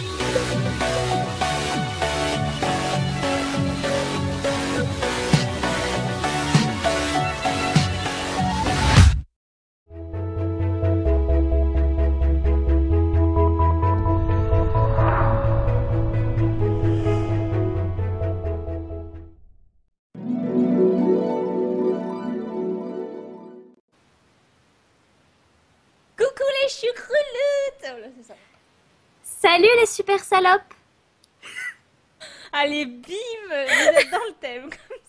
Coucou les choucroutes! Oh là, c'est ça. Salut les super salopes! Allez, bim! Vous êtes dans le thème.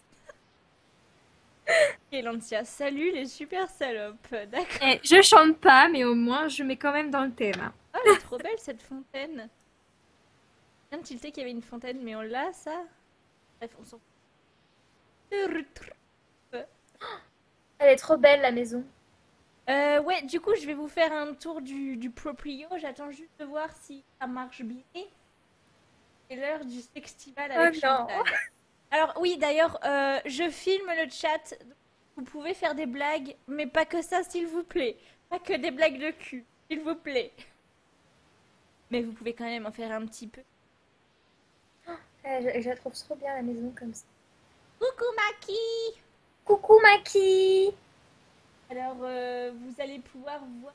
Ok, Lancia, salut les super salopes. D'accord. Eh, je chante pas, mais au moins je mets quand même dans le thème, hein. Oh, elle est trop belle cette fontaine. Je viens de tilter qu'il y avait une fontaine, mais on l'a ça? Bref, on s'en fout. Elle est trop belle la maison. Ouais, du coup, je vais vous faire un tour du proprio. J'attends juste de voir si ça marche bien. C'est l'heure du sextival Oh avec non! Chantal. Alors, oui, d'ailleurs, je filme le chat. Vous pouvez faire des blagues, mais pas que ça, s'il vous plaît. Pas que des blagues de cul, s'il vous plaît. Mais vous pouvez quand même en faire un petit peu. Je la trouve trop bien la maison comme ça. Coucou Maki! Coucou Maki! Alors, vous allez pouvoir voir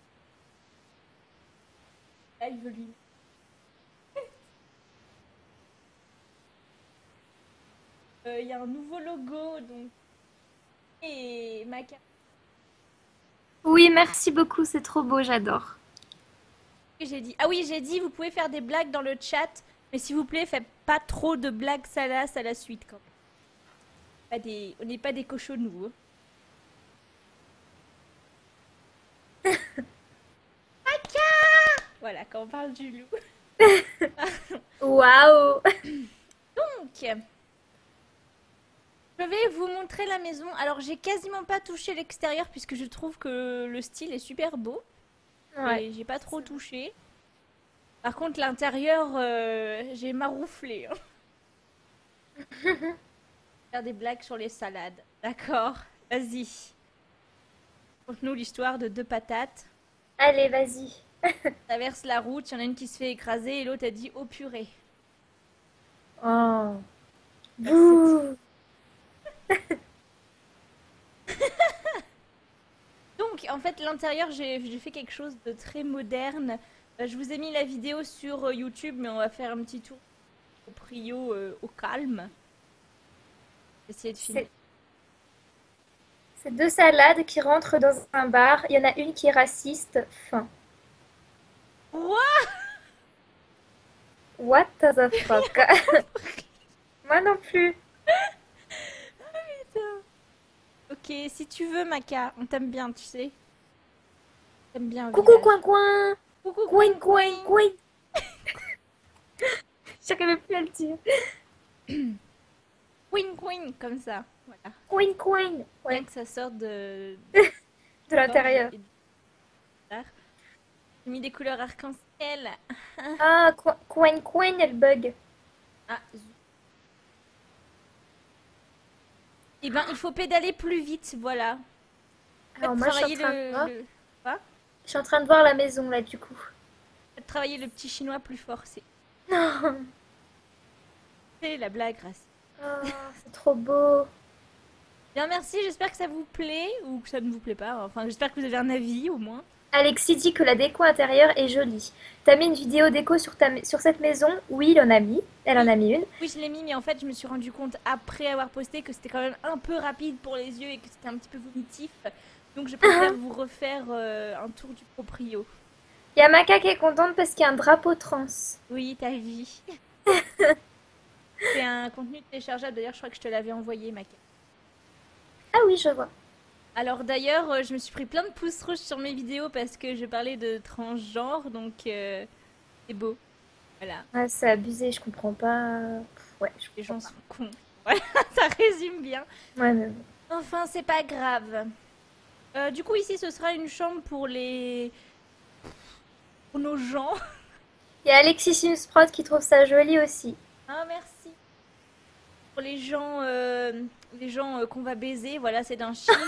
live lui. Il y a un nouveau logo, donc. Et Maka. Oui, merci beaucoup, c'est trop beau, j'adore. J'ai dit. Ah oui, j'ai dit, vous pouvez faire des blagues dans le chat, mais s'il vous plaît, faites pas trop de blagues salaces à la suite quand même. On n'est pas des cochonnous. Hein. Voilà, quand on parle du loup. Waouh! Donc, je vais vous montrer la maison. Alors, j'ai quasiment pas touché l'extérieur puisque je trouve que le style est super beau. Ouais. Et j'ai pas trop touché. Par contre, l'intérieur, j'ai marouflé. Hein. Faire des blagues sur les salades. D'accord, vas-y. Conte-nous l'histoire de deux patates. Allez, vas-y. Traverse la route, il y en a une qui se fait écraser et l'autre a dit oh purée. Oh. Bah, Bouh. Donc, en fait, l'intérieur, j'ai fait quelque chose de très moderne. Je vous ai mis la vidéo sur YouTube, mais on va faire un petit tour au prio, au calme. Essayer de filmer. C'est deux salades qui rentrent dans un bar. Il y en a une qui est raciste. Fin. Quoi? What the fuck? Moi non plus. Ok, si tu veux, Maka, on t'aime bien, tu sais. T'aimes bien au Coucou village. coin coin. Coucou, Coin coin coin. J'arrivais plus à le dire. Queen, queen, comme ça. Voilà. Coin coin. Bien Ouais. que ça sorte De l'intérieur. J'ai mis des couleurs arc-en-ciel. Ah, coin coin, elle bug. Ah, zut. Eh ben, il faut pédaler plus vite, voilà. Alors Faites moi, je suis en travailler train de voir. Quoi? Je suis en train de voir la maison là, du coup. Faites travailler le petit chinois plus fort, Non. c'est la blague, Gracie. Oh, c'est trop beau. Bien, merci, j'espère que ça vous plaît, ou que ça ne vous plaît pas. Enfin, j'espère que vous avez un avis, au moins. Alexis dit que la déco intérieure est jolie. T'as mis une vidéo déco sur cette maison? Oui, il en a mis. Elle en a mis une. Oui, je l'ai mis, mais en fait, je me suis rendu compte après avoir posté que c'était quand même un peu rapide pour les yeux et que c'était un petit peu vomitif. Donc, je préfère vous refaire un tour du proprio. Il y a Maca qui est contente parce qu'il y a un drapeau trans. Oui, ta vie. C'est un contenu téléchargeable, d'ailleurs, je crois que je te l'avais envoyé, Maca. Ah oui, je vois. Alors d'ailleurs, je me suis pris plein de pouces rouges sur mes vidéos parce que je parlais de transgenre, donc c'est beau. Voilà, Ah, c'est abusé, je comprends pas. Ouais, je les comprends gens sont cons. Voilà, ça résume bien. pas. Ouais, mais bon. Enfin, c'est pas grave. Du coup, ici, ce sera une chambre pour nos gens. Il y a Alexis Simsprot qui trouve ça joli aussi. Ah, merci. Pour les gens qu'on va baiser, voilà, c'est d'un chic.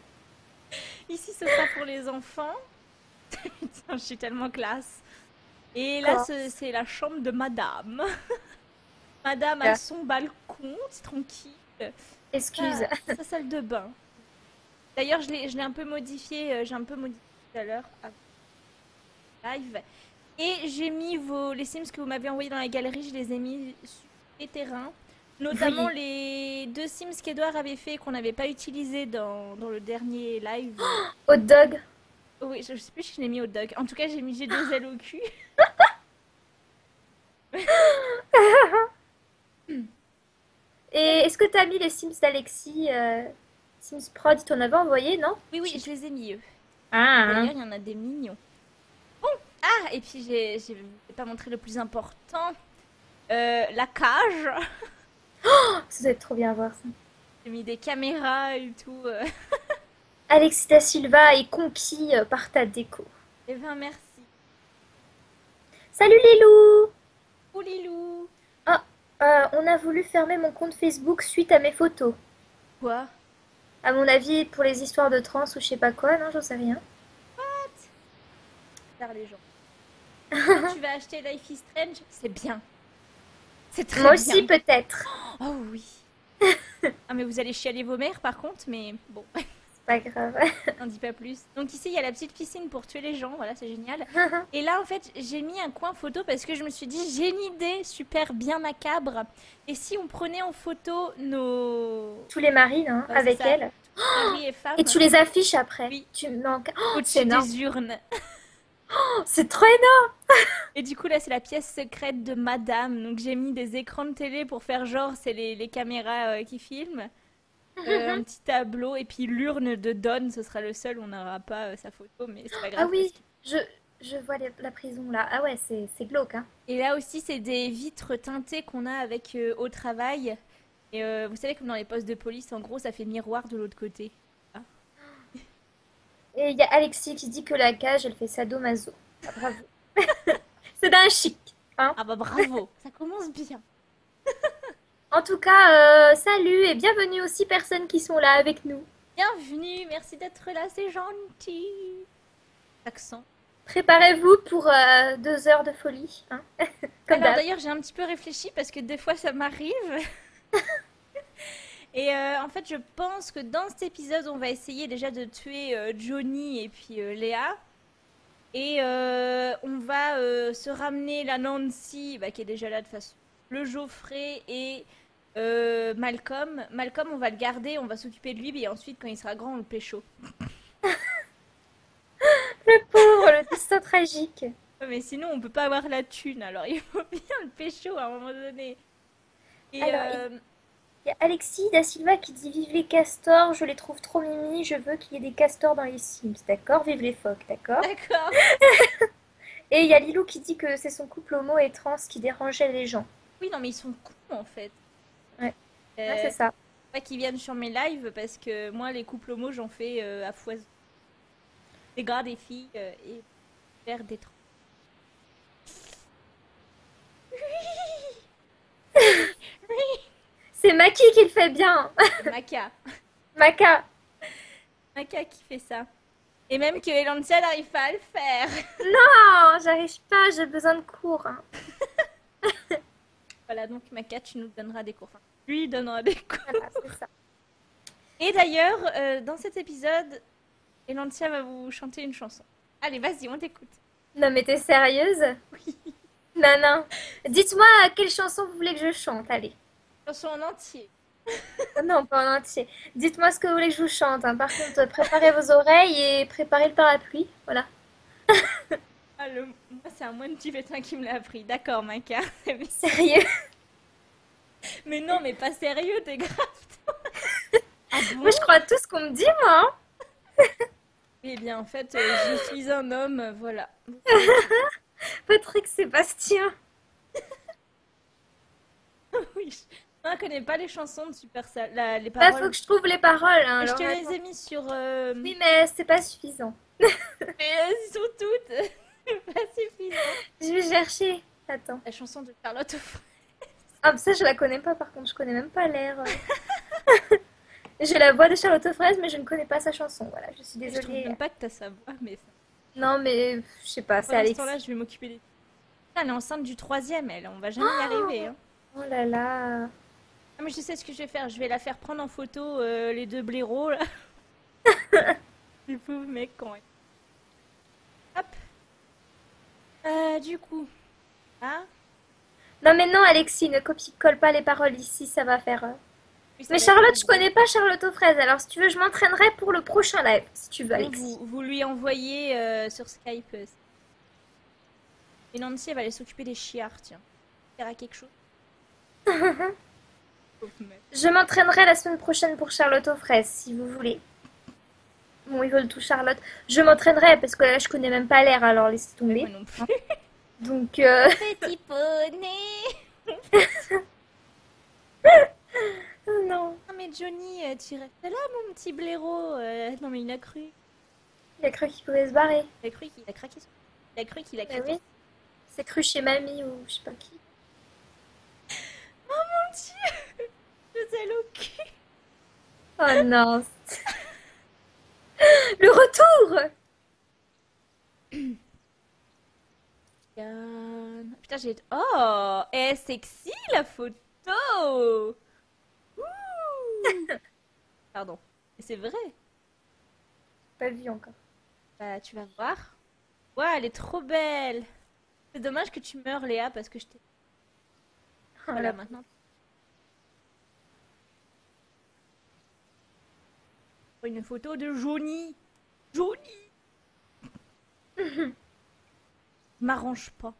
Ici, ce sera pour les enfants. Putain, je suis tellement classe. Et là, D'accord. c'est la chambre de madame. Madame a Ah, son balcon, c'est tranquille. excuse. Ah, sa salle de bain. D'ailleurs, je l'ai un peu modifié, j'ai un peu modifié tout à l'heure avant le live. Et j'ai mis les Sims que vous m'avez envoyés dans la galerie, je les ai mis sur les terrains. Notamment Oui. les deux Sims qu'Edouard avait fait et qu'on n'avait pas utilisé dans le dernier live. Hot dog. Oh oui, je sais plus si je l'ai mis au dog. En tout cas, j'ai des ailes au cul. Et est-ce que t'as mis les Sims d'Alexis Sims Prod, il t'en avait envoyé, non? Oui, oui, je les ai mis eux. Ah, D'ailleurs, il y en a des mignons. Ah, et puis j'ai pas montré le plus important. La cage. ça doit être trop bien à voir ça. J'ai mis des caméras et tout. Alexis da Silva est conquis par ta déco. Eh ben, merci. Salut Lilou! Oh, Lilou. Ah, on a voulu fermer mon compte Facebook suite à mes photos. Quoi? À mon avis, pour les histoires de trans ou je sais pas quoi, non, j'en sais rien. Faire les gens. Quand tu vas acheter Life is Strange, c'est bien. C'est très Moi aussi, bien. peut-être. Oh oui. Ah, mais vous allez chialer vos mères par contre, mais bon, C'est pas grave. n'en dis pas plus. Donc ici, il y a la petite piscine pour tuer les gens, voilà, c'est génial. Et là, en fait, j'ai mis un coin photo parce que je me suis dit, j'ai une idée super bien macabre. Et si on prenait en photo nos Tous les marines, hein, c'est avec ça, elle. maris et Et femmes, tu les affiches après. oui, Tu manques. Oh, c'est au-dessus énorme. des urnes. Oh, c'est trop énorme. Et du coup, là, c'est la pièce secrète de Madame. Donc, j'ai mis des écrans de télé pour faire genre, c'est les caméras qui filment. Un petit tableau. Et puis, l'urne de Don, ce sera le seul où on n'aura pas sa photo. Mais c'est pas Ah grave parce oui, que... je vois la prison là. Ah ouais, c'est glauque, hein. Et là aussi, c'est des vitres teintées qu'on a avec au travail. Et vous savez, comme dans les postes de police, en gros, ça fait miroir de l'autre côté. Ah. Et il y a Alexis qui dit que la cage, elle fait sadomaso. Ah, bravo. C'est d'un chic, hein. Ah bah bravo, ça commence bien. En tout cas, salut et bienvenue aux 6 personnes qui sont là avec nous. Bienvenue, merci d'être là, c'est gentil. Accent. Préparez-vous pour 2 heures de folie, hein. Comme Alors d'hab. d'ailleurs, j'ai un petit peu réfléchi parce que des fois ça m'arrive. Et en fait, je pense que dans cet épisode, on va essayer déjà de tuer Johnny et puis Léa. Et on va se ramener la Nancy, bah, qui est déjà là de façon. Le Geoffrey et Malcolm. Malcolm, on va le garder, on va s'occuper de lui, et ensuite, quand il sera grand, on le pécho. Le pauvre, le destin tragique. Mais sinon, on peut pas avoir la thune, alors il faut bien le pécho à un moment donné. Et Alors, il y a Alexis da Silva qui dit vive les castors, je les trouve trop mimi, je veux qu'il y ait des castors dans les Sims, d'accord? Vive les phoques, d'accord? d'accord. Et il y a Lilou qui dit que c'est son couple homo et trans qui dérangeait les gens. Oui, non, mais ils sont cons en fait. Ouais, ouais, Euh, c'est ça. Pas qu'ils viennent sur mes lives parce que moi, les couples homo, j'en fais à foison. Des gars, des filles et faire des trans. C'est Maki qui le fait bien. C'est Maka. Maka. Maka qui fait ça. Et même que Elancia n'arrive pas à le faire. Non, j'arrive pas, j'ai besoin de cours, hein. Voilà, donc Maka, tu nous donneras des cours. Enfin, lui donnera des cours. Voilà, c'est ça. Et d'ailleurs, dans cet épisode, Elancia va vous chanter une chanson. Allez, vas-y, on t'écoute. Non, mais t'es sérieuse? Oui. Non, non. Dites-moi quelle chanson vous voulez que je chante, allez. Chanson en entier. Non, pas en entier. Dites-moi ce que vous voulez que je vous chante, hein. Par contre, préparez vos oreilles et préparez le parapluie. Voilà. Ah, moi, c'est un moine tibétain qui me l'a appris. D'accord, Maka. Sérieux. Mais non, mais pas sérieux, t'es grave. Ah bon? Moi, je crois à tout ce qu'on me dit, moi, hein. Eh bien, en fait, je suis un homme, voilà. Patrick Sébastien. Oui, je ne connais pas les chansons de Supercell, les Bah, faut paroles. que je trouve les paroles, hein. Mais je Alors, te les attends. ai mis sur... Oui, mais c'est pas suffisant. Mais elles sont toutes pas suffisantes. Je vais chercher. Attends. La chanson de Charlotte Offray. Ah, ça, je la connais pas, par contre. Je connais même pas l'air. J'ai la voix de Charlotte Fraise, mais je ne connais pas sa chanson. Voilà, je suis Je trouve désolée. même pas que t'as sa voix, mais Non, mais je sais pas, pour c'est Alex. l'instant là, je vais m'occuper des... Elle est enceinte du troisième, elle. On va jamais y arriver. Hein. Oh là là. Ah, mais je sais ce que je vais faire. Je vais la faire prendre en photo les deux blaireaux, là. Les pauvres mecs, quand même. Hop. Du coup. Ah. Non mais non, Alexis, ne copie-colle pas les paroles ici, ça va faire. Oui, ça Mais va être Charlotte, trop je gros. connais pas Charlotte aux fraises, alors si tu veux, je m'entraînerai pour le prochain live, si tu veux, Sinon, Alexis. vous lui envoyez sur Skype. Et Nancy, elle va aller s'occuper des chiards, tiens. Elle fera quelque chose. Pauvre mec. Je m'entraînerai la semaine prochaine pour Charlotte aux fraises, si vous voulez. Bon, ils veulent tout Charlotte. Je m'entraînerai parce que là, je connais même pas l'air, alors laissez Mais moi tomber. non plus. Donc, Petit poney. oh non, Non mais Johnny, tu restes là mon petit blaireau. Non mais il a cru. il a cru qu'il pouvait se barrer. Il a cru qu'il a craqué. Il a cru qu'il a Bah craqué. oui, c'est cru chez mamie ou je sais pas qui. Oh mon dieu. Je sais le cul. Oh non. Le retour! Putain j'ai... Oh, sexy la photo. Ouh. Pardon. Mais c'est vrai. Pas vu encore. Bah tu vas voir. Ouais, elle est trop belle. C'est dommage que tu meurs Léa parce que je t'ai... Voilà Voilà. maintenant. Une photo de Johnny. Johnny. M'arrange pas.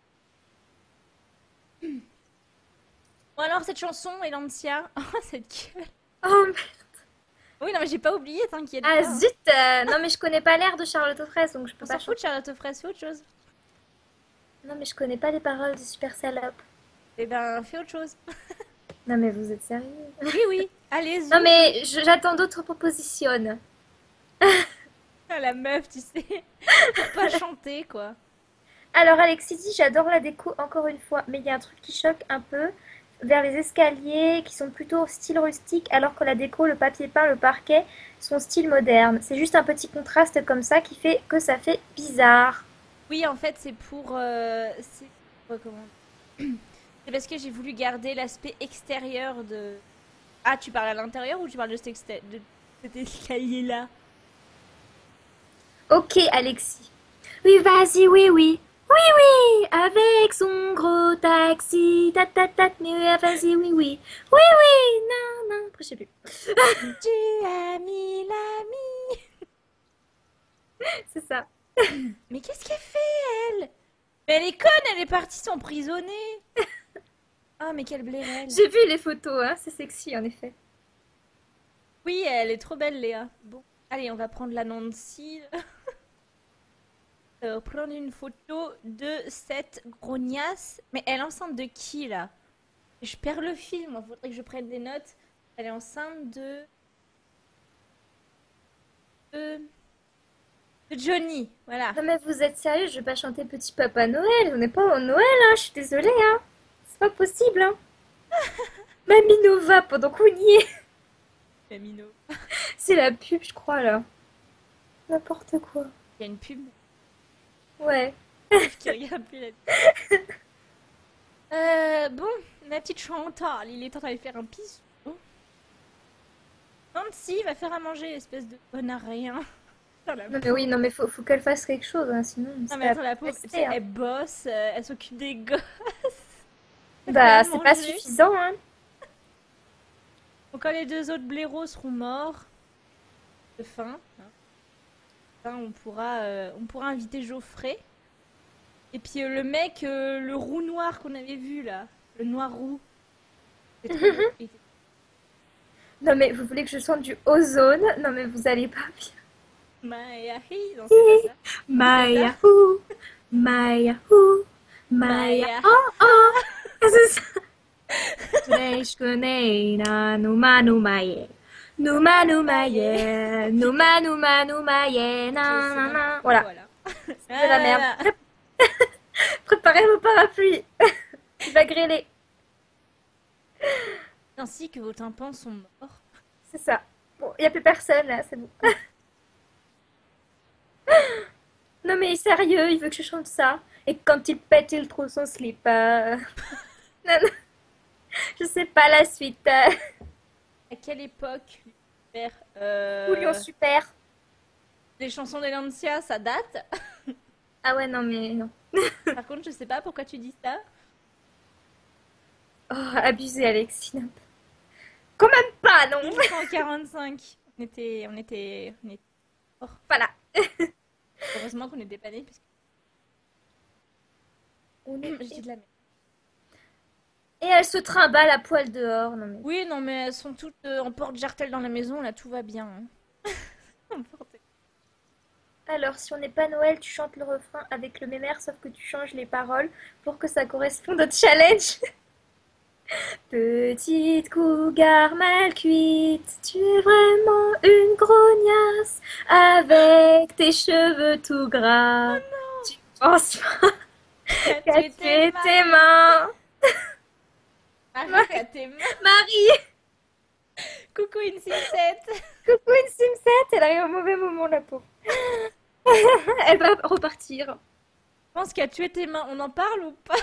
Bon alors cette chanson, Elancia. Oh cette gueule. Oh, Oui non mais j'ai pas oublié, t'inquiète ah pas. zut! Non mais je connais pas l'air de Charlotte aux fraises donc je peux On pas s'en fout chanter. de Charlotte aux fraises, fais autre chose. Non mais je connais pas les paroles de Super Salope. Eh ben fais autre chose. Non mais vous êtes sérieux? Oui oui, allez Non zou. mais j'attends d'autres propositions. Ah, la meuf tu sais. Pour pas chanter quoi. Alors Alexis dit j'adore la déco encore une fois, mais il y a un truc qui choque un peu vers les escaliers qui sont plutôt style rustique alors que la déco, le papier peint, le parquet sont style moderne. C'est juste un petit contraste comme ça qui fait que ça fait bizarre. Oui en fait c'est pour... comment... C'est parce que j'ai voulu garder l'aspect extérieur de... Ah tu parles à l'intérieur ou tu parles de de cet escalier là? Ok Alexis. Oui vas-y, oui oui. Oui oui, avec son gros taxi. Ta ta ta, mais vas-y, oui oui. Oui oui, non non. Après je sais plus. Tu as mis l'ami. C'est ça. Mais qu'est-ce qu'elle fait, elle? Mais elle est conne, elle est partie s'emprisonner. Ah, mais quelle blairelle. J'ai vu les photos, hein, c'est sexy en effet. Oui, elle est trop belle, Léa. Bon, allez, on va prendre la Nancy. Prendre une photo de cette grognasse. Mais elle est enceinte de qui, là? Je perds le fil, moi. Faudrait que je prenne des notes. Elle est enceinte de... de Johnny. Voilà. Non mais vous êtes sérieux, je vais pas chanter Petit Papa Noël, on n'est pas au Noël, hein, je suis désolée, hein. C'est pas possible, hein. Mamie Nova pendant qu'on y est. Camino. C'est la pub, je crois, là. N'importe quoi. Il y a une pub Ouais. qui regarde plus la... Bon, la petite Chantal, il est temps d'aller faire un pis. Nancy va faire à manger, espèce de connard rien. Putain, la Non mais pauvre. oui, non mais faut qu'elle fasse quelque chose, hein, sinon Non c'est mais pas attends, la pauvre, tu rester, sais, hein. elle bosse, elle s'occupe des gosses, elle fait Bah à c'est pas manger. suffisant, hein. Donc quand les deux autres blaireaux seront morts de faim, hein, on pourra inviter Geoffrey. Et puis le mec, le roux noir qu'on avait vu là, le noir roux. C'est trop beau. Il était- Non mais vous voulez que je chante du ozone? Non mais vous allez pas bien. Maya, hi, non, c'est pas ça. Maya Who, Maya Who, Maya Maya. Oh. C'est ça. Numa numaye. Numa numaye. Numa numa numaye. Je sais même Nanana. pas. Voilà, Voilà. c'est de la merde. Préparez vos parapluies. Il va grêler. Ainsi que vos tympans sont morts. C'est ça. Bon, il n'y a plus personne là, c'est bon. Non mais sérieux, il veut que je chante ça. Et quand il pète, il trouve son slip. Non, non, je sais pas la suite. À quelle époque Super. Bouillon super. Les chansons des Lancia, ça date. Ah ouais, non, mais non. Par contre, je sais pas pourquoi tu dis ça. Oh, abusé, Alexis. Non. Quand même pas, non. 1945. On était fort. Voilà. Heureusement qu'on n'était pas nés, parce On que est... je dis de la merde. Et elle se trimballe à poil dehors. Non, mais... Oui, non, mais elles sont toutes en porte-jartel dans la maison, là, tout va bien. Hein. N'importe Alors, si on n'est pas Noël, tu chantes le refrain avec le même air, sauf que tu changes les paroles pour que ça corresponde au challenge. Petite cougar mal cuite, tu es vraiment une grognasse avec tes cheveux tout gras. Tu penses pas quoi. qu'à tuer tes mains. Marie, à tes mains. Marie, Coucou, une sucette. coucou une Simsette, elle arrive au mauvais moment la pauvre. Elle va repartir. Je pense qu'à tuer tes mains, on en parle ou pas?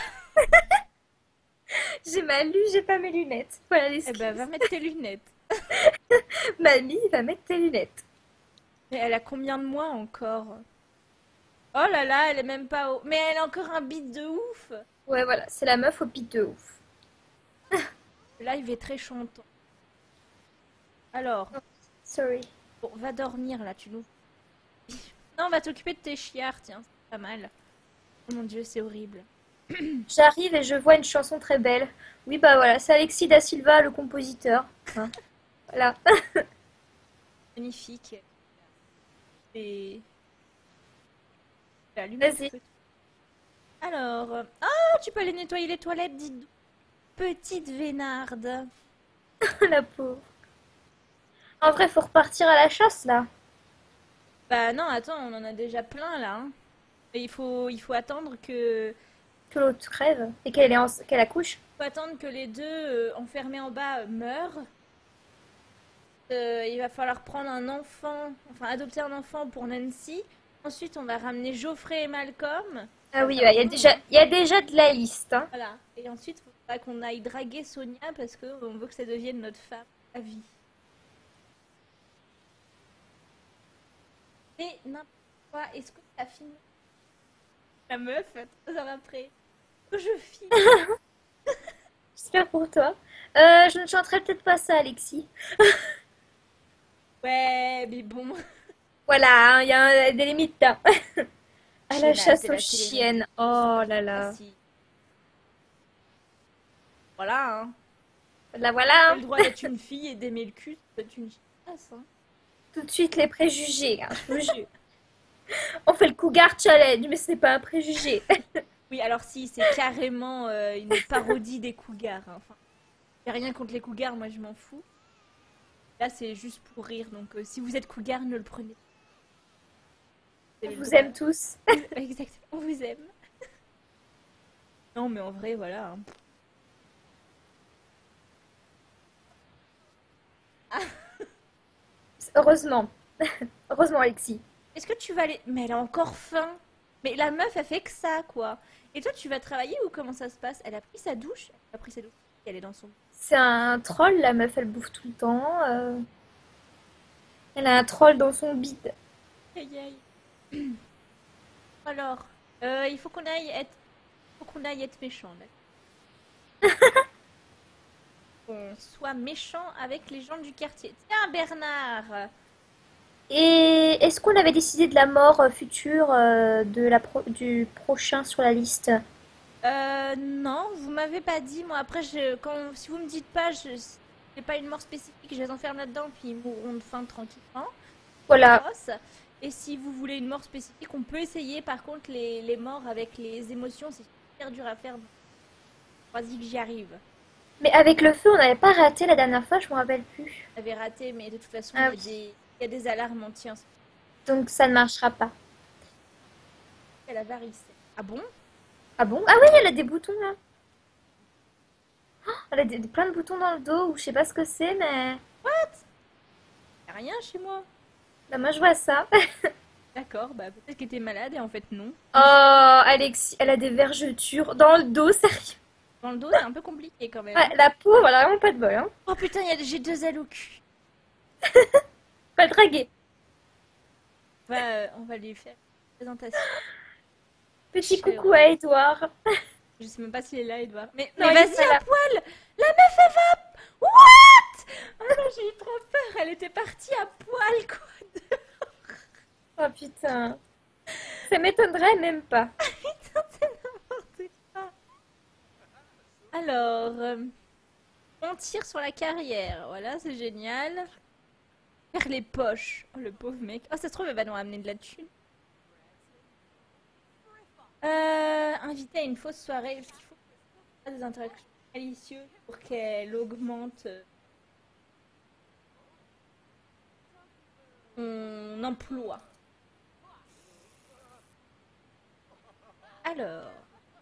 J'ai mal lu, j'ai pas mes lunettes. Voilà Eh ben, l'excuse. va mettre tes lunettes. Mamie va mettre tes lunettes. Mais elle a combien de mois encore? Oh là là, elle est même pas au... Mais elle a encore un beat de ouf. Ouais, voilà, c'est la meuf au pit de ouf. Le live est très chantant. Alors, Sorry. bon, va dormir là, tu nous... Non, on va t'occuper de tes chiards, tiens, c'est pas mal. Oh mon dieu, c'est horrible. J'arrive et je vois une chanson très belle. Oui, bah voilà, c'est Alexis Da Silva, le compositeur. Hein, voilà. Magnifique. Et... Allume le Vas-y. feu. Alors, oh, tu peux aller nettoyer les toilettes, dis donc. Petite vénarde. La pauvre. En vrai, faut repartir à la chasse là. Bah non, attends, on en a déjà plein là. Hein. Et il faut attendre que... Que l'autre crève et qu'elle accouche. faut attendre que les deux enfermés en bas meurent. Il va falloir prendre un enfant, enfin adopter un enfant pour Nancy. Ensuite, on va ramener Geoffrey et Malcolm. Ah Ça va oui, faire ouais, beaucoup de monde. il y a déjà de la liste. Hein. Voilà. Et ensuite, il faudra qu'on aille draguer Sonia parce qu'on veut que ça devienne notre femme à vie. Mais n'importe quoi, est-ce que tu as filmé la meuf 3 heures après? Que je filme. J'espère pour toi. Je ne chanterai peut-être pas ça, Alexis. Ouais, mais bon. Voilà, hein, il y a des limites. Hein. À la C'est chasse aux la télé-réalité. chiennes. Oh là Ah là. si. Voilà, hein. Voilà, T'as voilà. le droit d'être une fille et d'aimer le cul, c'est une chasse, hein. Tout de suite les préjugés, hein, je vous jure. On fait le cougar challenge, mais ce n'est pas un préjugé. Oui, alors si, c'est carrément une parodie des cougars. Hein. Enfin, y a rien contre les cougars, moi je m'en fous. Là, c'est juste pour rire, donc si vous êtes cougar, ne le prenez pas. Vous On avez le vous droit. aime tous. Exactement, on vous aime. Non, mais en vrai, voilà. Hein. Heureusement. Heureusement, Alexis. Est-ce que tu vas aller... Mais elle a encore faim. Mais la meuf, elle fait que ça, quoi. Et toi, tu vas travailler ou comment ça se passe? Elle a pris sa douche? Elle a pris sa douche. Elle est dans son... C'est un troll, la meuf, elle bouffe tout le temps. Elle a un troll dans son bide. Aïe, aïe. Alors, il faut qu'on aille être méchant, là. Qu'on soit méchant avec les gens du quartier. Tiens, Bernard! Et est-ce qu'on avait décidé de la mort future du prochain sur la liste? Non, vous m'avez pas dit. Moi, après, si vous me dites pas, c'est pas une mort spécifique, je les enferme là-dedans, puis ils mourront de faim tranquillement. Voilà. Atroce. Et si vous voulez une mort spécifique, on peut essayer. Par contre, les morts avec les émotions, c'est super dur à faire. Vas-y que j'y arrive. Mais avec le feu, on n'avait pas raté la dernière fois, je me rappelle plus. J'avais raté, mais de toute façon, Ah il y a oui. il y a des alarmes anti Donc ça ne marchera pas. la varicelle. Ah bon? Ah bon? Ah oui, elle a des boutons là. Elle a plein de boutons dans le dos, ou je sais pas ce que c'est, mais... Y a rien chez moi. Bah, moi je vois ça. D'accord, bah peut-être qu'elle était malade et en fait non. Oh, Alexis, elle a des vergetures dans le dos, sérieux. Dans le dos, c'est un peu compliqué quand même, Ouais, hein. la pauvre, elle a vraiment pas de bol, hein. Oh putain, j'ai deux ailes au cul. Pas draguer. On va lui faire une présentation. Petit coucou à Chérie. Edouard. Je sais même pas s'il est là, Edouard. Non, Mais il est vas-y, pas à là. poil! La meuf, elle va... What? Oh non, j'ai eu trop peur. Elle était partie à poil, quoi. Oh putain. Ça m'étonnerait même pas. Putain, c'est n'importe quoi. Alors, on tire sur la carrière. Voilà, c'est génial. Faire les poches. Oh, le pauvre mec. Oh, ça se trouve, elle va nous ramener de la thune. Inviter à une fausse soirée. Parce qu'il faut faire des interactions malicieuses pour qu'elle augmente son emploi. Alors,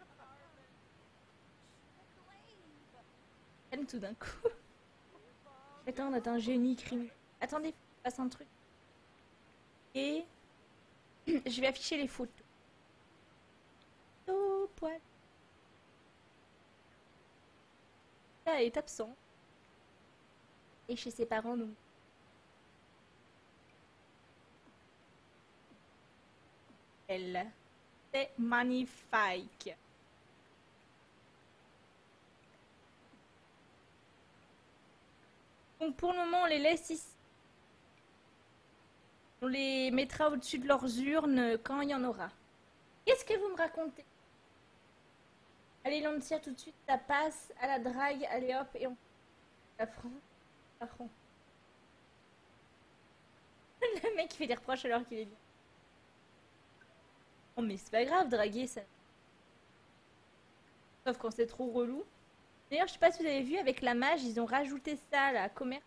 calme tout d'un coup. Attends, on est un génie criminel. Attendez, faut que je fasse un truc. Et je vais afficher les photos. Oh, poil. Là, elle est absente. Et chez ses parents, non. Elle. C'est magnifique. Donc pour le moment, on les laisse ici. On les mettra au-dessus de leurs urnes quand il y en aura. Qu'est-ce que vous me racontez? Allez, l'on tire tout de suite, ça passe à la drague, allez hop, et on... Affront. Affront. Le mec qui fait des reproches alors qu'il est bien. Oh mais c'est pas grave, draguer ça. Sauf quand c'est trop relou. D'ailleurs, je sais pas si vous avez vu, avec la mage, ils ont rajouté ça, la commerce.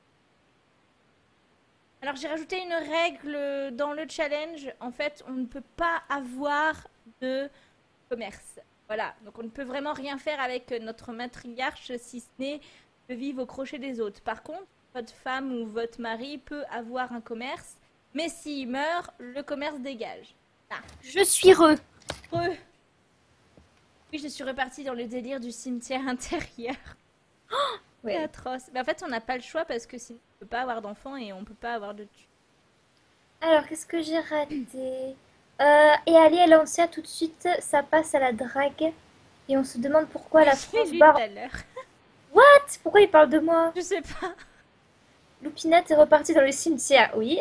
Alors j'ai rajouté une règle dans le challenge. En fait, on ne peut pas avoir de commerce. Voilà, donc on ne peut vraiment rien faire avec notre matriarche si ce n'est de vivre au crochet des autres. Par contre, votre femme ou votre mari peut avoir un commerce, mais s'il meurt, le commerce dégage. Ah, Je suis heureux. heureux. Oui, je suis repartie dans le délire du cimetière intérieur. C'est Ouais. atroce. Mais en fait, on n'a pas le choix parce que sinon, on peut pas avoir d'enfants et on peut pas avoir de tu. Alors, qu'est-ce que j'ai raté? Et aller à l'ancien tout de suite, ça passe à la drague. Et on se demande pourquoi la Je l'ai France lu tout barre. à l'heure. What? Pourquoi il parle de moi? Je sais pas. Loupinette est repartie dans le cimetière, oui.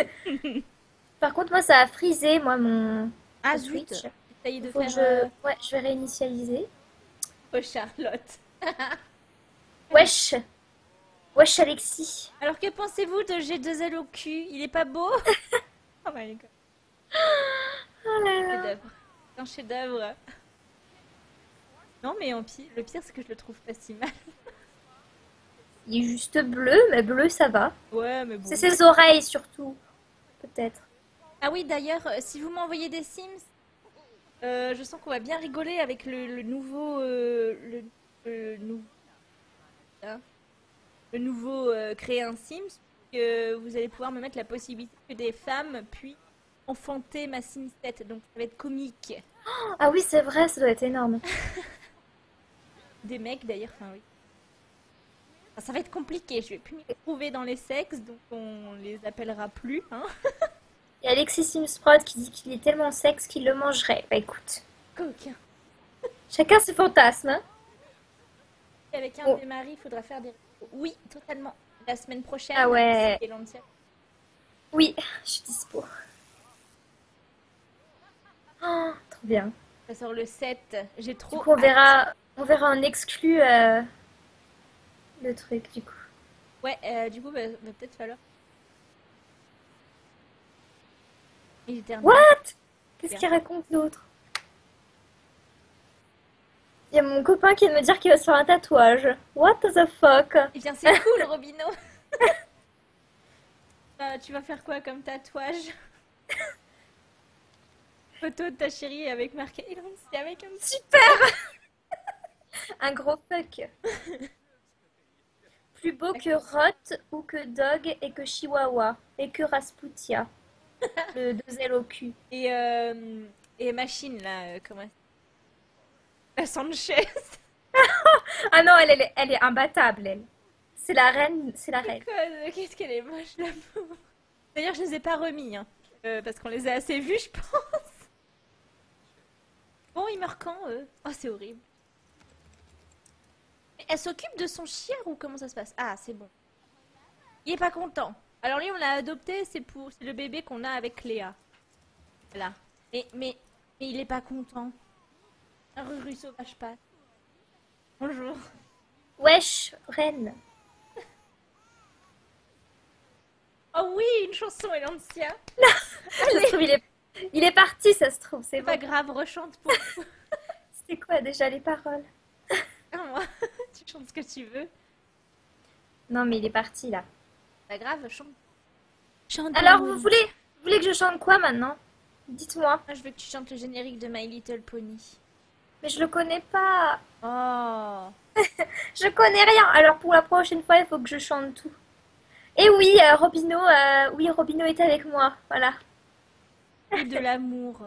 Par contre, moi, ça a frisé, moi, mon Ah zut. Switch. Essaye Il de faut que faire Ouais, je vais réinitialiser. oh Charlotte. Wesh! Wesh, Alexis! Alors que pensez-vous de G2L au cul? Il est pas beau? Oh my god. Oh là là. Chef-d'œuvre. C'est un chef-d'œuvre. Non mais le pire c'est que je le trouve pas si mal. Il est juste bleu, mais bleu, ça va. Ouais mais C'est bon. ses oreilles, surtout. Peut-être. Ah oui d'ailleurs, si vous m'envoyez des Sims, je sens qu'on va bien rigoler avec le nouveau... nou- hein, le nouveau créer un Sims. Que vous allez pouvoir me mettre la possibilité que des femmes puissent enfanter ma Simset. Donc ça va être comique. Ah oui, c'est vrai, ça doit être énorme. Des mecs d'ailleurs, enfin oui. Enfin, ça va être compliqué, je vais plus m'y trouver dans les sexes, donc on les appellera plus, hein. Il y a Alexis Simsprod qui dit qu'il est tellement sexe qu'il le mangerait. Bah écoute, Coquin. chacun ses fantasmes, hein. Et avec un Oh. des maris, il faudra faire des... Oui, totalement. La semaine prochaine, Ah ouais. c'est l'entière. Oui, je suis dispo. Oh, trop bien. Ça sort le 7. J'ai Du trop coup, hâte. on verra en exclu le truc, du coup. Ouais, du coup, va peut-être falloir... Il est terminé. What? Qu'est-ce Bien. qu'il raconte l'autre? Il y a mon copain qui vient de me dire qu'il va se faire un tatouage. What the fuck? Eh bien, c'est cool, Robino. Tu vas faire quoi comme tatouage? Photo de ta chérie avec marqué Elonsy avec un petit... Super! Un gros fuck. Plus beau que Roth ou que Dog et que Chihuahua et que Rasputia. Le deux ailes au cul. Et machine, là, comment... La Sanchez. Ah non, elle est imbattable, elle. C'est la reine, c'est la reine. Qu'est-ce qu'elle est moche, la pauvre. D'ailleurs, je les ai pas remis, hein. Parce qu'on les a assez vus, je pense. Bon, ils meurent quand, eux? Oh, c'est horrible. Mais elle s'occupe de son chien ou comment ça se passe? Ah, c'est bon. Il est pas content. Alors lui, on l'a adopté, c'est le bébé qu'on a avec Léa. Voilà. Mais il est pas content. Un Ruru sauvage passe. Bonjour. Wesh, reine. Oh oui, une chanson Elancia. Ça se trouve, il est parti, ça se trouve, c'est C'est bon. pas grave, rechante pour C'était quoi déjà les paroles? moi. Tu chantes ce que tu veux. Non, mais il est parti là. Pas grave, chante. Chante. Alors, vous voulez que je chante quoi maintenant? Dites-moi. Moi, je veux que tu chantes le générique de My Little Pony. Mais je le connais pas. Oh. Je connais rien. Alors, pour la prochaine fois, il faut que je chante tout. Et oui, Robino est avec moi. Voilà. Et de l'amour.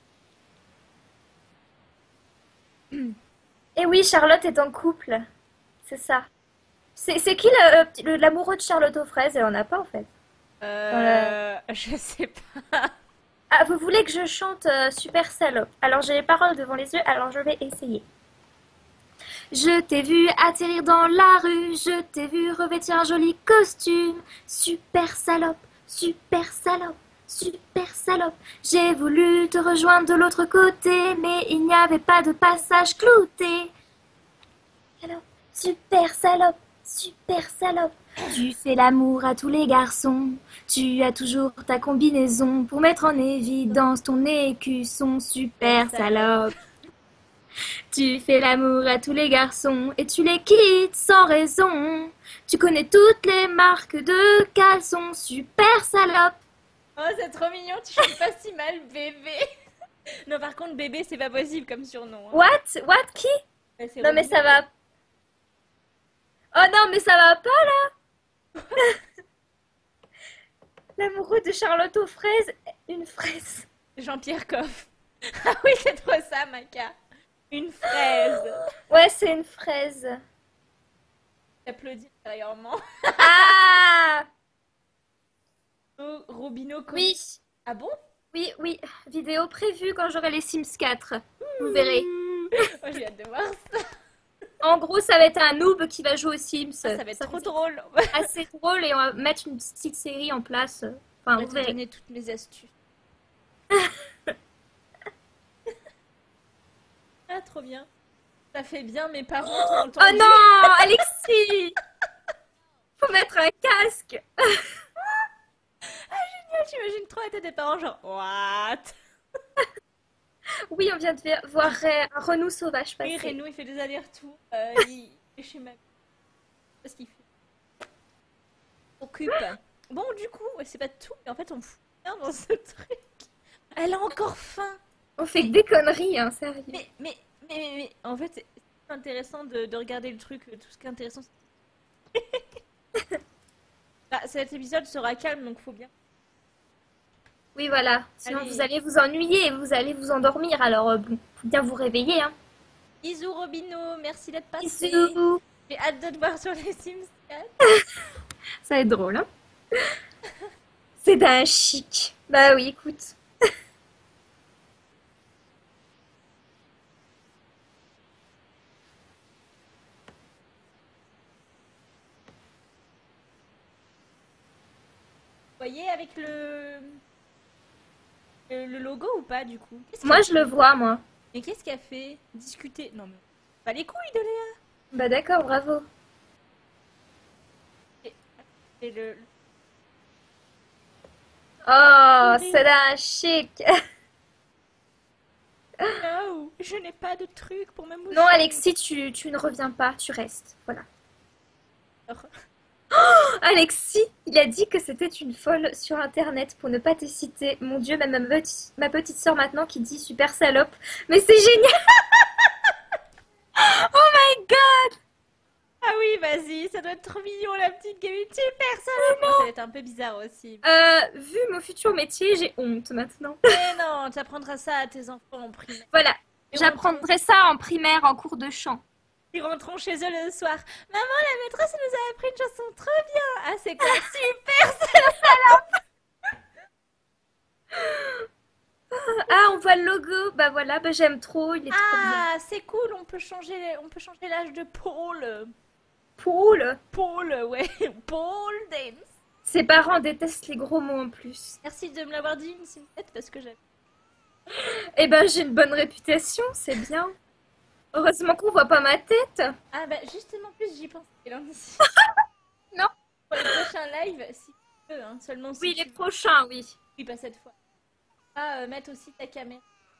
Et oui, Charlotte est en couple. C'est ça. C'est qui l'amoureux de Charlotte aux fraises? Elle en a pas en fait. Je sais pas. Ah, vous voulez que je chante Super Salope? Alors j'ai les paroles devant les yeux, alors je vais essayer. Je t'ai vu atterrir dans la rue, je t'ai vu revêtir un joli costume. Super salope, super salope, super salope. J'ai voulu te rejoindre de l'autre côté, mais il n'y avait pas de passage clouté. Alors, super salope, super salope. Tu fais l'amour à tous les garçons. Tu as toujours ta combinaison pour mettre en évidence ton écusson. Super salope. Tu fais l'amour à tous les garçons et tu les quittes sans raison. Tu connais toutes les marques de caleçons. Super salope. Oh, c'est trop mignon, tu chantes pas si mal, bébé. Non, par contre, bébé, c'est pas possible comme surnom. Hein. What? Qui? Ouais, c'est Non mais Robin. ça va. Oh non mais ça va pas. L'amoureux de Charlotte aux fraises. Une fraise. Jean-Pierre Coff. Ah oui, c'est trop ça, Maca. Une fraise. Ouais, c'est une fraise. J'applaudis intérieurement. Ah! Oh, Robino Coff. Oui, Ah bon? oui. Vidéo prévue quand j'aurai les Sims 4. Vous verrez. Oh, j'ai hâte de voir ça. En gros, ça va être un noob qui va jouer aux Sims. Ça va être trop drôle. assez drôle et on va mettre une petite série en place. Enfin, Je vous vais te verrez. donner toutes mes astuces. Ah, trop bien. Ça fait bien, mes parents t'ont Oh entendu. non, Alexis! Faut mettre un casque. J'imagine trop la tête des parents, genre, what? Oui, on vient de voir un Renou sauvage Oui, passer. Renaud, il fait des allers-retours. Il est chez ma... Qu'est-ce qu'il fait? Occupe. Bon, du coup, ouais, c'est pas tout, mais en fait, on fout rien dans ce truc. Elle a encore faim. On fait que des conneries, hein, sérieux. Mais, en fait, c'est intéressant de regarder le truc. Tout ce qui est intéressant, bah, cet épisode sera calme, donc faut bien. Oui, voilà. Sinon, Allez. vous allez vous ennuyer et vous allez vous endormir. Alors, bon, faut bien vous réveiller, hein. Bisous, Robino, merci d'être passé. Bisous. J'ai hâte de te voir sur les Sims 4. Ça va être drôle, hein. C'est d'un chic. Bah oui, écoute. Vous voyez avec le logo ou pas, du coup? Moi, je le vois, moi. Mais qu'est-ce qu'elle fait? Discuter. Non, mais. Pas les couilles de Léa! Bah d'accord, bravo. C'est le. Oh, c'est d'un chic. Non, je n'ai pas de truc pour me moucher. Non, Alexis, tu ne reviens pas, tu restes. Voilà. Alors, Alexis, il a dit que c'était une folle sur Internet pour ne pas te citer. Mon Dieu, même ma petite sœur maintenant qui dit super salope. Mais c'est génial! Oh my god! ah oui, bah vas-y, ça doit être trop mignon la petite gamine. Super, ça va. Bon, ça va être un peu bizarre aussi. Vu mon futur métier, j'ai honte maintenant. Mais non, tu apprendras ça à tes enfants en primaire. Voilà, Ils rentreront, j'apprendrai ça en primaire en cours de chant. ils rentreront chez eux le soir. Maman, la maîtresse elle nous a appris une chanson trop bien. Ah, c'est quoi? Super, Ah, on voit le logo. Bah voilà, bah j'aime trop, il est trop bien. ah, c'est cool, on peut changer l'âge de Paul. Paul, Paul, ouais, Paul Dance. ses parents détestent les gros mots en plus. Merci de me l'avoir dit, une simulette, parce que j'aime. Eh ben, j'ai une bonne réputation, c'est bien. Heureusement qu'on voit pas ma tête. Ah bah justement, plus j'y pense lundi. Non. Pour les prochains lives, si tu veux, hein, seulement si Oui, tu les veux. prochains, oui. Oui, pas cette fois. Ah, mettre aussi ta caméra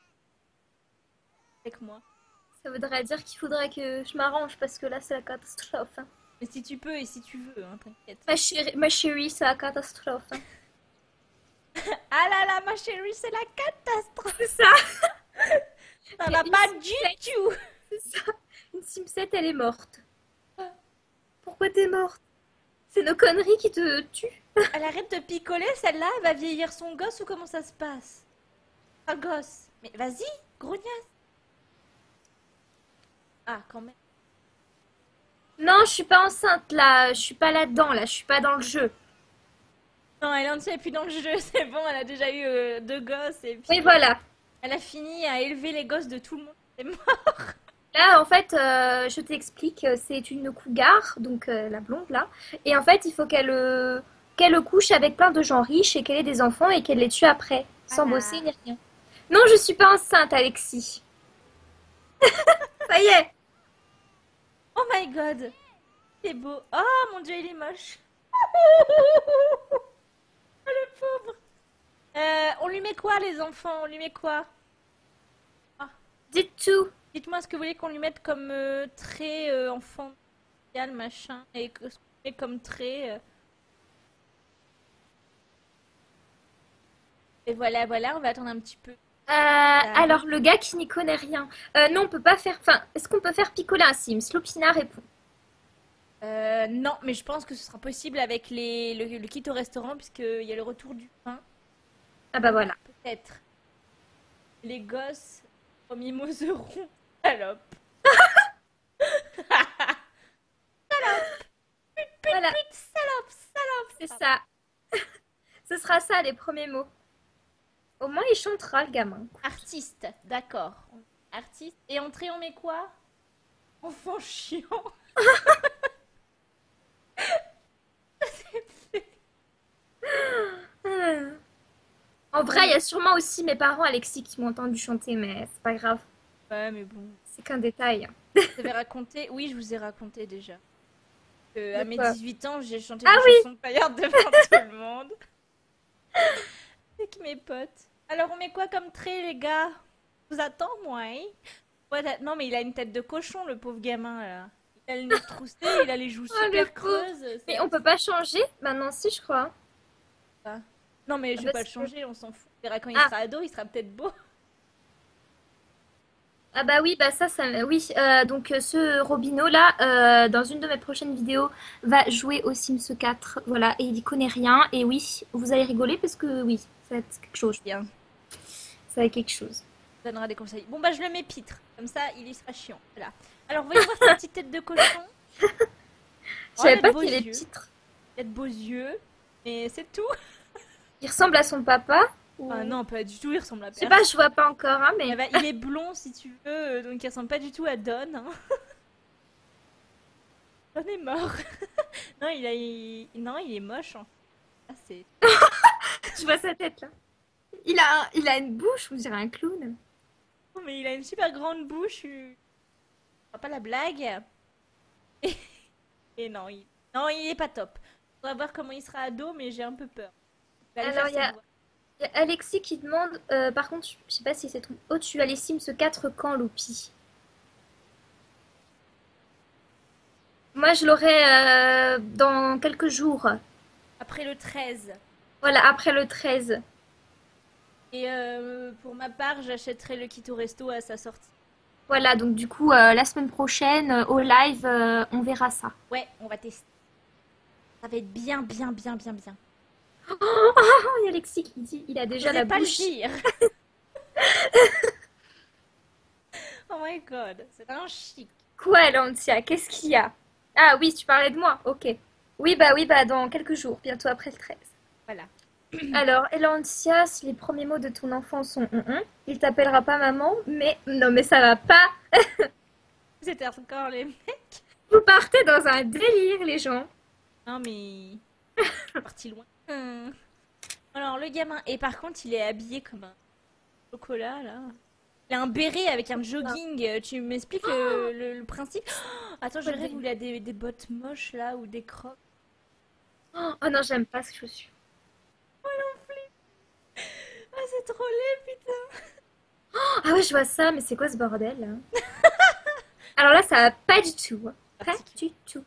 avec moi. Ça voudrait dire qu'il faudrait que je m'arrange parce que là, c'est la catastrophe, hein. Mais si tu peux et si tu veux, hein, t'inquiète. Ma chérie, c'est la catastrophe, hein. Ah là là, ma chérie, c'est la catastrophe. C'est ça, Ça Mais va une pas simulette. du tout. c'est ça. Une Simset, elle est morte. Pourquoi t'es morte? C'est nos conneries qui te tuent. Elle arrête de picoler, celle-là, elle va vieillir son gosse ou comment ça se passe? Un gosse. Mais vas-y, grognasse. Ah, quand même. Non, je suis pas enceinte là, je suis pas là-dedans là, je suis pas dans le jeu. Non, elle en est plus dans le jeu, c'est bon, elle a déjà eu 2 gosses et Oui, puis voilà. elle a fini à élever les gosses de tout le monde. C'est mort. Là, en fait, je t'explique, c'est une cougar, donc la blonde là, et en fait, il faut qu'elle couche avec plein de gens riches et qu'elle ait des enfants et qu'elle les tue après, sans Voilà. bosser ni rien. Non, je suis pas enceinte, Alexis. Ça y est. Oh my god. C'est beau. Oh mon dieu, il est moche. Oh, le pauvre. On lui met quoi, les enfants? On lui met quoi? Ah, Dites tout. dites-moi ce que vous voulez qu'on lui mette comme trait enfant social, machin. Et ce qu'on met comme trait. Et voilà, voilà, on va attendre un petit peu. Ça arrive. Alors, le gars qui n'y connaît rien. Non, on peut pas faire. Enfin, est-ce qu'on peut faire picoler un Sims? Lopina répond. Non, mais je pense que ce sera possible avec le kit au restaurant, puisqu'il y a le retour du pain. Ah bah voilà. Peut-être. Les gosses, premiers mots seront salope. Voilà, Salope, c'est salope. ça. Ce sera ça, les premiers mots. Au moins, il chantera, le gamin. Artiste, d'accord. Artiste. Et entrée, on met quoi? Enfant chiant. Ah. En vrai, il y a sûrement aussi mes parents, Alexis, qui m'ont entendu chanter, mais c'est pas grave. Ouais, mais bon. C'est qu'un détail. Vous avez raconté? Oui, je vous ai raconté déjà. À De mes quoi? 18 ans, j'ai chanté Ah des oui! chansons paillardes devant tout le monde. Avec mes potes. Alors, on met quoi comme trait, les gars? Je vous attends, moi, hein? Ouais, non, mais il a une tête de cochon, le pauvre gamin, là. Il a le nez troussé, il a les joues Oh, le super pauvre. creuses. Mais on peut pas changer? Maintenant, si, je crois. Ça. Non, mais je vais pas Parce le que... changer, on s'en fout. On verra quand il Ah, sera ado, il sera peut-être beau. ah bah oui, bah ça, oui. Donc, ce Robino là, dans une de mes prochaines vidéos, va jouer au Sims 4. Voilà, et il y connaît rien. Et oui, vous allez rigoler parce que oui, ça va être quelque chose. Bien, Ça va être quelque chose. on donnera des conseils. Bon, bah, je le mets pitre. Comme ça, il y sera chiant. Voilà. Alors, voyez voir sa petite tête de cochon. Je Oh, savais il a pas de beaux qu'il est yeux. titre. Il a de beaux yeux. Mais c'est tout. Il ressemble à son papa. Ah Ou... non, pas du tout, il ressemble à Je sais personne. pas, je vois pas encore, hein, Ah mais. bah, il est blond si tu veux, donc il ressemble pas du tout à Don, hein. Don est mort. Non, non, il est moche, en fait. Ah, c'est... Je vois sa tête là. Il a une bouche, on dirait un clown. Non, mais il a une super grande bouche. Ah, pas la blague. Et, et non, il est pas top. On va voir comment il sera ado, mais j'ai un peu peur. Il va aller Alors, faire ses devoirs. y a Alexis qui demande, par contre, je sais pas si c'est ton. Oh, tu as les Sims 4 quand, Loupi? Moi, je l'aurai dans quelques jours. Après le 13. Voilà, après le 13. Et pour ma part, j'achèterai le kit au resto à sa sortie. Voilà, donc du coup, la semaine prochaine, au live, on verra ça. Ouais, on va tester. Ça va être bien, bien, bien, bien, bien. Oh, il y a Alexis qui dit, il a déjà J'osais la pas le bouche. dire. Oh my god, c'est un chic. Quoi, Lancia? Qu'est-ce qu'il y a? Ah oui, tu parlais de moi, ok. Oui, bah dans quelques jours, bientôt après le 13. Voilà. Alors, Elancia, si les premiers mots de ton enfant sont il t'appellera pas maman, mais non, mais ça va pas. C'était encore les mecs. Vous partez dans un délire, les gens. Non mais... Parti loin. Alors le gamin... Et par contre, il est habillé comme un chocolat, là. Il a un béret avec un jogging. Tu m'expliques le principe? Oh, attends, je rêve où il a des bottes moches, là, ou des crocs. Oh non, j'aime pas ce chaussure. Ah, c'est trop laid, putain. Ah ouais, je vois ça, mais c'est quoi ce bordel là? Alors là, ça va pas du tout, hein. Pas du tout.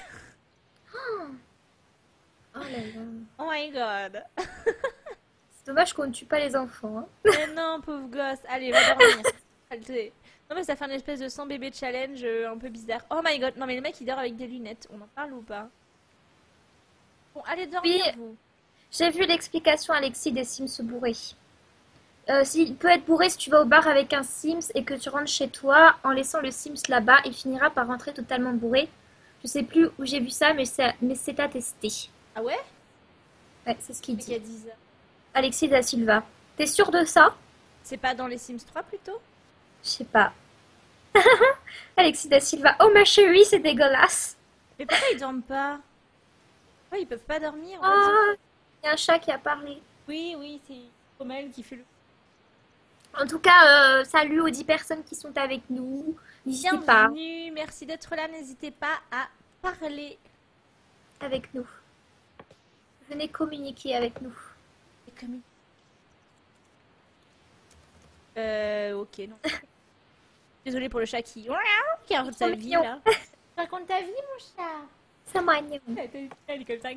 Oh là là. Oh my god. C'est dommage qu'on ne tue pas les enfants, hein. Mais non, pauvre gosse. Allez, va dormir. Saleté. Non, mais ça fait un espèce de sans bébé challenge un peu bizarre. Oh my god. Non, mais le mec, il dort avec des lunettes. On en parle ou pas? Bon, allez Oui, dormir, vous. j'ai vu l'explication, Alexis, des Sims bourrés. S'il peut être bourré si tu vas au bar avec un Sims et que tu rentres chez toi en laissant le Sims là-bas, il finira par rentrer totalement bourré. Je sais plus où j'ai vu ça, mais c'est à tester. Ah ouais? Ouais, c'est ce qu'il Mais qui dit. a dit ça? Alexis da Silva. T'es sûr de ça? C'est pas dans les Sims 3 plutôt? Je sais pas. Alexis da Silva. Oh ma chérie, c'est dégueulasse. Mais pourquoi ils dorment pas? Pourquoi ils peuvent pas dormir? Vas-y. Oh, il y a un chat qui a parlé. Oui, oui, c'est Rommel qui fait le... En tout cas, salut aux 10 personnes qui sont avec nous. N'hésitez pas Bienvenue, merci d'être là. N'hésitez pas à parler. avec nous. Venez communiquer avec nous. Et comme... ok, non. Désolée pour le chat qui raconte sa vie, mignon. là. Raconte ta vie, mon chat. Ça m'agne. Elle est comme ça.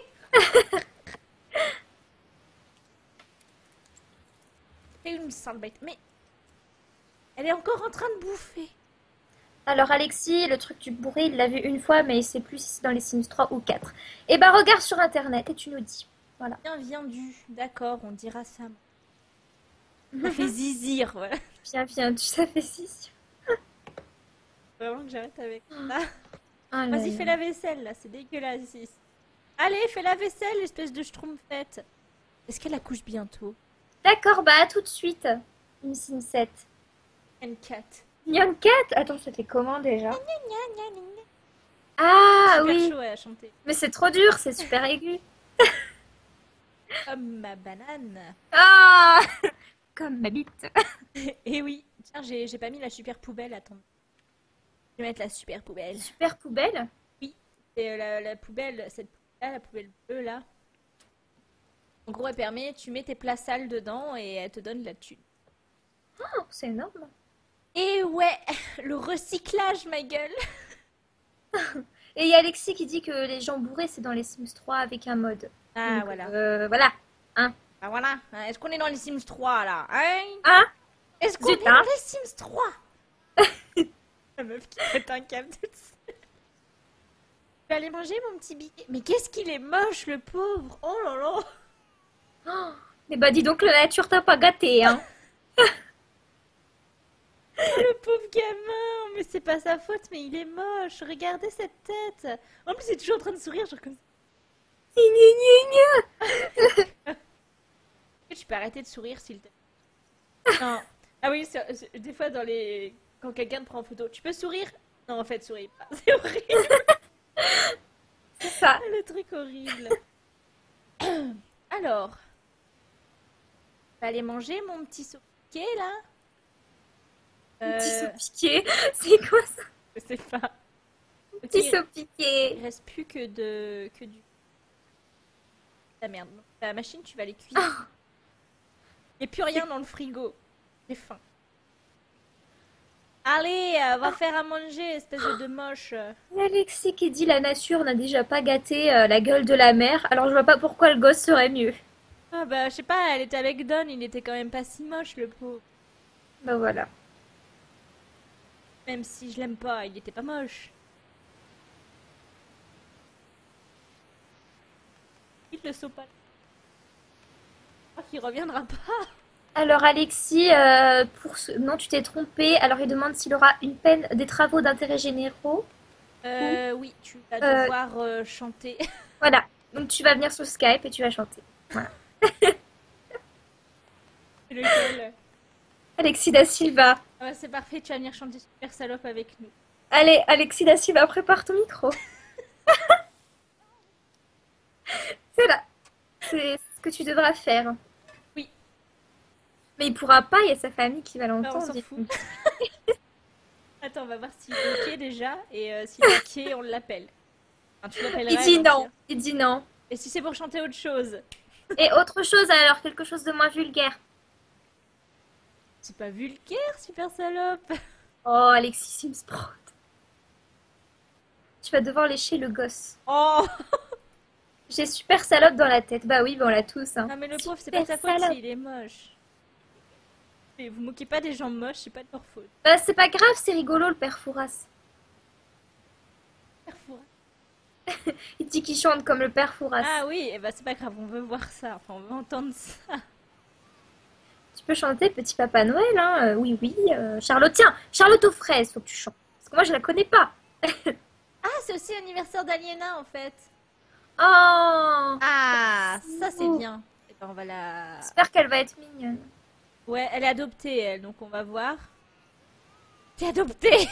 C'est une sale bête. Mais elle est encore en train de bouffer. Alors Alexis, le truc du bourré, il l'a vu une fois, mais il sait plus si c'est dans les Sims 3 ou 4. Eh ben regarde sur internet et tu nous dis. Voilà. Bien viandu. D'accord, on dira ça. Ça fait zizir, voilà. Bien, ça fait 6. Vraiment que j'arrête avec ça. Ah là Vas-y, là. fais la vaisselle, là. C'est dégueulasse ici. Allez, fais la vaisselle, espèce de schtroumpfette. Est-ce qu'elle accouche bientôt? D'accord, bah à tout de suite. Une Sim 7. Une cat. Nyan 4. Attends, c'était comment déjà? Gna, gna, gna, gna. Ah Super oui. chaud à chanter. Mais c'est trop dur, c'est super aigu. Comme ma banane. Ah comme ma bite. Et oui. Tiens, j'ai pas mis la super poubelle, attends. Je vais mettre la super poubelle. Super poubelle. Oui. C'est la poubelle, cette poubelle-là, la poubelle bleue, là. En gros, elle permet, tu mets tes plats sales dedans et elle te donne la thune. Oh, c'est énorme. Et ouais, le recyclage, ma gueule. Et il y a Alexis qui dit que les gens bourrés, c'est dans les Sims 3 avec un mode. Ah, Donc, voilà. voilà. Hein. Ah, voilà. Est-ce qu'on est dans les Sims 3, là? Hein? Ah, Est-ce qu'on zut, est dans hein. les Sims 3? La meuf qui pète un câble toute seule. Je vais aller manger mon petit billet. Mais qu'est-ce qu'il est moche, le pauvre. Oh là là. Oh, mais bah dis donc, la nature t'a pas gâté, hein. Le pauvre gamin. Mais c'est pas sa faute, mais il est moche. Regardez cette tête. En plus, il est toujours en train de sourire, genre comme ça. Gna, gna, gna. Est-ce que tu peux arrêter de sourire, s'il te plaît? Non. Ah oui, des fois, quand quelqu'un te prend en photo, tu peux sourire? Non, en fait, souris pas. C'est horrible. C'est ça. Le truc horrible. Alors, je vais aller manger mon petit saupiquet, là. Petit Euh, saut piqué. C'est quoi ça? je sais pas. Ok, Petit saut piqué. il reste plus que du... La merde. Donc, la machine, tu vas les cuire. Ah, Il n'y a plus rien dans le frigo. J'ai faim. Allez, va faire à manger, espèce de moche. il y a Alexis qui dit la nature n'a déjà pas gâté la gueule de la mère, alors je vois pas pourquoi le gosse serait mieux. Ah bah, je sais pas, elle était avec Don, il était quand même pas si moche, le pauvre. Bah voilà. Même si je l'aime pas, il était pas moche. Il le saut pas. Je crois qu'il reviendra pas. Alors Alexis, non, tu t'es trompé. Alors il demande s'il aura une peine des travaux d'intérêt généraux. Ou Oui, tu vas euh, devoir chanter. voilà. Donc tu vas venir sur Skype et tu vas chanter. Voilà. C'est lequel? Alexis da Silva. Ah bah, c'est parfait, tu vas venir chanter Super Salope avec nous. Allez, Alexis da Silva, prépare ton micro. C'est là. C'est ce que tu devras faire. Oui, Mais il pourra pas, il y a sa famille qui va bah, on l'entendre. s'en fout. Attends, on va voir s'il est ok déjà. Et s'il est ok, on l'appelle. Enfin, tu Il l'appelleras, elle dit au non. pire. Il dit non. Et si c'est pour chanter autre chose? Et autre chose alors, quelque chose de moins vulgaire. C'est pas vulgaire, Super Salope. Oh, Alexis Sims Prod. Tu vas devoir lécher le gosse. Oh J'ai super salope dans la tête. Bah oui, bah on l'a tous, hein. non mais le pauvre, c'est pas de Super sa faute salope. s'il est moche. Mais vous moquez pas des gens moches, c'est pas de leur faute. Bah c'est pas grave, c'est rigolo le père Fouras. Parfois. Il dit qu'il chante comme le père Fouras. Ah oui, et bah c'est pas grave, on veut voir ça. Enfin, on veut entendre ça. Tu peux chanter Petit Papa Noël, hein. Oui, oui. Charlotte, tiens, Charlotte aux fraises, faut que tu chantes. Parce que moi je la connais pas. Ah, c'est aussi l'anniversaire d'Aliena en fait. Oh, Ah, ça c'est ouh. bien. Et ben on va la... J'espère qu'elle va être mignonne. Ouais, elle est adoptée elle, donc on va voir. T'es adoptée.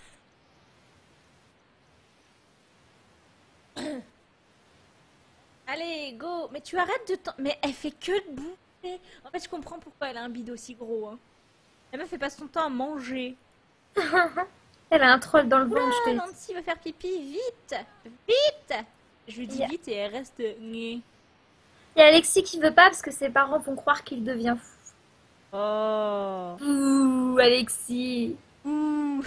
Allez, go. Mais tu arrêtes de t'en... Mais elle fait que de bouffer. En fait, je comprends pourquoi elle a un bide aussi gros. Hein. La meuf fait pas son temps à manger. Elle a un troll dans le ventre, je te Ah, le dis. Nancy va faire pipi, vite. Vite. Je lui Il dis y a, vite et elle reste... Nyeh. il y a Alexis qui veut pas parce que ses parents vont croire qu'il devient Oh. fou. Ouh, Alexis. Ouh.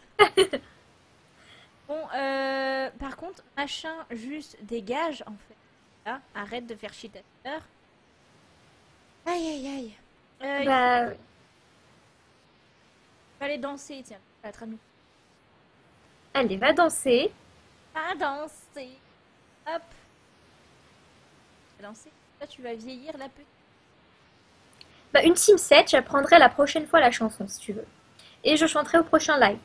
Bon, par contre, machin, juste dégage en fait. Là, arrête de faire chier ta sœur. Aïe aïe aïe. Il Bah, ouais. faut aller danser, tiens. À nous. Allez, va danser. Pas danser. Hop. Danser. Là, tu vas vieillir la petite. Bah, une Team 7, j'apprendrai la prochaine fois la chanson si tu veux. Et je chanterai au prochain live.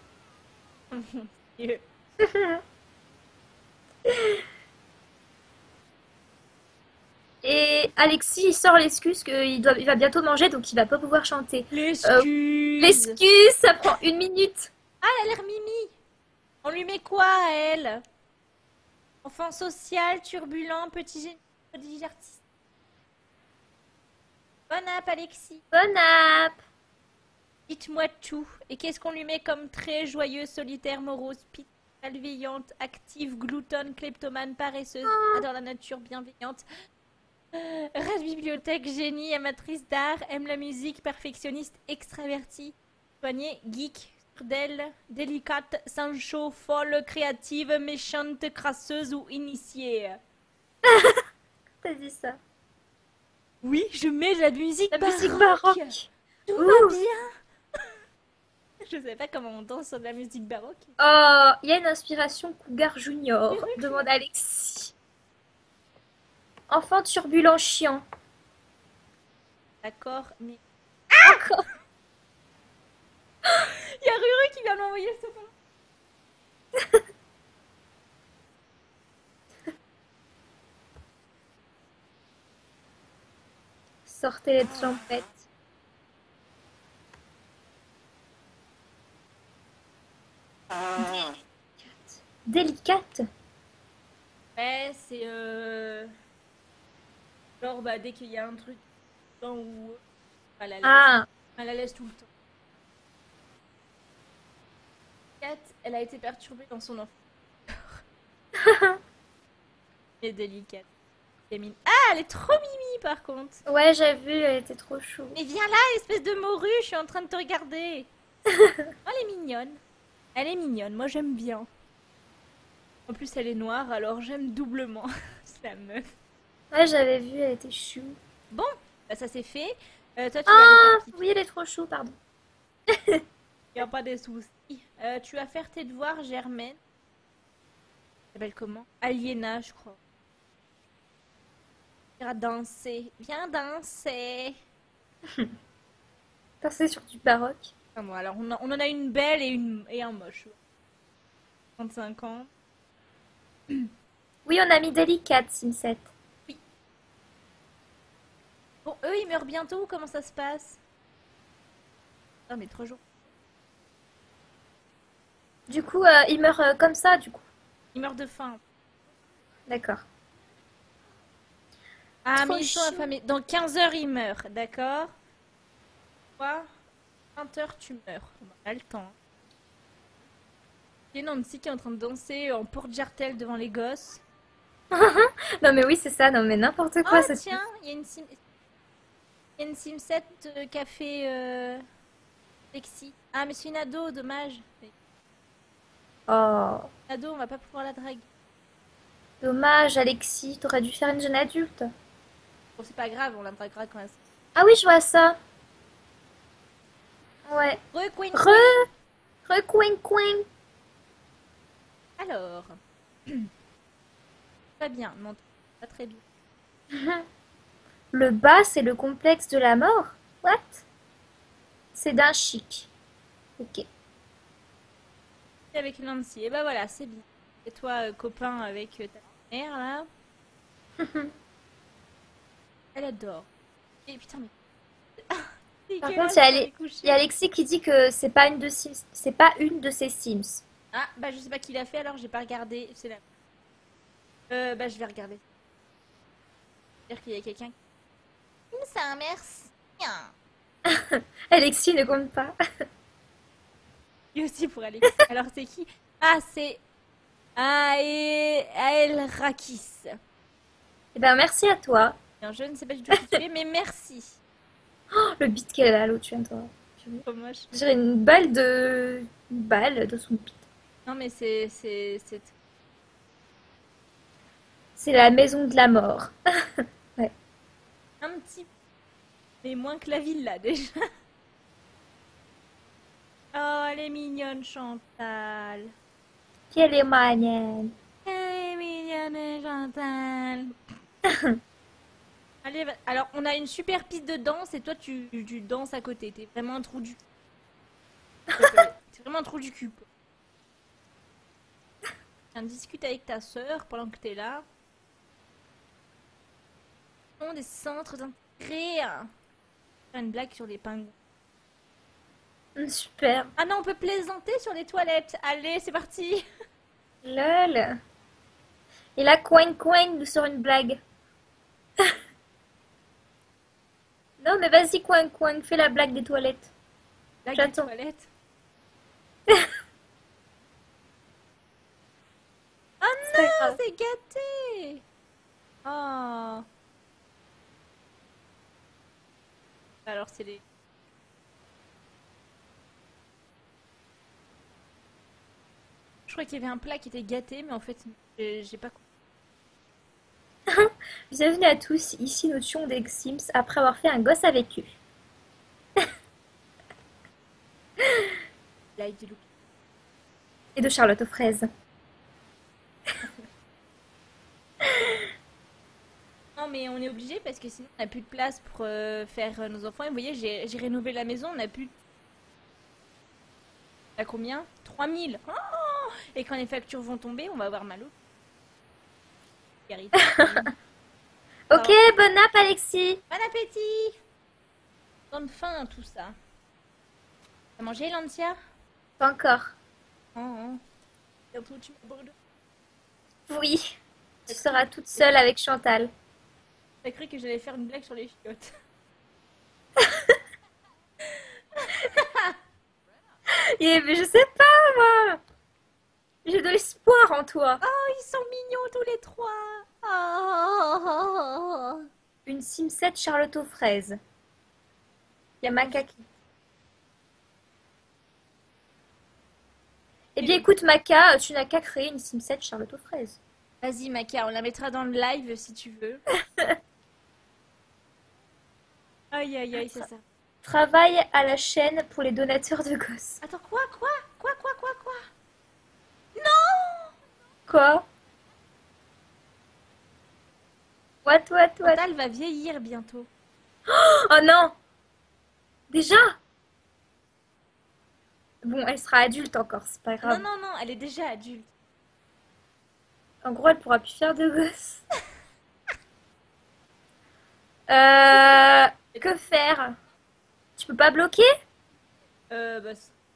Et Alexis, il sort l'excuse il va bientôt manger, donc il va pas pouvoir chanter. Euh, L'excuse. L'excuse, ça prend une minute. Ah, elle a l'air mimi. On lui met quoi à elle? Enfant social, turbulent, petit génie, prodige artiste. Bonne app, Alexis. Bon app. Dites-moi tout. Et qu'est-ce qu'on lui met comme trait joyeux, solitaire, morose, pite, malveillante, active, gloutonne, kleptomane, paresseuse, adore la nature, bienveillante, rêve bibliothèque, génie, amatrice d'art, aime la musique, perfectionniste, extravertie, soignée, geek, d'elle, délicate, sans chaud, folle, créative, méchante, crasseuse ou initiée. T'as dit ça. Oui, je mets de la musique La musique baroque. baroque. Tout va Ouh. bien. Je sais pas comment on danse sur de la musique baroque. Oh, il y a une inspiration Cougar Junior, demande Alexis. Enfant turbulent chiant. D'accord, mais... Encore. Il y a Ruru qui vient de m'envoyer ce fond. Sortez les trompettes. Délicate. Ouais, c'est genre bah dès qu'il y a un truc dedans ou mal à l'aise. Ah, Mal à l'aise tout le temps. Kat, elle a été perturbée dans son enfance. Elle est délicate. Camille. Ah, elle est trop mimi par contre. ouais, j'ai vu, elle était trop chou. Mais viens là, espèce de morue, je suis en train de te regarder. Oh, elle est mignonne. Elle est mignonne, moi j'aime bien. En plus, elle est noire, alors j'aime doublement. C'est la meuf. Ouais, j'avais vu, elle était chou. Bon, bah ça c'est fait. Toi, tu vas aller Ah, faire pipi. oui, elle est trop chou, pardon. Y a pas des soucis. Tu vas faire tes devoirs, Germaine. Elle s'appelle comment? Aliéna, je crois. Tu iras danser. Viens danser. Danser sur du baroque. Ah, bon, alors on en a une belle et un moche. 35 ans. Oui, on a mis délicate, Sim 7. Oui. Bon, eux, ils meurent bientôt ou comment ça se passe? Non, mais 3 jours. Du coup, il meurt comme ça, du coup. Ils meurent de faim. D'accord. Ah, Trop mais ils sont chiant. affamés. Dans 15 heures, ils meurent, d'accord? Toi, 20 heures, tu meurs. On a le temps. Il y a Nancy qui est en train de danser en porte-jartel devant les gosses. Non, mais oui, c'est ça. Non, mais n'importe quoi, Oh, cette... tiens, il y a une Simset café sexy. Ah, mais c'est une ado, dommage. Oh, Une ado, on va pas pouvoir la drague. dommage, Alexis. T'aurais dû faire une jeune adulte. Bon, c'est pas grave, on la draguera quand même. Ah oui, je vois ça. Ouais. Re-queen queen. Re... Re-queen. Alors, pas bien, non, pas très bien. Le bas, c'est le complexe de la mort? What? C'est d'un chic. Ok. Avec Nancy, et bah voilà, c'est bien. Et toi, copain avec ta mère là, elle adore. Et putain, mais. C'est Par contre, dégueulasse pour les il y a coucher. Alexis qui dit que c'est pas une de Sims, c'est pas une de ses Sims. Ah, bah je sais pas qui l'a fait alors, j'ai pas regardé. C'est là. Bah je vais regarder. Dire qu'il y a quelqu'un qui. Ça, merci. Alexis ne compte pas. Et aussi pour Alexis. Alors c'est qui? Ah, c'est Ael Rakis. Eh ben, merci à toi. Bien, je ne sais pas du tout qui tu es, mais merci. Oh, le bit qu'elle a, l'autre, tu viens de voir. Trop moche. J'ai une balle de... Une balle de son bit. Non, mais c'est. C'est la maison de la mort. Ouais. Un petit. Mais moins que la villa déjà. Oh, elle est mignonne, Chantal. Quelle est manienne. Elle est mignonne, Chantal. Allez, alors on a une super piste de danse et toi tu danses à côté. T'es vraiment un trou du. T'es vraiment un trou du cul, quoi. Tiens, discute avec ta sœur pendant que t'es là. On des centres d'intérêt. Faire une blague sur les pingouins. Super. Ah non, on peut plaisanter sur les toilettes. Allez, c'est parti. Lol. Et là, Coin nous sort une blague. Non, mais vas-y, Coin, fais la blague des toilettes. Blague des J'attends. toilettes. C'est pas Ah, grave. c'est gâté. Oh. Alors c'est les. Je crois qu'il y avait un plat qui était gâté, mais en fait, j'ai pas compris. Bienvenue à tous, ici nous tuons des Sims après avoir fait un gosse avec eux. Blague du loup. Et de Charlotte aux fraises. Non, mais on est obligé parce que sinon on n'a plus de place pour faire nos enfants. Et vous voyez, j'ai rénové la maison, on a plus. À combien? 3000. Oh, et quand les factures vont tomber, on va avoir mal au. Vérité. Ok, bon app Alexis. Bon appétit! Donne faim tout ça. T'as mangé, Lancia? Pas encore. Oh, oh. Bientôt tu m'abordes. Oui. Tu seras toute seule avec Chantal. T'as cru que j'allais faire une blague sur les chiottes? Mais je sais pas, moi. J'ai de l'espoir en toi. Oh, ils sont mignons tous les trois! Oh. Une Simset Charlotte aux fraises. Il y a Maca qui... Eh bien écoute Maca, tu n'as qu'à créer une Simset Charlotte aux fraises. Vas-y, Maca, on la mettra dans le live si tu veux. Aïe, aïe, aïe, c'est ça. Travaille à la chaîne pour les donateurs de gosses. Attends, quoi? Quoi? Quoi? What? Chantal va vieillir bientôt. Oh non! Déjà? Bon, elle sera adulte encore, c'est pas grave. Non, elle est déjà adulte. En gros, elle pourra plus faire de gosses. Que faire? Tu peux pas bloquer? Bah,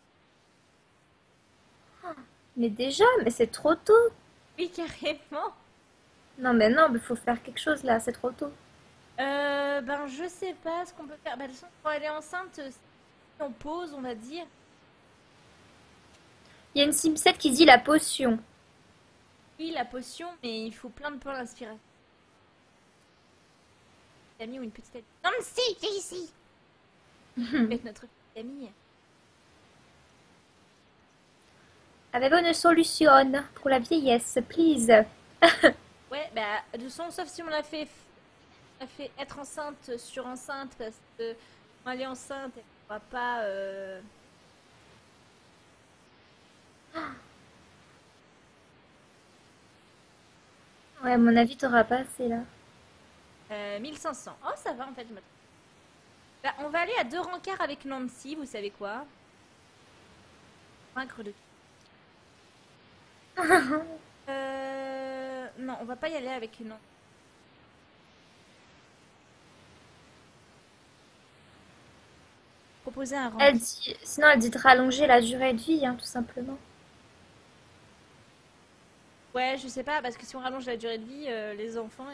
Mais déjà, mais c'est trop tôt. oui, carrément. Non, mais faut faire quelque chose là, c'est trop tôt. Ben, je sais pas ce qu'on peut faire. Bah, de toute façon, pour aller enceinte, si on pause, on va dire. Il y a une Sim7 qui dit la potion. Oui, la potion, mais il faut plein de points d'inspiration. Une amie ou une petite amie. Non, mais si, viens ici. Avec notre petite amie. Avez-vous une solution pour la vieillesse, please? Ouais, bah, de toute façon, sauf si on l'a fait être enceinte sur enceinte, parce que quand elle est enceinte, elle pourra pas. Ouais, à mon avis, t'auras pas assez là. 1500. Oh, ça va en fait, je me trompe. Bah, on va aller à 2 rencarts avec Nancy, vous savez quoi? Vaincre de non, on va pas y aller avec une. Proposer un Elle rencard. dit, sinon, elle dit de rallonger la durée de vie, hein, tout simplement. Ouais, je sais pas, parce que si on rallonge la durée de vie, les enfants,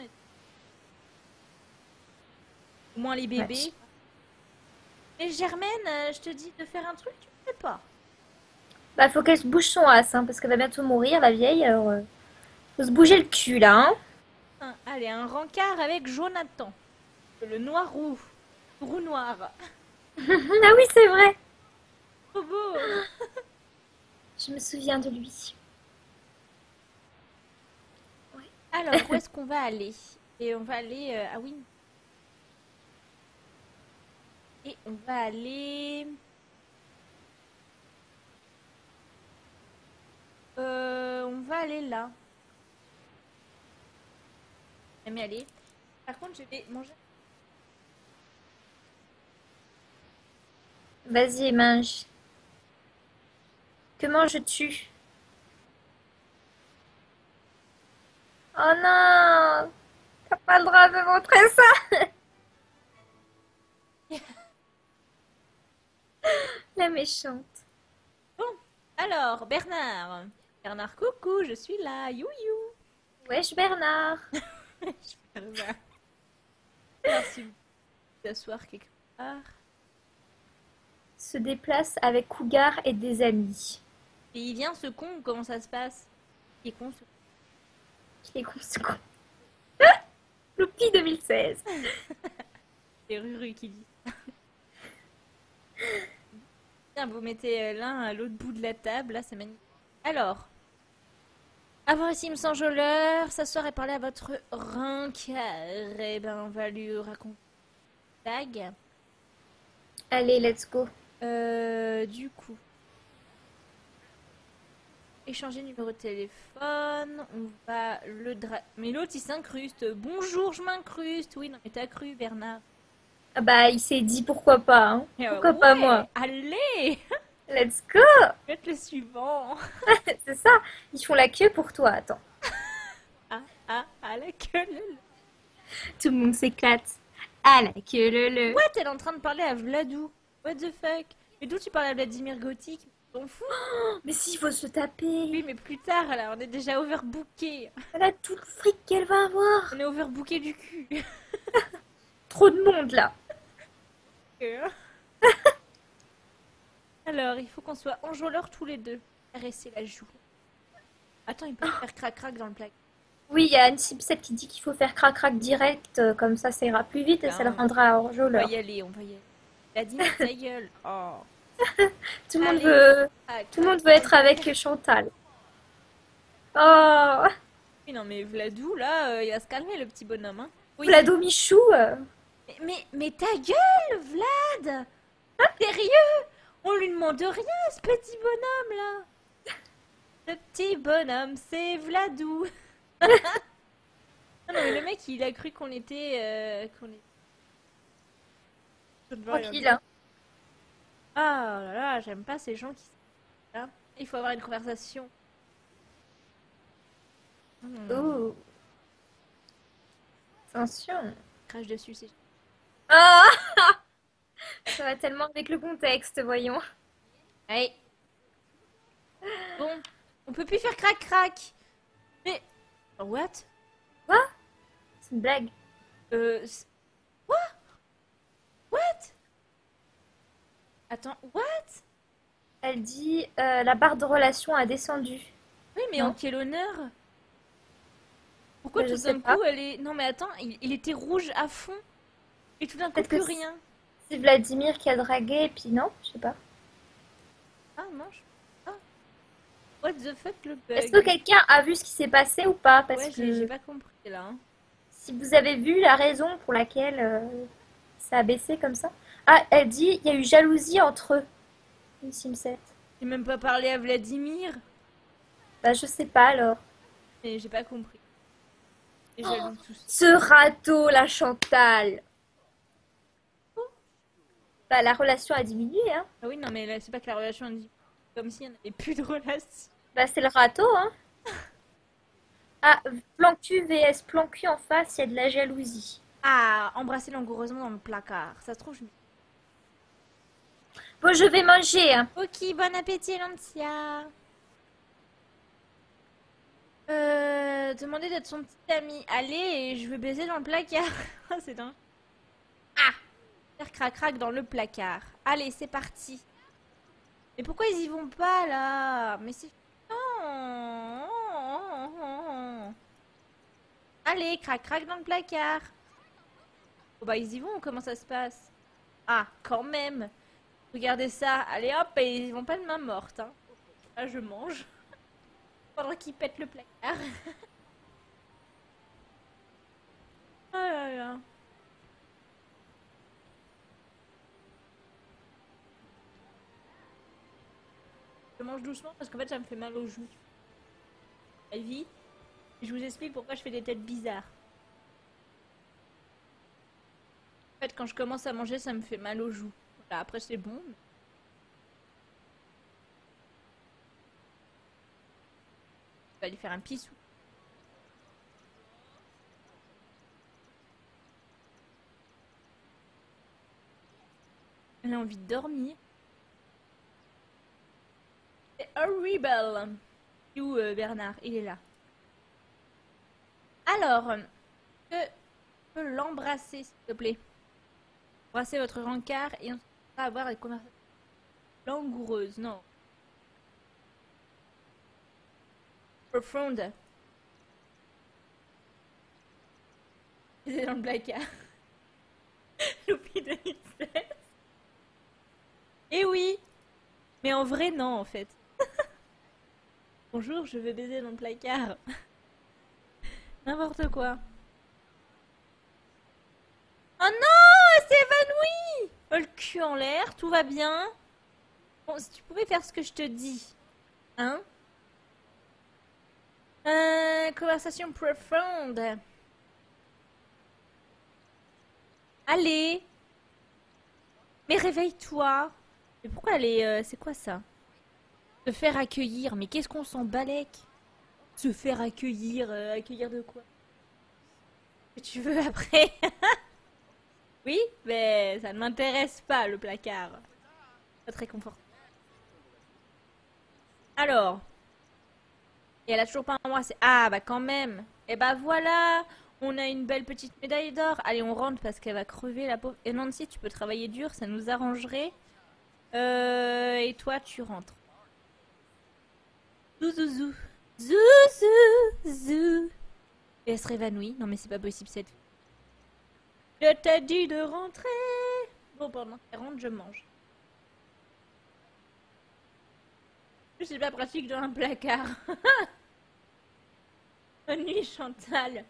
au moins les Ouais. bébés. Mais Germaine, je te dis de faire un truc, tu le fais pas. Bah, faut qu'elle se bouge son as, hein, parce qu'elle va bientôt mourir, la vieille. Alors, faut se bouger le cul là, hein. Allez, un rencard avec Jonathan. Le noir roux. Roux noir. Ah oui, c'est vrai. Trop beau. Je me souviens de lui. Alors, où est-ce qu'on va aller? Et on va aller à Win. Et on va aller. On va aller là. J'aime y aller. Par contre, je vais manger. Vas-y, mange. Que manges-tu? Oh non! T'as pas le droit de montrer ça! La méchante. Bon, alors, Bernard. Bernard, coucou, je suis là. You. Wesh Bernard. Bernard. Alors, si vous voulez asseoir quelque part. Se déplace avec Cougar et des amis. Et il vient ce con, comment ça se passe? Il est con, ce con. Il est con ce con. Loupi 2016. C'est Ruru qui dit. Bien, vous mettez l'un à l'autre bout de la table, là, c'est magnifique. Alors, avoir ici une s'enjôleur, s'asseoir et parler à votre rencard. Eh ben, on va lui raconter une blague. Allez, let's go. Du coup, échanger numéro de téléphone, on va mais l'autre il s'incruste. Bonjour, je m'incruste. Oui, non, mais t'as cru, Bernard. Ah bah, il s'est dit pourquoi pas, hein. Et, Pourquoi pas ouais, moi? allez, Let's go. faites le suivant. C'est ça. Ils font la queue pour toi. Attends. À la queue leu. Tout le monde s'éclate. À la queue le. What, elle est en train de parler à Vladou. What the fuck? Mais d'où tu parles à Vladimir Gothic? On s'en fout. Mais si, il faut se taper. Oui, mais plus tard, là, on est déjà overbooké. Elle a tout le fric qu'elle va avoir. On est overbooké du cul. Trop de monde là. Alors, il faut qu'on soit enjôleurs tous les deux. Caresser la joue. Attends, il peut faire crac-crac dans le placard. Oui, il y a une Sim7 qui dit qu'il faut faire crac-crac direct. Comme ça ira plus vite et ça le rendra On va enjôleur. y aller, on va y aller. La dit ta gueule. Oh. Tout le monde Allez. veut. Ah, Tout le monde veut être avec Chantal. Oh, Oui, non, mais Vladou, là, il va se calmer, le petit bonhomme. Hein. Oui, Vlado Michou. mais ta gueule, Vlad! Sérieux? On lui demande rien, ce petit bonhomme là. Ce petit bonhomme, c'est Vladou. Ah non, mais le mec, il a cru qu'on était. Je ne veux rien Tranquille, dire. hein. Ah là là, j'aime pas ces gens qui sont là. Il faut avoir une conversation. Ouh, attention. Crache dessus, c'est. Ah, ça va tellement avec le contexte, voyons. Allez. Bon, on peut plus faire crac-crac. Mais. What? Quoi? C'est une blague. Euh. Quoi? What? Attends, what? Elle dit la barre de relation a descendu. Oui, mais en Non? quel honneur? Pourquoi Je tout sais d'un pas. coup elle est. Non, mais attends, il était rouge à fond. Et tout d'un coup, Peut-être que plus rien. c'est Vladimir qui a dragué, et puis non, je sais pas. Ah non, ah. What the fuck le Est-ce que bug? quelqu'un a vu ce qui s'est passé ou pas? Parce Ouais, j'ai que pas compris là, hein. si vous avez vu la raison pour laquelle ça a baissé comme ça. Ah, elle dit il y a eu jalousie entre eux. Une Sim7. J'ai même pas parlé à Vladimir. Bah, je sais pas alors. Mais j'ai pas compris. Et Oh, jaloux tous. ce râteau, la Chantal. Bah, la relation a diminué, hein. Ah oui, non, mais là, c'est pas que la relation a dit. Comme s'il n'y en avait plus de relation. Bah, c'est le râteau, hein. Ah, plan cul vs plan cul en face, il y a de la jalousie. Ah, embrasser langoureusement dans le placard. Ça se trouve, je. Bon, je vais manger, hein. Ok, bon appétit, Lancia. Demander d'être son petit ami. Allez, et je veux baiser dans le placard. Ah, c'est dingue. Ah, faire crac-crac dans le placard. Allez, c'est parti. Mais pourquoi ils y vont pas, là? Mais c'est chiant. Allez, crac-crac dans le placard. Oh bah, ils y vont, comment ça se passe? Ah, quand même. Regardez ça. Allez, hop, et ils vont pas de main morte, hein. Là, je mange. Pendant qu'ils pètent le placard. Oh là là. Je mange doucement parce qu'en fait, ça me fait mal aux joues. Ivy, je vous explique pourquoi je fais des têtes bizarres. En fait, quand je commence à manger, ça me fait mal aux joues. Voilà, après, c'est bon. Je vais aller faire un pissou. Elle a envie de dormir. C'est horrible. Il est où Bernard? Il est là. Alors, je peux l'embrasser, s'il te plaît. Embrasser votre rencard et on va avoir des conversations langoureuses. Non. Profonde. C'est dans le placard. Loupi 2016. Eh oui. Mais en vrai, non, en fait. Bonjour, je veux baiser dans le placard. N'importe quoi. Oh non, elle s'est évanouie. Oh, le cul en l'air, tout va bien. Bon, si tu pouvais faire ce que je te dis. Hein? Conversation profonde. Allez. Mais réveille-toi. Mais pourquoi elle est... c'est quoi ça? Se faire accueillir. Mais qu'est-ce qu'on s'en balèque? Se faire accueillir. Accueillir de quoi? Que tu veux après? Oui, mais ça ne m'intéresse pas, le placard. Pas très confortable. Alors. Et elle a toujours pas embrassé. Ah, bah quand même. Et bah voilà. On a une belle petite médaille d'or. Allez, on rentre parce qu'elle va crever, la pauvre. Et Nancy, tu peux travailler dur, ça nous arrangerait. Et toi, tu rentres. Zouzouzou. Zouzou. Zou. Et elle se révanouit. Non, mais c'est pas possible cette. Je t'ai dit de rentrer. Bon, pendant qu'elle rentre, je mange. C'est pas pratique dans un placard. Bonne nuit, Chantal.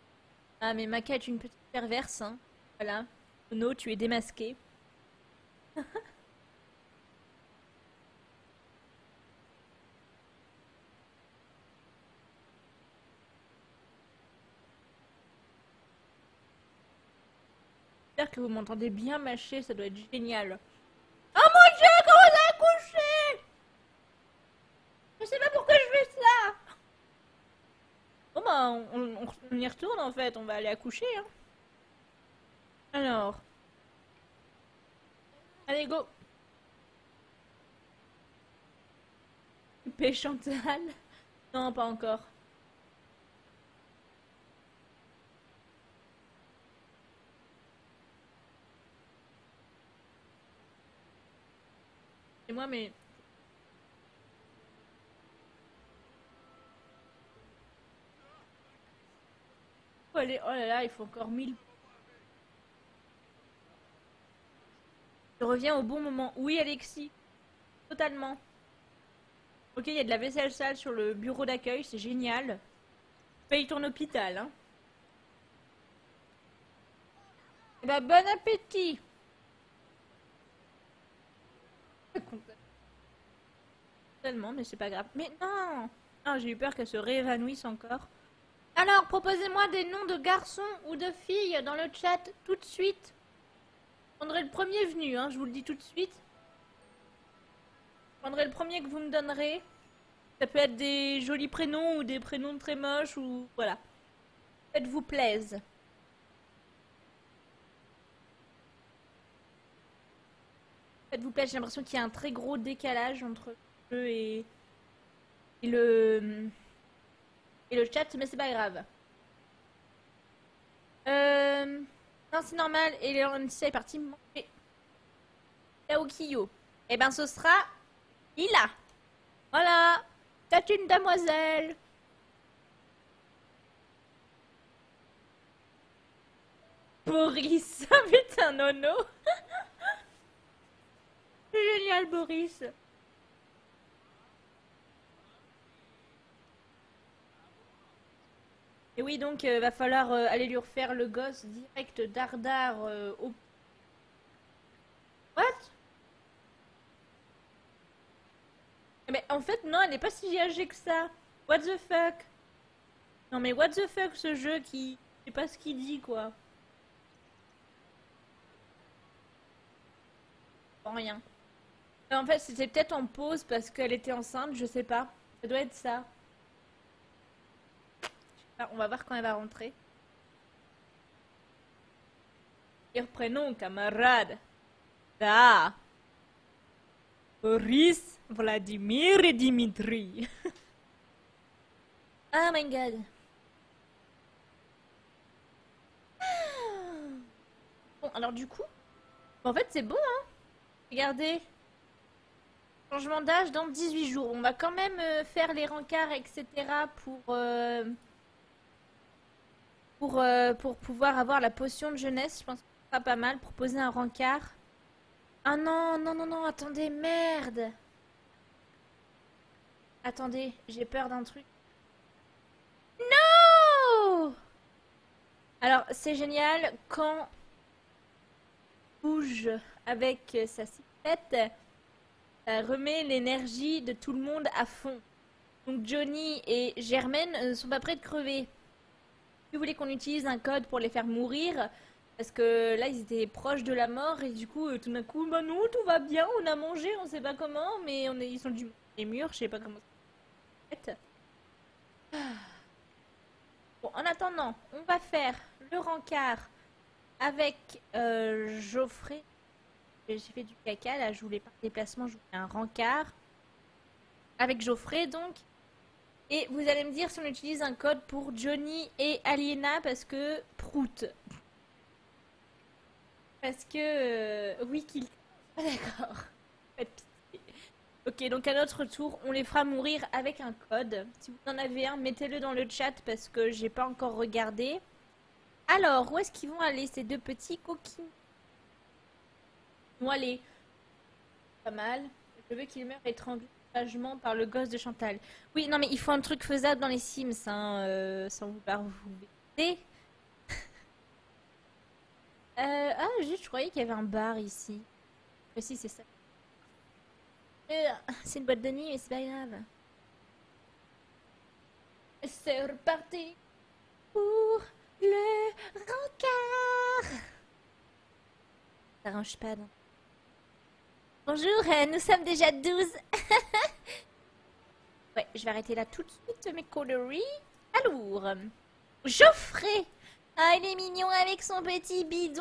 Ah, mais Maca est une petite perverse, hein. Voilà. No, tu es démasqué. J'espère que vous m'entendez bien mâcher, ça doit être génial. Oh mon dieu, comment ça a couché! Je sais pas pourquoi je fais ça! Bon bah, on y retourne en fait, on va aller accoucher, hein. Alors, allez go! Paix Chantal? Non, pas encore. Et moi, mais... Oh, oh là là, il faut encore 1000. Je reviens au bon moment. Oui, Alexis. Totalement. Ok, il y a de la vaisselle sale sur le bureau d'accueil, c'est génial. Paye ton hôpital, hein. Eh ben, bon appétit! Tellement, mais c'est pas grave. Mais non! Ah, j'ai eu peur qu'elle se réévanouisse encore. Alors, proposez-moi des noms de garçons ou de filles dans le chat tout de suite. Je prendrai le premier venu, hein, je vous le dis tout de suite. Je prendrai le premier que vous me donnerez. Ça peut être des jolis prénoms ou des prénoms très moches ou... Voilà. Faites-vous plaise. Faites-vous plaisir, j'ai l'impression qu'il y a un très gros décalage entre le jeu et le chat, mais c'est pas grave. Non, c'est normal. Et Laetitia est partie manger. Taokiyo. Eh ben, ce sera Lila. Voilà. C'est une demoiselle. Boris. Putain, nono. C'est génial, Boris. Et oui, donc, va falloir aller lui refaire le gosse direct dardard au... What? Mais en fait, non, elle n'est pas si âgée que ça. What the fuck? Non, mais what the fuck, ce jeu qui... Je sais pas ce qu'il dit, quoi. Rien. En fait, c'était peut-être en pause parce qu'elle était enceinte, je sais pas. Ça doit être ça. Ah, on va voir quand elle va rentrer. Et reprenons, camarades. Ah, Boris, Vladimir et Dimitri. Oh my god. Bon, alors du coup, en fait, c'est bon, hein. Regardez. Changement d'âge dans 18 jours. On va quand même faire les rencarts, etc. Pour pouvoir avoir la potion de jeunesse. Je pense que ce sera pas mal pour poser un rencard. Ah non, non, non, non, attendez, merde. Attendez, j'ai peur d'un truc. Non! Alors, c'est génial quand bouge avec sa cyclette, ça remet l'énergie de tout le monde à fond. Donc Johnny et Germaine ne sont pas prêts de crever. Si vous voulez qu'on utilise un code pour les faire mourir, parce que là ils étaient proches de la mort et du coup tout d'un coup bah non tout va bien, on a mangé, on sait pas comment, mais ils sont du les murs, je sais pas comment ça se fait. Bon, en attendant, on va faire le rencard avec Geoffrey. J'ai fait du caca, là je voulais pas de déplacement, je voulais un rencard. Avec Geoffrey donc. Et vous allez me dire si on utilise un code pour Johnny et Aliena parce que Prout. Parce que oui qu'il... Ah, d'accord. Pas de pitié. Ok, donc à notre tour, on les fera mourir avec un code. Si vous en avez un, mettez-le dans le chat parce que j'ai pas encore regardé. Alors, où est-ce qu'ils vont aller ces deux petits coquins? Ils vont aller. Pas mal. Je veux qu'ils meurent étranglés sauvagement par le gosse de Chantal. Oui, non mais il faut un truc faisable dans les Sims, hein, sans vouloir vous bêter. Ah, juste, je croyais qu'il y avait un bar ici. Si, c'est ça. C'est une boîte de nuit, mais c'est pas grave. C'est reparti pour le rencard. Ça arrange pas, non. Bonjour, nous sommes déjà 12. Ouais, je vais arrêter là tout de suite mes conneries. Alors, Geoffrey. Ah, il est mignon avec son petit bidon.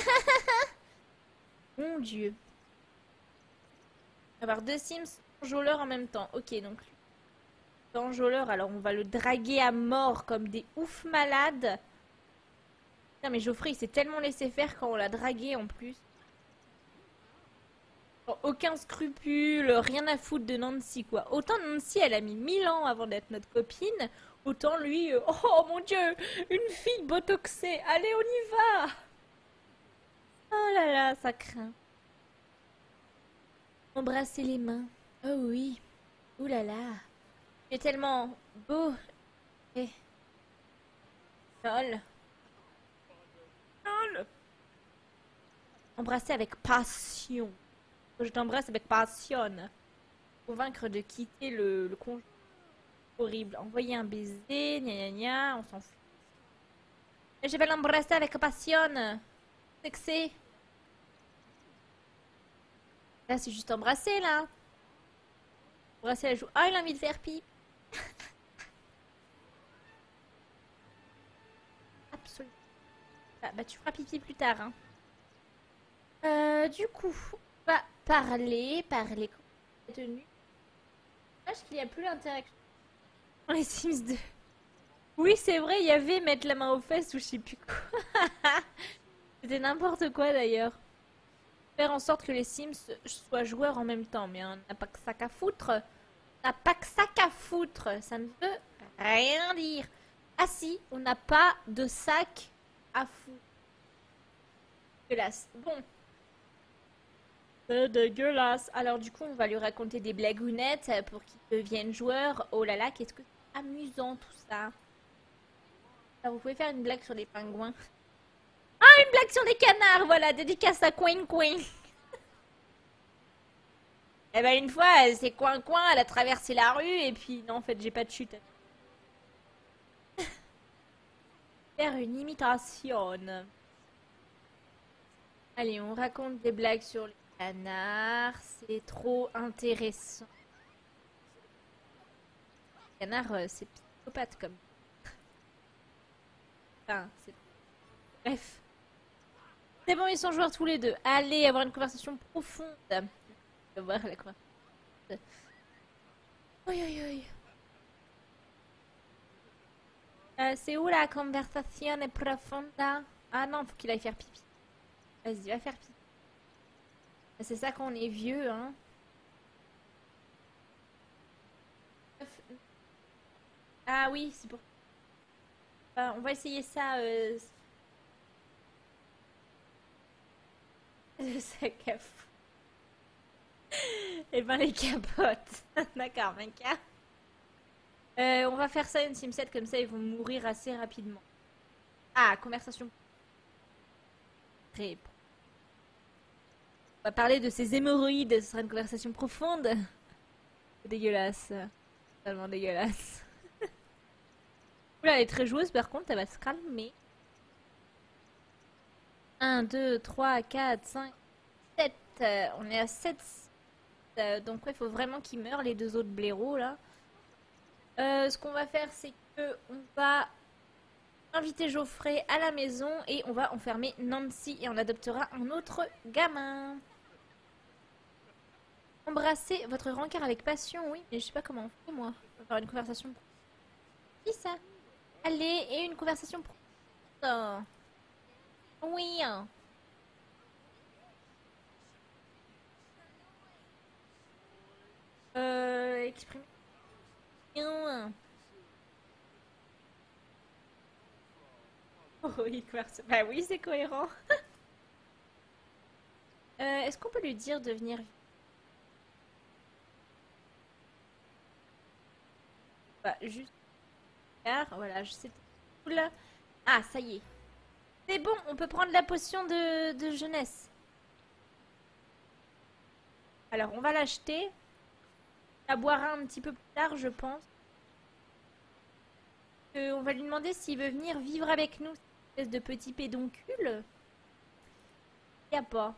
Mon Dieu. On va avoir deux Sims enjôleurs en même temps. Ok, donc enjôleur, alors on va le draguer à mort comme des ouf malades. Non mais Geoffrey il s'est tellement laissé faire quand on l'a dragué en plus. Genre, aucun scrupule, rien à foutre de Nancy quoi. Autant Nancy elle a mis 1000 ans avant d'être notre copine, autant lui, oh mon dieu, une fille botoxée, allez on y va. Oh là là, ça craint. Embrasser les mains, oh oui, ouh là là. Il est tellement beau et lol. Lol. Embrasser avec passion. Je t'embrasse avec passion. Convaincre de quitter le conjoint. Horrible. Envoyer un baiser, gna gna gna, on s'en fout. Et je vais l'embrasser avec passion. C'est que c'est. Là, c'est juste embrasser, là. Embrasser la joue. Ah, il a envie de faire pipi. Absolument. Ah, bah, tu feras pipi plus tard, hein. Du coup, on va parler tenue. Je pense qu'il n'y a plus l'interaction dans les Sims 2. Oui, c'est vrai, il y avait mettre la main aux fesses ou je sais plus quoi. C'était n'importe quoi d'ailleurs. Faire en sorte que les Sims soient joueurs en même temps. Mais on n'a pas que ça qu'à foutre. On n'a pas que ça qu'à foutre. Ça ne veut rien dire. Ah si, on n'a pas de sac à foutre. Dégueulasse. Bon. C'est dégueulasse. Alors du coup, on va lui raconter des blagounettes pour qu'il devienne joueur. Oh là là, qu'est-ce que c'est amusant tout ça. Alors, vous pouvez faire une blague sur les pingouins. Ah, une blague sur les canards, voilà, dédicace à Coin Coin. Eh ben une fois, c'est Coin Coin, elle a traversé la rue et puis non, en fait, j'ai pas de chute. Faire une imitation. Allez, on raconte des blagues sur les canards, c'est trop intéressant. Les canards, c'est psychopathe comme. Enfin, c'est. Bref. C'est bon, ils sont joueurs tous les deux. Allez, avoir une conversation profonde. On va voir la conversation. Oi, oi, oi. C'est où la conversation est profonde là? Ah non, faut qu'il aille faire pipi. Vas-y, va faire pipi. C'est ça qu'on est vieux, hein. Ah oui, c'est pour... on va essayer ça. Le sac à fou. Et ben les capotes. D'accord, Minka. On va faire ça une Sim 7 comme ça ils vont mourir assez rapidement. Ah, conversation. Très. On va parler de ces hémorroïdes, ce sera une conversation profonde. C'est dégueulasse. Totalement dégueulasse. Oula, elle est très joueuse par contre, elle va se calmer. 1, 2, 3, 4, 5, 7. On est à 7. Donc ouais, il faut vraiment qu'ils meurent les deux autres blaireaux là. Ce qu'on va faire, c'est que on va inviter Geoffrey à la maison et on va enfermer Nancy et on adoptera un autre gamin. Embrasser votre rencard avec passion, oui, mais je sais pas comment on fait moi. On va faire une conversation. Qui ça? Allez, et une conversation. Oh. Oui. Exprimer. Oh oui, bah oui, c'est cohérent. Est-ce qu'on peut lui dire de venir? Bah, juste. Voilà, je sais. Oula. Ah, ça y est. C'est bon, on peut prendre la potion de jeunesse. Alors, on va l'acheter. On la boira un petit peu plus tard, je pense. On va lui demander s'il veut venir vivre avec nous. Cette espèce de petit pédoncule. Y a pas.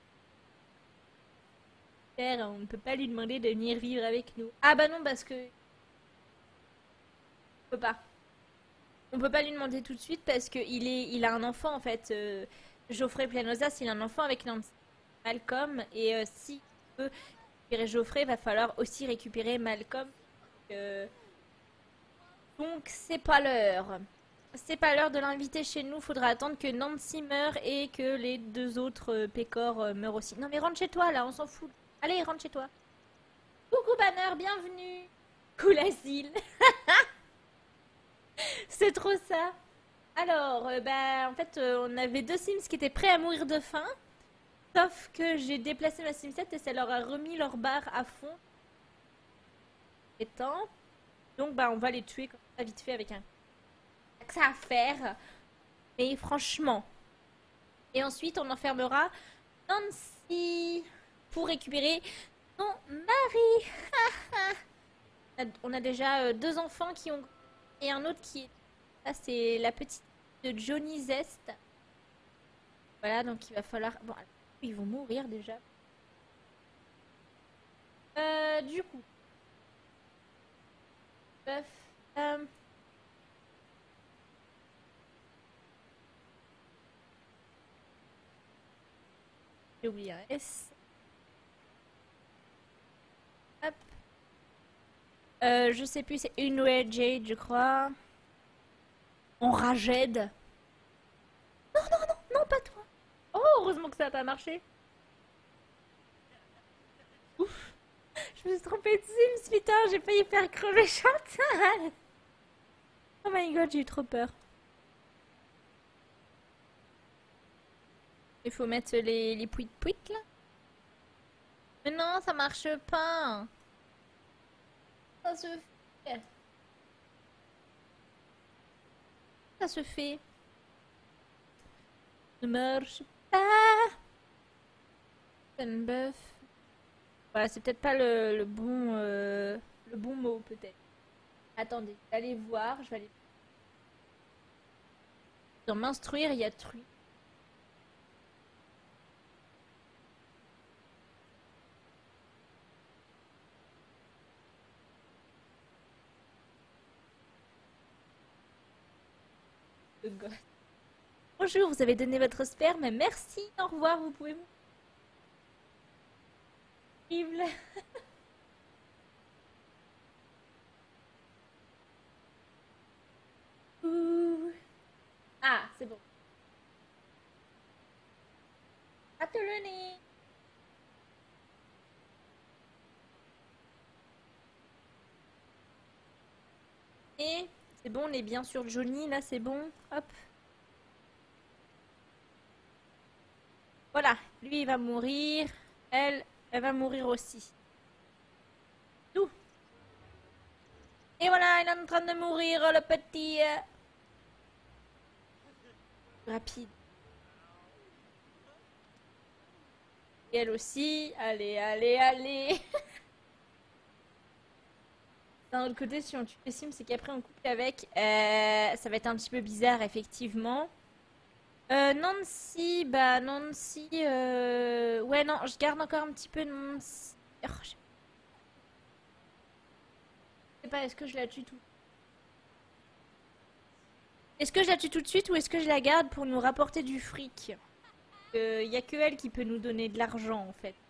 On ne peut pas lui demander de venir vivre avec nous. Ah bah non, parce que... On peut pas. On peut pas lui demander tout de suite parce qu'il a un enfant en fait. Geoffrey Planosas, il a un enfant avec Nancy Malcolm. Et si il veut récupérer Geoffrey, il va falloir aussi récupérer Malcolm. Euh, Donc c'est pas l'heure. C'est pas l'heure de l'inviter chez nous. Faudra attendre que Nancy meure et que les deux autres pécores meurent aussi. Non mais rentre chez toi là, on s'en fout. Allez, rentre chez toi. Coucou Banner, bienvenue. Cool asile. C'est trop ça. Alors, bah, en fait, on avait deux Sims qui étaient prêts à mourir de faim. Sauf que j'ai déplacé ma Sim 7 et ça leur a remis leur barre à fond. Et temps. Donc, bah, on va les tuer comme ça, vite fait, avec un... que ça à faire. Mais franchement. Et ensuite, on enfermera Nancy pour récupérer son mari. On a déjà deux enfants qui ont... Et un autre qui est... Ça, c'est la petite de Johnny Zest. Voilà, donc il va falloir... Bon, ils vont mourir déjà. Du coup... Bœuf... J'ai oublié un S. Hop. Je sais plus, c'est une Jade, je crois. Enraged. Non, non, non, non, pas toi. Oh, heureusement que ça n'a pas marché. Ouf. Je me suis trompée de Sims, putain, j'ai failli faire crever Chantal. Oh my god, j'ai eu trop peur. Il faut mettre les pouit-pouit là. Mais non, ça marche pas. Ça se fait. Ça se fait. Ne marche pas. Un bœuf. Voilà, c'est peut-être pas le bon mot, peut-être. Attendez, je vais aller voir. Je vais aller... Dans m'instruire, il y a truie. Le gosse. Bonjour, vous avez donné votre sperme. Merci, au revoir, vous pouvez me... Horrible. Ouh. Ah, c'est bon. Rate le nez. Et c'est bon, on est bien sur Johnny, là, c'est bon. Hop. Voilà, lui, il va mourir. Elle va mourir aussi. Tout. Et voilà, il est en train de mourir, le petit. Rapide. Et elle aussi. Allez, allez, allez. D'un autre côté, si on tue les Sims, c'est qu'après on couple avec. Ça va être un petit peu bizarre, effectivement. Nancy, bah Nancy. Ouais, non, je garde encore un petit peu Nancy. Oh, je sais pas, est-ce que je la tue tout? Est-ce que je la tue tout de suite ou est-ce que je la garde pour nous rapporter du fric? Y a que elle qui peut nous donner de l'argent en fait.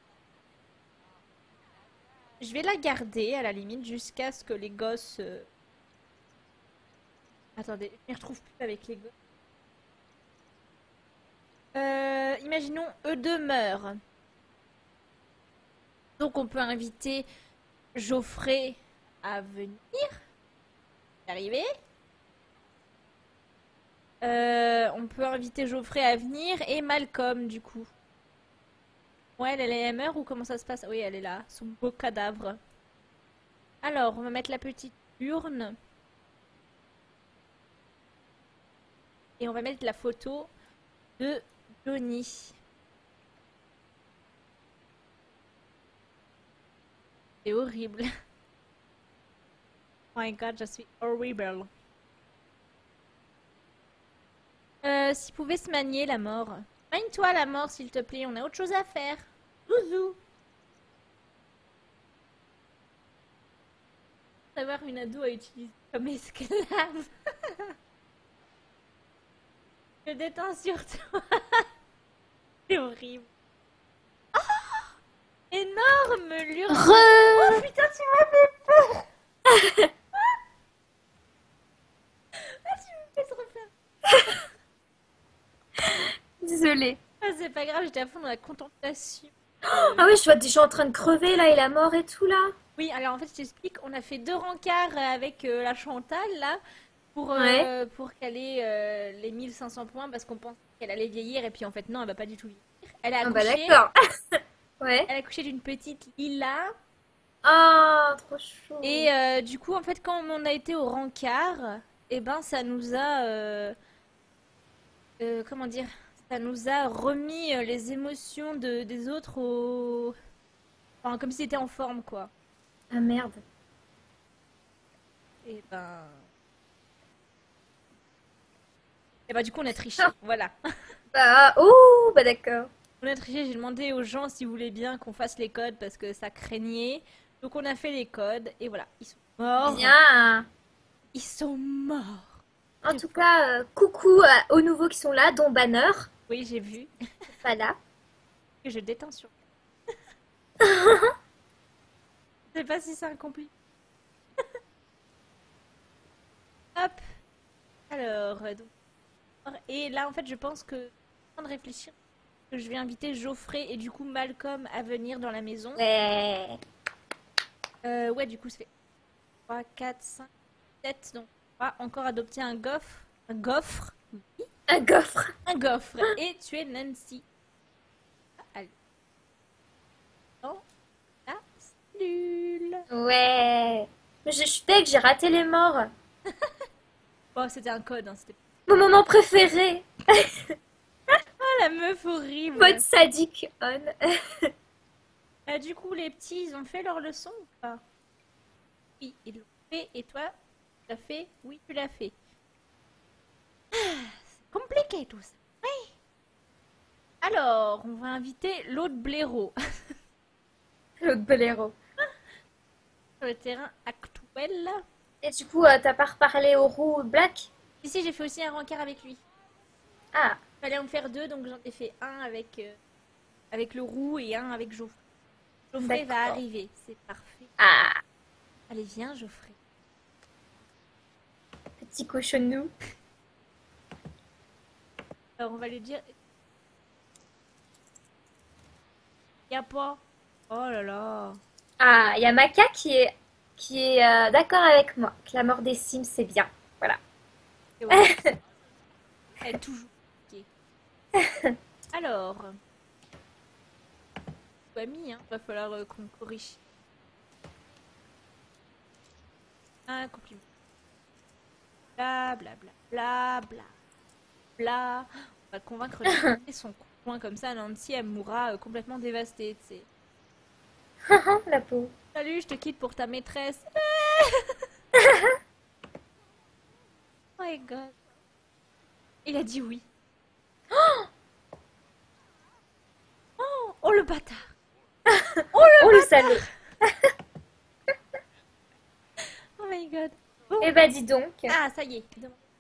Je vais la garder à la limite jusqu'à ce que les gosses... Attendez, je m'y retrouve plus avec les gosses. Imaginons eux deux meurent. Donc on peut inviter Geoffrey à venir. Arrivé. On peut inviter Geoffrey à venir et Malcolm du coup. Ouais, elle meurt ou comment ça se passe? Oui, elle est là, son beau cadavre. Alors, on va mettre la petite urne. Et on va mettre la photo de Johnny. C'est horrible. Oh my god, je suis horrible. S'il pouvait se manier, la mort. Manie-toi, la mort, s'il te plaît. On a autre chose à faire. Zouzou. Avoir une ado à utiliser comme esclave. Je détends sur toi. C'est horrible. Énorme lure. Oh putain, tu m'as fait peur. Ah, tu me fais trop peur. Désolée. Ah, c'est pas grave, j'étais à fond dans la contemplation. Ah oui, je vois des gens en train de crever là et la mort et tout là. Oui, alors en fait, je t'explique, on a fait 2 rencarts avec la Chantal là Ouais. pour qu'elle ait les 1500 points parce qu'on pense qu'elle allait vieillir et puis en fait non, elle va pas du tout vieillir. Ah bah d'accord. Ouais. Elle a accouché d'une petite Lila Ah, trop chaud. et du coup en fait quand on a été au rencard, et ben ça nous a comment dire, ça nous a remis les émotions des autres au enfin comme si c'était en forme quoi. Ah merde. Et ben du coup on a triché, voilà. Bah, oh, bah d'accord. On a triché, j'ai demandé aux gens s'ils voulaient bien qu'on fasse les codes parce que ça craignait. Donc on a fait les codes et voilà, ils sont morts. Bien. Ils sont morts. En tout cas, coucou aux nouveaux qui sont là, dont Banner. Oui, j'ai vu Voilà. que je détends sur. Je sais pas si c'est un compliment. Hop. Alors, et là en fait je pense que je suis en train de réfléchir que je vais inviter Geoffrey et du coup Malcolm à venir dans la maison. Ouais. Ouais, du coup ça fait 3, 4, 5, 7. Donc on va encore adopter un goffre. Un goffre. Un gaufre. Un goffre. Et tuer Nancy. Allez. Dans la cellule. Ouais. Mais je suis deg, j'ai raté les morts. Bon, c'était un code, hein, c'était... Mon moment préféré. Oh, la meuf horrible. Mode sadique on. Du coup, les petits, ils ont fait leur leçon ou pas? Oui, ils l'ont fait. Et toi, tu l'as fait? Oui, tu l'as fait. C'est compliqué tout ça. Oui. Alors, on va inviter l'autre blaireau L'autre boléro. sur le terrain actuel. Et du coup, t'as pas reparlé au roux black? Ici, j'ai fait aussi un rencard avec lui. Ah, Il fallait en faire 2, donc j'en ai fait un avec le roux et un avec Geoffrey. Geoffrey va d'accord. arriver, c'est parfait. Ah, Allez, viens, Geoffrey. petit cochonou. Alors, on va lui dire... Y a pas... Oh là là. Ah, il y a Maka qui est d'accord avec moi. Que la mort des Sims, c'est bien. Voilà. C'est horrible. Elle est toujours ok. Alors... Pas mis, hein. Va falloir qu'on corrige. Un compliment. Bla bla bla bla bla bla. On va convaincre de quitter son coin comme ça, Nancy elle mourra complètement dévastée, tu sais. La peau. Salut, je te quitte pour ta maîtresse. Oh my god. Il a dit oui. Oh, oh le bâtard. Oh le Oh le bâtard. salaud. Oh my god. Bon. Eh bah dis donc. Ah, ça y est.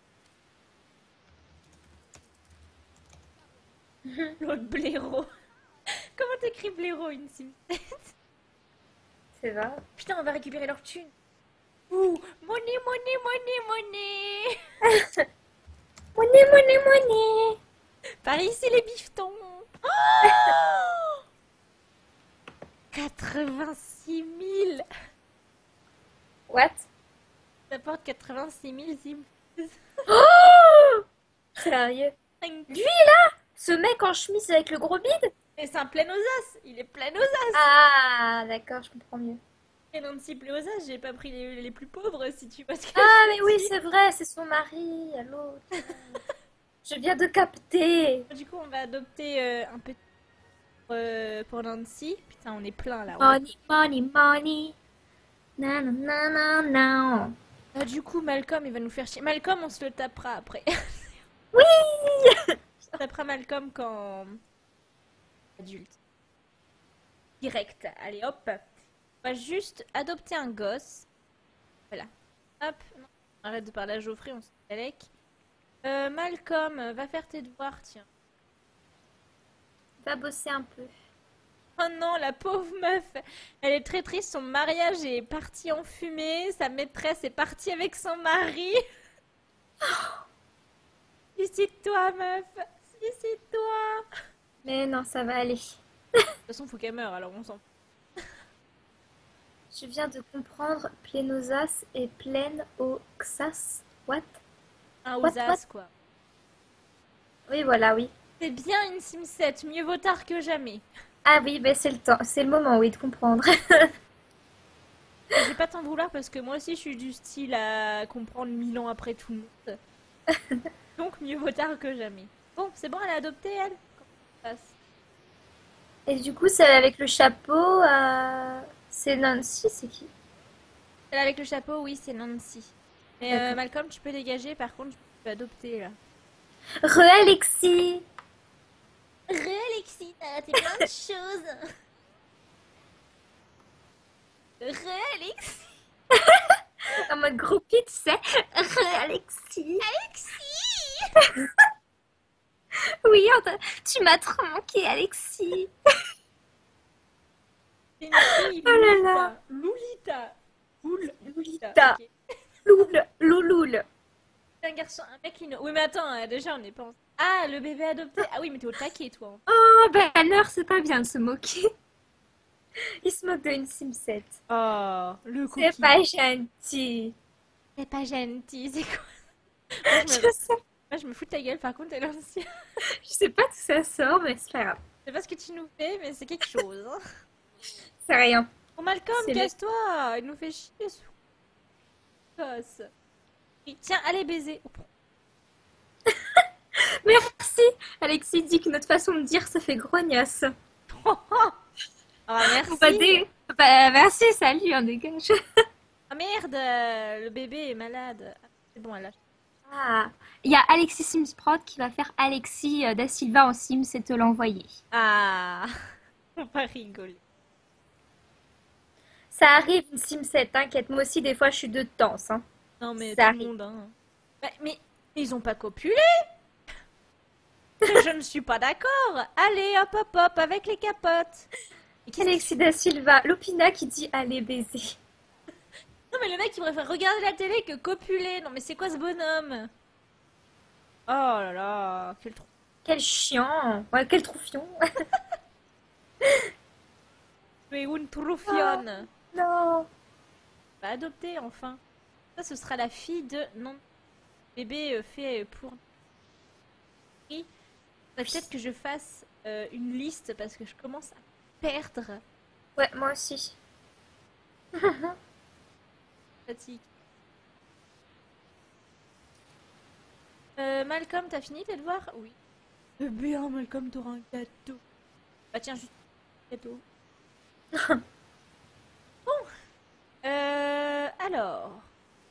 L'autre blaireau. Comment t'écris blaireau, une sim? C'est vrai. Putain, on va récupérer leur thune. Ouh, monnaie, monnaie, monnaie, monnaie. Monnaie, monnaie, monnaie. Par ici les bifetons. Oh 86 000. What? Ça porte 86 000 sims. Oh! Sérieux? Et Lui là? Ce mec en chemise avec le gros bide? c'est un plein aux as. Il est plein aux as. Ah, d'accord, je comprends mieux. Et Nancy plein aux as, j'ai pas pris les plus pauvres si tu vois ce que Ah, je mais veux oui, dire. c'est vrai, c'est son mari, à l'autre. Je viens de capter. Du coup, on va adopter un petit pour Nancy. Putain, on est plein là. Money, money, money. Non, non, non, non, non. Ah, du coup, Malcolm, il va nous faire chier. Malcolm, on se le tapera après. Oui! On tapera Malcolm quand adulte. Direct. Allez, hop. On va juste adopter un gosse. Voilà. Hop. Non, arrête de parler à Geoffrey, on se avec. Malcolm, va faire tes devoirs, tiens. Va bosser un peu. Oh non, la pauvre meuf. Elle est très triste, son mariage est parti en fumée. Sa maîtresse est partie avec son mari. Suicide-toi, meuf. Suicide-toi. Mais non, ça va aller. De toute façon, faut qu'elle meure, alors on s'en fout. Je viens de comprendre Plénosas et Plénoxas. What? Un What, what? Osas, quoi. Oui, voilà, oui. C'est bien une Sim 7, mieux vaut tard que jamais. Ah oui, ben c'est le temps, c'est le moment, oui, de comprendre. Je vais pas t'en vouloir parce que moi aussi je suis du style à comprendre 1000 ans après tout le monde. Donc mieux vaut tard que jamais. Bon, c'est bon, elle a adopté elle? Comment ça se passe? Et du coup, celle avec le chapeau, c'est Nancy, c'est qui? Elle avec le chapeau, oui, c'est Nancy. Mais D'accord. Malcolm, tu peux dégager, par contre, je peux adopter là. Re-Alexis! Alexis, t'as raté plein de choses. Alexis. En mode groupie, tu sais. Re-Alexis! Alexis. Oui, tu m'as trop manqué, Alexis! C'est une fille, Oh là là! Loulita. Loulita, Lolita! ok. Loul! Louloul! Un garçon, un mec, Oui, mais attends, déjà, on est pas Ah, le bébé adopté. Ah oui, mais t'es au taquet, toi. Oh, ben alors, c'est pas bien de se moquer. Il se moque d'une Simset. Oh, le C'est coquin. pas gentil. C'est pas gentil, c'est quoi? Moi, je me... Je sais, Moi, je me fous de ta gueule, par contre, elle est ancienne. je sais pas d'où ça sort, mais c'est pas grave. Je sais pas ce que tu nous fais, mais c'est quelque chose. Hein. C'est rien. Oh, Malcolm, C'est le... casse-toi. Il nous fait chier, ce gosse. Et tiens, allez baiser. Oh, Merci! Alexis dit que notre façon de dire ça fait grognasse. Ah, On va merci. Bah, merci, salut, on dégage. Ah merde, le bébé est malade. Ah, c'est bon, elle a... Ah, il y a Alexis Sims Prod qui va faire Alexis Da Silva en Sims et te l'envoyer. Ah, on va rigoler. Ça arrive, une Simset, t'inquiète. Moi aussi, des fois, je suis de temps, hein. Non, mais Ça tout le arrive. monde, hein. Mais ils ont pas copulé. Je ne suis pas d'accord. Allez, hop, hop, hop, avec les capotes. Et qu'est-ce Alexis Da Silva, Lopina qui dit allez baiser. Non, mais le mec, il préfère regarder la télé que copuler. Non, mais c'est quoi ce bonhomme? Oh là là, quel trou. Quel chiant. Ouais, quel troufion. Tu es une Ah, troufione. non. Va adopter, enfin. Ça, ce sera la fille de... Non, bébé fait pour... Oui. Peut-être que je fasse une liste parce que je commence à perdre Ouais, moi aussi. fatigue. Malcolm, t'as fini tes devoirs? Oui. Bien, Malcolm, t'auras un gâteau. Bah tiens, juste un gâteau. Alors...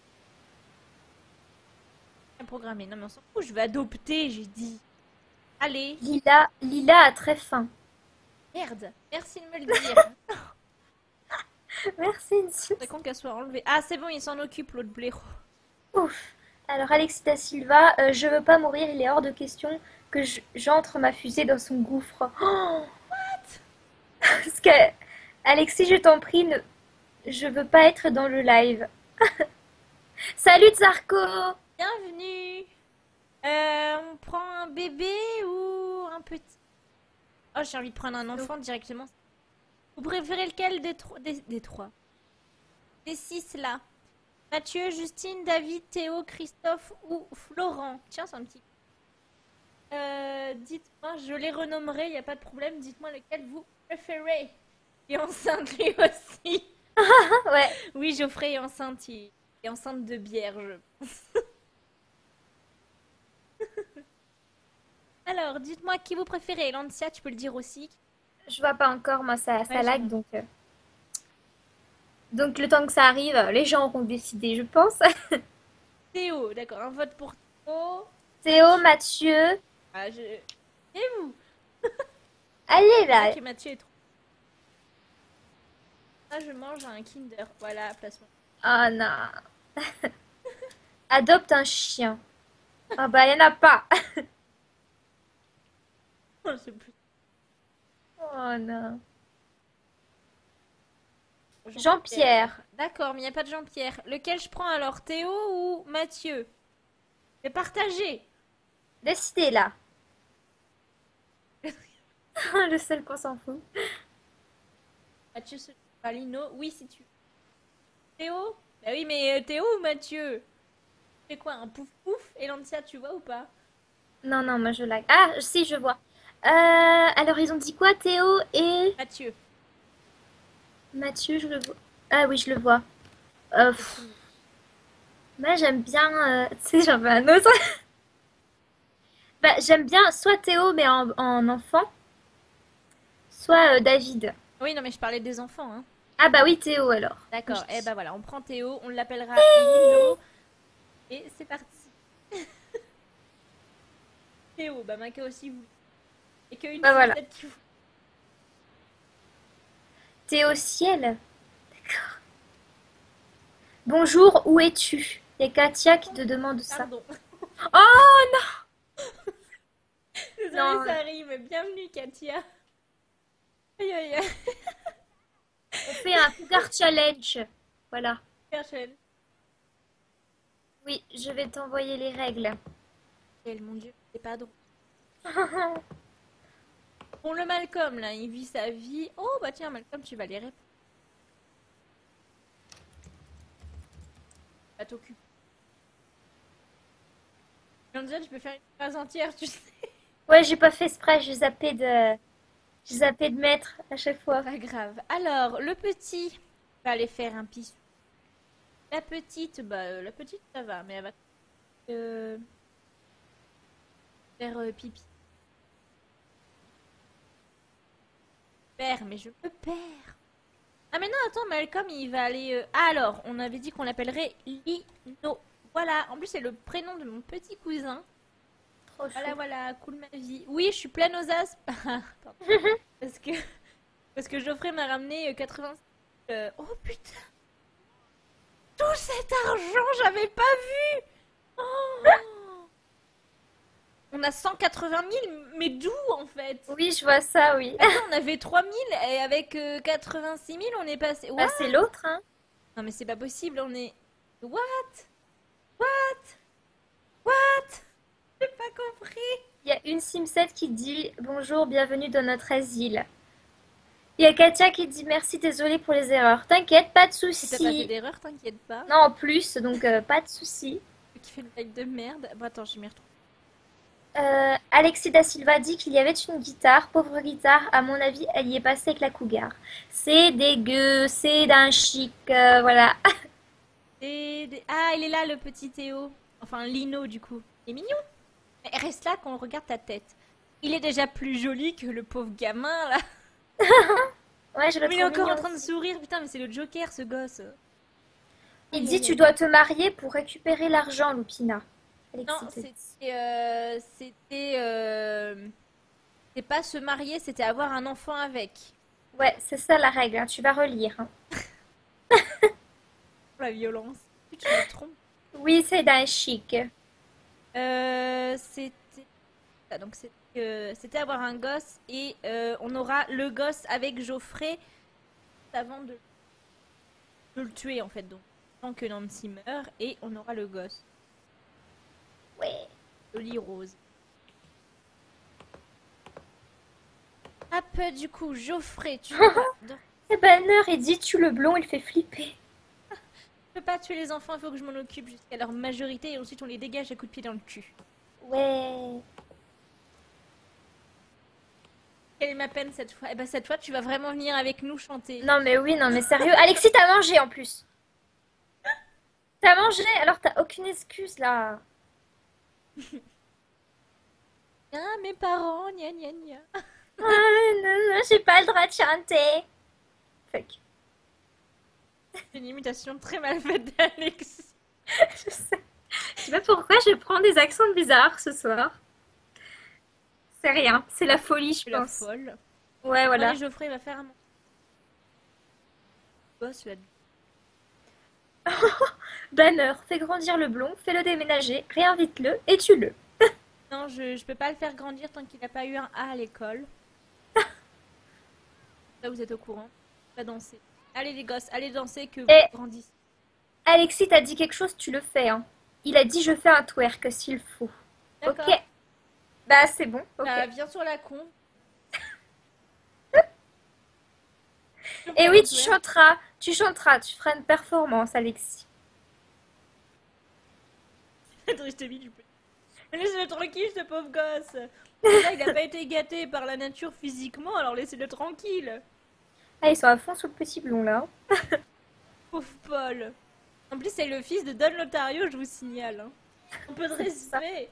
Programmé. Non mais on s'en fout, je vais adopter, j'ai dit. Allez. Lila a très faim. Merde. Merci de me le dire. Merci, Nsy. C'est con qu'elle soit enlevée. Ah, c'est bon, il s'en occupe, l'autre blaireau. Ouf. Alors, Alexis Da Silva, je veux pas mourir, il est hors de question que j'entre ma fusée dans son gouffre. Oh, parce que, Alexis, je t'en prie, je veux pas être dans le live. Salut, Zarko! Bienvenue. On prend un bébé ou un petit? Oh, j'ai envie de prendre un enfant directement. Vous préférez lequel des trois? Des six là. Mathieu, Justine, David, Théo, Christophe ou Florent? Tiens, c'est un petit. Dites-moi, je les renommerai, il n'y a pas de problème. Dites-moi lequel vous préférez. Il est enceinte lui aussi. Ouais. Oui, Geoffrey est enceinte. Il est enceinte de bière, je pense. Alors, dites-moi qui vous préférez. Lancia, tu peux le dire aussi. Je vois pas encore, moi, ça Ouais, lag, donc... Donc le temps que ça arrive, les gens auront décidé, je pense. Théo, d'accord, un vote pour Théo. Théo, Mathieu. Ah, je... Et vous? Allez C'est vrai là. que Mathieu est trop... Ah, je mange un Kinder. Voilà, placement. Oh non. Adopte un chien. Ah bah, il n'y en a pas. C'est plus... Oh non. Jean-Pierre. Jean-Pierre. D'accord, mais il n'y a pas de Jean-Pierre. Lequel je prends alors, Théo ou Mathieu? C'est partagé. Décidez là. Le seul qu'on s'en fout. Mathieu, c'est pas Lino. Oui, si tu... Théo? Bah oui, mais Théo ou Mathieu? C'est quoi, un pouf pouf? Et Lancia, tu vois ou pas? Non, non, moi je lag. Ah, si, je vois. Alors, ils ont dit quoi, Théo et Mathieu. Mathieu, je le vois. Ah oui, je le vois. Euh, C'est pff, tout. moi, j'aime bien. Tu sais, j'en veux un autre. Bah, j'aime bien soit Théo, mais en enfant, soit David. Oui, non, mais je parlais des enfants, hein. Ah bah oui, Théo alors. Je D'accord. Eh dis. ben voilà, on prend Théo, on l'appellera Lino. Et c'est parti. Théo, bah Maka aussi vous. Et que une Bah voilà. Simsette qui vous. Théo ciel. Bonjour, où es-tu? Il y a Katia qui te demande ça. Pardon. Oh Désolée, non, ça arrive. Bienvenue, Katia. Aïe aïe aïe. on fait un Cougar Challenge. Voilà. Rachel. Oui, je vais t'envoyer les règles. Quel mon dieu, c'est pas drôle. Bon, le Malcolm, là, il vit sa vie. Oh, bah tiens, Malcolm, tu vas les répondre. Va t'occuper. Angel, je peux faire une phrase entière, tu sais. Ouais, j'ai pas fait exprès, j'ai zappé de mettre à chaque C'est fois. pas grave. Alors, le petit va aller faire un pissou. La petite, ça va, mais elle va euh, faire pipi. Père, mais je me perds. Ah, mais non, attends, Malcolm, il va aller. Ah, alors, on avait dit qu'on l'appellerait Lino. Voilà, en plus, c'est le prénom de mon petit cousin. Trop Voilà, chou. voilà, cool ma vie. Oui, je suis pleine aux as. Ah, pardon. Parce que, parce que Geoffrey m'a ramené 80. Oh putain, tout cet argent, j'avais pas vu. Oh, on a 180 000, mais d'où en fait? Oui, je vois ça, oui. Attends, on avait 3 000 et avec 86 000, on est passé. What? Bah, c'est l'autre, hein. Non, mais c'est pas possible, on est. What? What? What? J'ai pas compris. Il y a une Simset qui dit bonjour, bienvenue dans notre asile. Il y a Katia qui dit merci, désolé pour les erreurs. T'inquiète, pas de Si t'as pas fait soucis. d'erreur, t'inquiète pas. Non, en plus, donc pas de soucis. Qui fait une blague de merde. Bon, attends, je m'y retrouve. Alexis da Silva dit qu'il y avait une guitare. Pauvre guitare, à mon avis, elle y est passée avec la cougar. C'est dégueu, c'est d'un chic, voilà. Ah, il est là, le petit Théo. Enfin, Lino, du coup. Il est mignon. Mais reste là qu'on regarde ta tête. Il est déjà plus joli que le pauvre gamin, là. Ouais, je le Mais il est trouve encore mignon en train de aussi. sourire. Putain, mais c'est le Joker, ce gosse. Il Aïe, dit aïe, tu aïe. dois te marier pour récupérer l'argent, Lupina. Non, Alexis te dit. c'est pas se marier, c'était avoir un enfant avec. Ouais, c'est ça la règle, hein, tu vas relire, hein. La violence. Tu me trompes. Oui, c'est d'un chic. C'était. Ah, donc c'était avoir un gosse et on aura le gosse avec Geoffrey avant de le tuer en fait. Donc tant que Nancy meurt et on aura le gosse. Ouais. Jolie rose. Hop, du coup, Geoffrey, tu vas. C'est Banner, il dit tue le blond, il fait flipper. Je peux pas tuer les enfants, il faut que je m'en occupe jusqu'à leur majorité et ensuite on les dégage à coups de pied dans le cul. Ouais. Quelle est ma peine cette fois? Eh ben cette fois, tu vas vraiment venir avec nous chanter. Non mais oui, non mais sérieux. Alexis, t'as mangé en plus. T'as mangé, alors t'as aucune excuse là. Ah, mes parents, gna gna gna. Ah, non, non, j'ai pas le droit de chanter. Fuck. C'est une imitation très mal faite d'Alexis. Je sais. Je sais pas pourquoi je prends des accents bizarres ce soir. C'est rien, c'est la folie, je C'est la pense. folle. Ouais, Bon, allez, voilà. Geoffrey va faire un boss là. Banner, fais grandir le blond, fais-le déménager, réinvite-le et tue-le. Non, je peux pas le faire grandir tant qu'il n'a pas eu un A à l'école. Là, vous êtes au courant. Pas danser. Allez, les gosses, allez danser que vous Et grandissez. Alexis t'a dit quelque chose, tu le fais, hein. Il a dit je fais un twerk s'il faut. Ok. D'accord. Bah c'est bon, ok. Bah, viens sur la con. Je Et fais oui, un twerk. tu chanteras, tu feras une performance, Alexis. Attends, je t'ai mis du peu. Mais laissez-le tranquille, ce pauvre gosse. Déjà, il a pas été gâté par la nature physiquement, alors laissez-le tranquille. Ah, ils sont à fond sur le petit blond là. Pauvre Paul. En plus, c'est le fils de Don Lotario, je vous signale. Hein. Un peu de C'est ça. respect.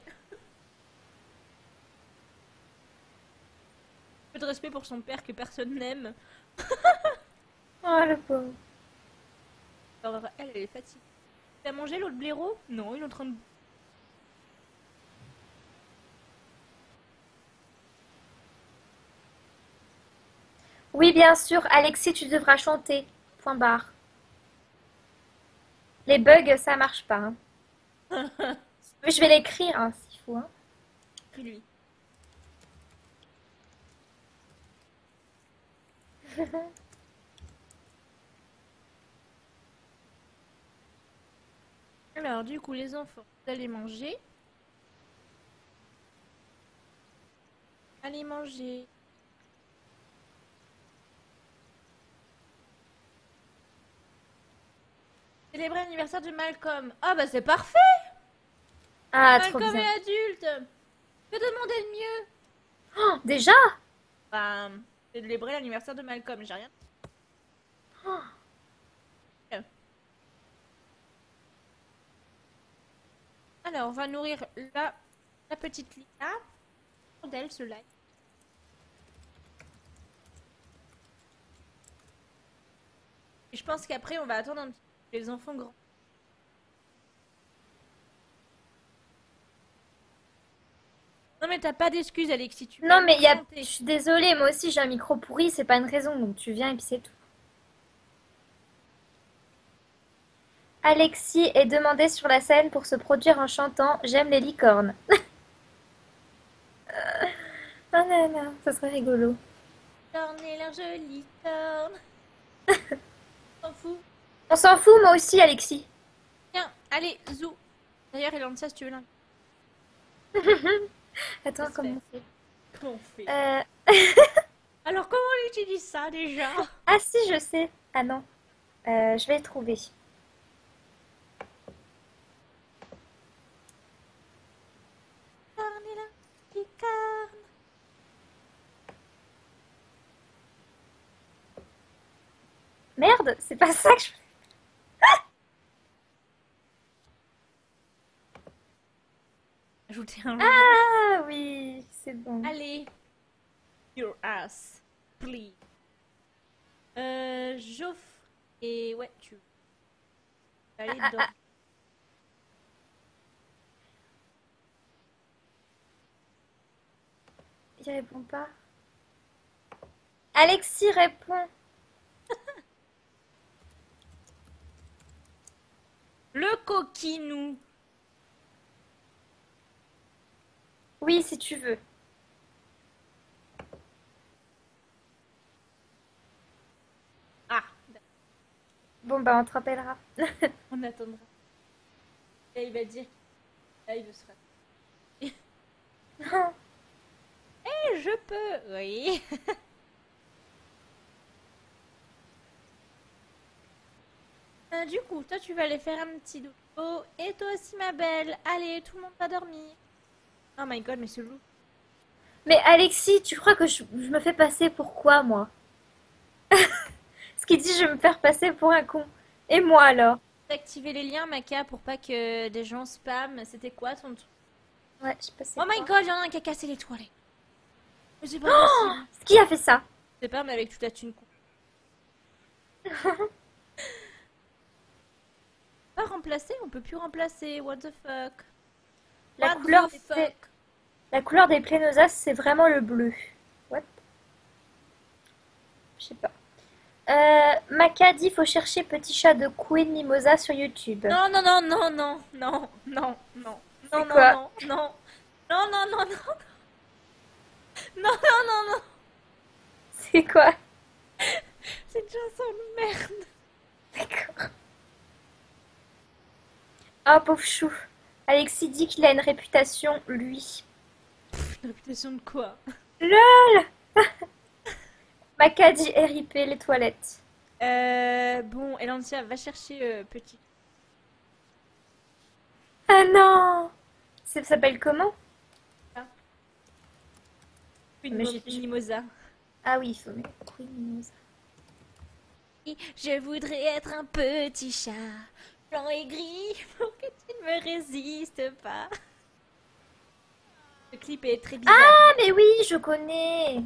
Un peu de respect pour son père que personne n'aime. Oh le pauvre. Alors, elle est fatiguée. T'as mangé l'autre blaireau? Non, il est en train de... Oui, bien sûr, Alexis, tu devras chanter. Point barre. Les bugs, ça marche pas, hein. Mais je vais l'écrire, hein, s'il faut, hein. Puis lui. Alors, du coup, les enfants, vous allez manger. Allez manger. Célébrer l'anniversaire de Malcolm. Ah bah c'est parfait. Ah, trop Malcolm bien. est adulte. Que demander de mieux? Oh, déjà? Bah, célébrer l'anniversaire de Malcolm, j'ai rien. Alors, on va nourrir la petite Lina. Pour d'elle, ce live. Et je pense qu'après, on va attendre un petit peu que les enfants grands. Non mais t'as pas d'excuses, Alexis. Tu peux Non, mais je chanter. suis désolée, moi aussi j'ai un micro pourri, c'est pas une raison, donc tu viens et puis c'est tout. Alexis est demandé sur la scène pour se produire en chantant J'aime les licornes. Ah non, non, ça serait rigolo. Corne et leur jolie corne. S'en fout. On s'en fout, moi aussi, Alexis. Tiens, allez, zou. D'ailleurs, il lance ça si tu veux l'un. Ça Attends, se fait. comment on fait? Comment on fait? Euh... Alors, comment on utilise ça déjà? Ah si, je sais. Ah non, je vais le trouver. Corne et leur jolie corne. Merde, c'est pas ça que je... Ajouter un jeu. Ah oui, c'est bon. Allez, your ass, please. Joffre. Et ouais, tu vas Ah, aller ah, dans. ah, il répond pas. Alexis répond. Le coquinou. Oui, si tu veux. Ah, Bon, bah on te rappellera. on attendra. Et il va dire. Là, il sera. Eh, je peux. Oui. Du coup, toi, tu vas aller faire un petit dodo. Et toi aussi, ma belle. Allez, tout le monde va dormir. Oh my god, mais ce loup. Mais Alexis, tu crois que je me fais passer pour quoi, moi? Ce qu'il dit, je vais me faire passer pour un con. Et moi alors? Activer les liens, Maca, pour pas que des gens spam. C'était quoi ton truc? Ouais, je sais pas c'est Oh my quoi. god, il y en a un qui a cassé les toilettes. Mais c'est pas possible. Qui a fait ça? C'est pas, mais avec toute la thune. Pas remplacer, on peut plus remplacer. What the fuck? La What couleur the des, fuck? la couleur des Plainosas, c'est vraiment le bleu. What? Je sais pas. Maca dit faut chercher petit chat de Queen Mimosa sur YouTube. Non, non, non, non, non, non, non, non, C'est non, non, quoi? non, non, non, non, non, non, non, non, non, non. C'est quoi? C'est une chanson de merde. D'accord. Ah, pauvre chou. Alexis dit qu'il a une réputation, lui. Une réputation de quoi? LOL! Maca dit RIP les toilettes. Bon, Elantia, va chercher petit. Ah non! Ça s'appelle comment? Ah, Mais une mimosa. Ah oui, il faut mettre Queen Mimosa. Je voudrais être un petit chat, blanc et gris, pour que tu ne me résistes pas. Le clip est très bizarre. Ah, mais oui, je connais.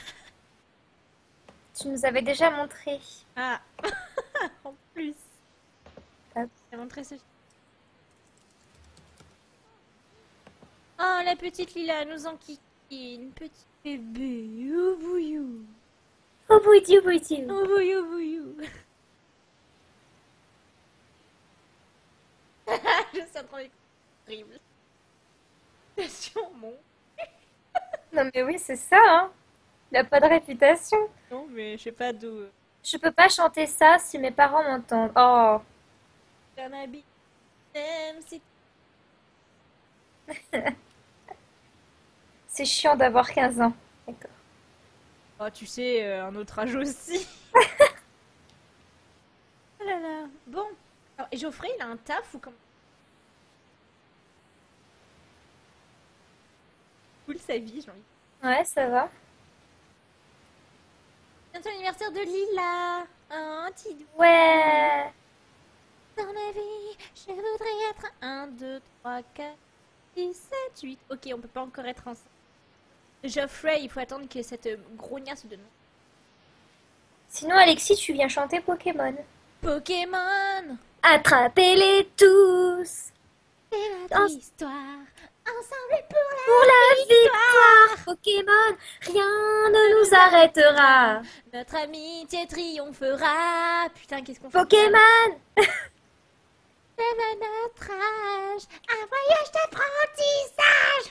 Tu nous avais déjà montré. Ah, en plus. Hop. J'ai montré ce. Oh, la petite Lila nous enquiquine. Petit bébé. Oubouyou. Oh, boudiou, boudiou. Oubouyou, bouyou. Je suis en train de... horrible. Sur mon... Non, mais oui, c'est ça, hein. Il a pas de réputation. Non, mais je sais pas d'où... Je peux pas chanter ça si mes parents m'entendent. Oh, Un habit. Même si... c'est chiant d'avoir 15 ans. D'accord. Oh, tu sais, un autre âge aussi. Oh là là. Bon. Alors, et Geoffrey, il a un taf ou comment? Cool sa vie, j'ai envie. Ouais, ça va. Bientôt l'anniversaire de Lila. Un petit doigt Ouais. dans la vie. Je voudrais être 1, 2, 3, 4, 6, 7, 8. Ok, on peut pas encore être ensemble. Geoffrey, il faut attendre que cette grognasse se donne. Sinon, Alexis, tu viens chanter Pokémon. Pokémon, Attrapez-les tous c'est dans- notre histoire. Ensemble pour pour la victoire. Pokémon, rien ne nous arrêtera. notre amitié triomphera. Putain, qu'est-ce qu'on fait? Pokémon. C'est à notre âge. Un voyage d'apprentissage.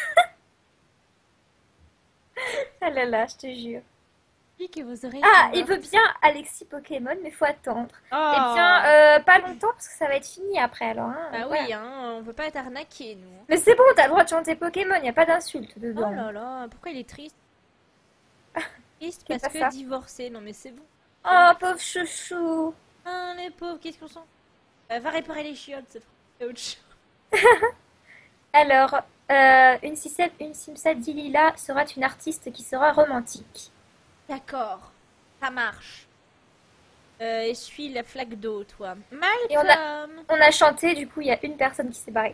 Ah là là, je te jure. Dis que vos oreilles Ah, sont il veut bien Alexis Pokémon, mais faut attendre. mortes. Eh Oh. bien, pas longtemps parce que ça va être fini après alors. Hein, Bah voilà. oui, hein, on peut pas être arnaqué, nous. Mais c'est bon, t'as le droit de chanter Pokémon, y a pas d'insulte Oh dedans. là là, pourquoi il est triste? Triste C'est parce pas que ça. divorcé. Non mais c'est bon. Oh, pauvre chouchou. Ah, les pauvres, qu'est-ce qu'on sent? Va réparer les chiottes, c'est autre chose. Alors, une Simsat dit Lila sera une artiste qui sera romantique. D'accord, ça marche. Essuie la flaque d'eau, toi. Et on a, Malcolm! on a chanté, du coup, il y a une personne qui s'est barrée.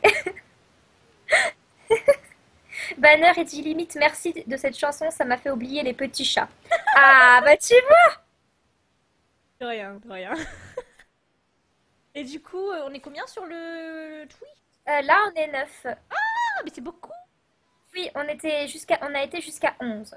Banner et dit limite merci de cette chanson, ça m'a fait oublier les petits chats. Ah, bah tu vois. De rien, de rien. Et du coup, on est combien sur le tweet? Là, on est 9. Ah, mais c'est beaucoup! Oui, on a été jusqu'à 11.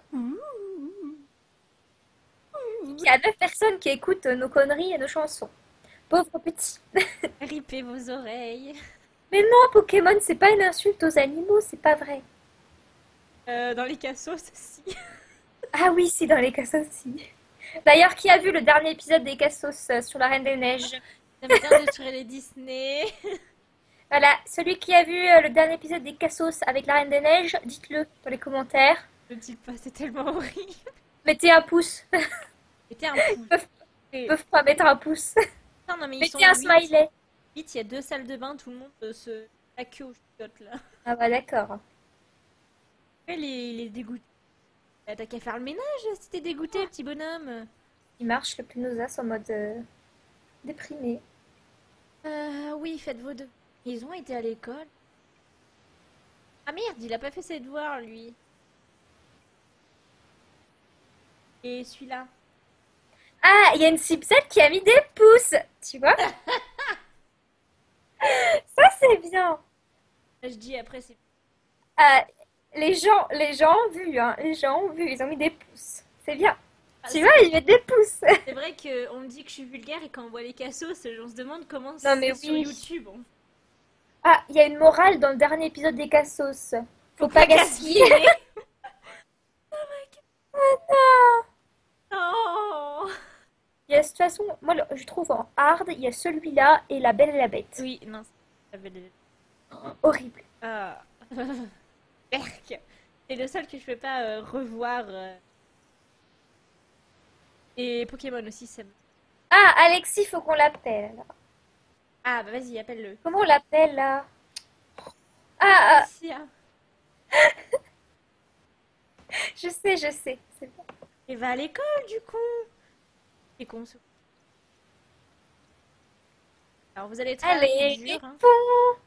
Il y a 9 personnes qui écoutent nos conneries et nos chansons. Pauvre petit. Ripez vos oreilles. Mais non, Pokémon, c'est pas une insulte aux animaux, c'est pas vrai. Dans les cassos aussi. Ah oui, c'est dans les cassos aussi. D'ailleurs, qui a vu le dernier épisode des Cassos sur la Reine des Neiges? J'aime bien détruire les Disney. Voilà, celui qui a vu le dernier épisode des Cassos avec la Reine des Neiges, dites-le dans les commentaires. Je ne dis pas, c'est tellement horrible. Mettez un pouce. Mettez un pouce. Ils peuvent pas mettre un pouce. Non, non, mais ils sont Mettez un 8. smiley. Il y a 2 salles de bain, tout le monde se la queue aux chiottes là. Ah bah d'accord. Il est dégoûté. Bah, t'as qu'à faire le ménage si t'es dégoûté, petit bonhomme. Il marche le Plinosa en mode déprimé. Oui, faites vos devoirs. Ils ont été à l'école. Ah merde, il a pas fait ses devoirs, lui. Et celui-là. Ah, il y a une Cipsette qui a mis des pouces, tu vois? Ça, c'est bien. Je dis après, c'est. Ah, les gens ont vu, hein. Les gens ont vu, ils ont mis des pouces. C'est bien. Ah, Tu vois, ils mettent des pouces. c'est vrai qu'on me dit que je suis vulgaire et quand on voit les cassos, on se demande comment Non, mais c'est sur oui. YouTube. Ah, il y a une morale dans le dernier épisode des Cassos. Faut pas gaspiller. gaspiller. Ah. Oh. Il y a de toute façon, moi je trouve en hard, il y a celui-là et La Belle et la Bête. Oui, non, ça veut dire. Horrible. Ah. Berk. C'est le seul que je peux pas revoir. Et Pokémon aussi, ça me. Ah, Alexis, faut qu'on l'appelle. Ah, bah vas-y, appelle-le. Comment on l'appelle là? Ah, Alexia. je sais, je sais. C'est bon. Et va à l'école, du coup. C'est con, ce. Alors, vous allez travailler Allez, dur, hein. réponds.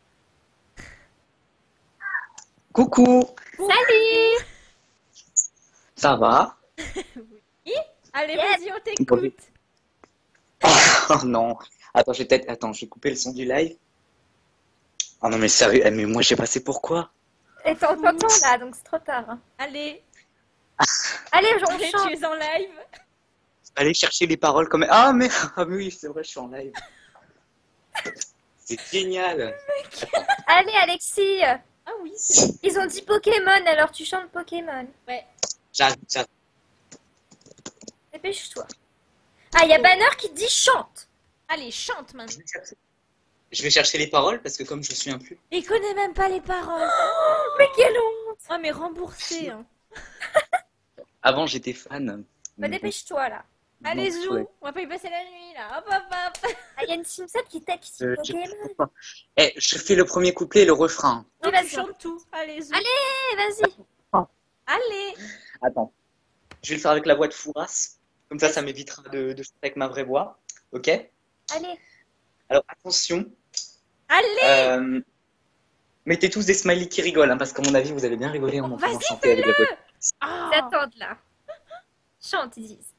Coucou, Salut. ça va? Oui. Allez, Yes. vas-y, on t'écoute. Oh non, attends, je vais couper le son du live. Oh non mais sérieux, mais moi j'ai passé pourquoi? Et t'entends là, donc c'est trop tard, hein. Allez, Allez, on allez, chante. tu es en live. Allez chercher les paroles quand même. Ah mais oui, c'est vrai, je suis en live. C'est génial. Allez, Alexis. Ah oui. Ils ont dit Pokémon, alors tu chantes Pokémon. Ouais. J'arrive. Dépêche-toi. Ah, il y a Banner qui dit chante. Allez, chante maintenant. Je vais chercher les paroles parce que comme je me souviens plus. Il connaît même pas les paroles. Mais quelle honte. Oh, mais remboursé. Hein. Avant j'étais fan. Bah, dépêche-toi là. Allez, Non, Zou, ouais. on va pas y passer la nuit là. Hop, hop, hop. Ah, il y a une Simpson qui texte Euh, Pokémon. Eh, je fais le premier couplet et le refrain. Non, vas-y. tu chantes tout. Allez, Zou. Allez, vas-y. Allez. Attends, je vais le faire avec la voix de Fouras. Comme ça m'évitera de chanter avec ma vraie voix. Ok? Allez. Alors attention. Allez. Mettez tous des smileys qui rigolent, hein, parce qu'à mon avis, vous allez bien rigoler en m'entendant Vas-y, chanter avec la voix. Ah. Ils attendent là. Chante, ils disent.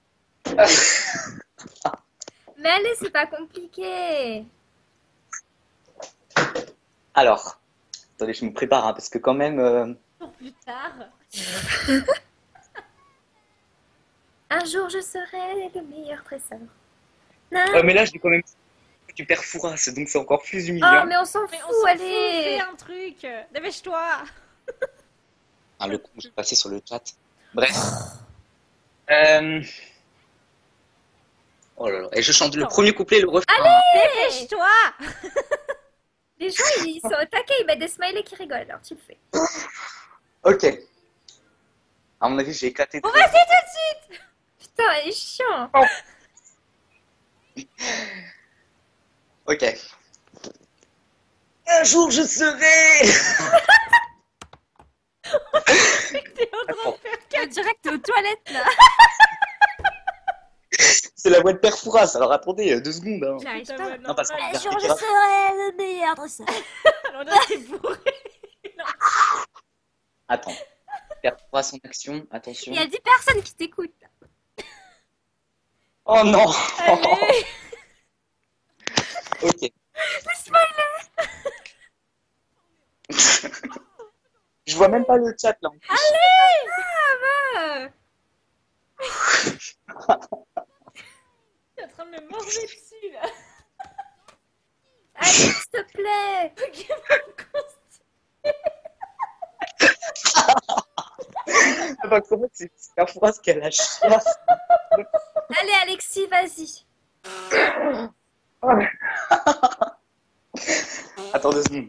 Mais allez, c'est pas compliqué. Alors, attendez, je me prépare, hein, parce que quand même... Pour plus tard. Un jour, je serai le meilleur tresseur. mais là, je dis quand même du père Fouras, donc c'est encore plus Oh, humiliant. mais on s'en Mais fout, on s'en fout, allez. fais un truc. Dépêche-toi. Ah, le coup, j'ai passé sur le chat. Bref. Euh, Oh là là. Et je chante le premier couplet et le refrain. Dépêche-toi. Les gens, ils sont au taquet, ils mettent des smileys qui rigolent, alors tu le fais. Ok. À mon avis, j'ai éclaté. On va essayer tout de suite. Putain, elle est chiant. Ok. Un jour, je serai... T'es en train de faire On dirait que t'es aux toilettes, là. C'est la voix de père Fouras. Alors attendez, 2 secondes. Hein. J'arrive ta pas. voix Non, parce que- normale. Un jour, je serai le meilleur dresseur. Alors là, t'es bourré. Attends. Père Fouras en action. Attention. Il y a 10 personnes qui t'écoutent. Oh non. Allez. Ok. Je vois même pas le chat là. T'es en train de me mordre dessus là. Allez, s'il te plaît. Pokémon Parce qu'en fait, c'est Père Fouras qui a la chiasse. Allez, Alexis, vas-y. Attends 2 secondes.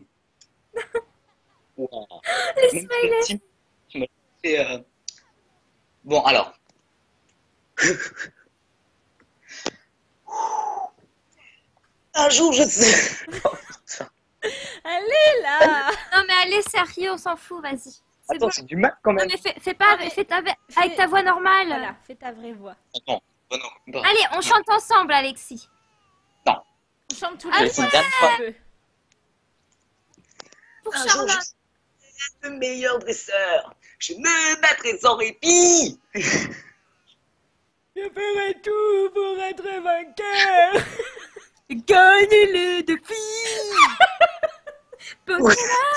Wow. Les smileys. Tu m'as fait, Bon, alors. Un jour, je sais. Allez là. Non, mais allez, sérieux, on s'en fout, vas-y. C'est Attends, bon. c'est du mal quand Non, même. mais fais pas Non, mais avec ta voix normale. Voilà, fais ta vraie voix. Attends. Oh non, pas. Allez, on chante ensemble, Alexis. On chante tous Allez, les c'est deux. une dernière fois. un peu. Pour Un jour, Charlotte. je serai le meilleur dresseur. Je me battrai sans répit. Je ferai tout pour être vainqueur. Gagnez-les de filles. Pokémon.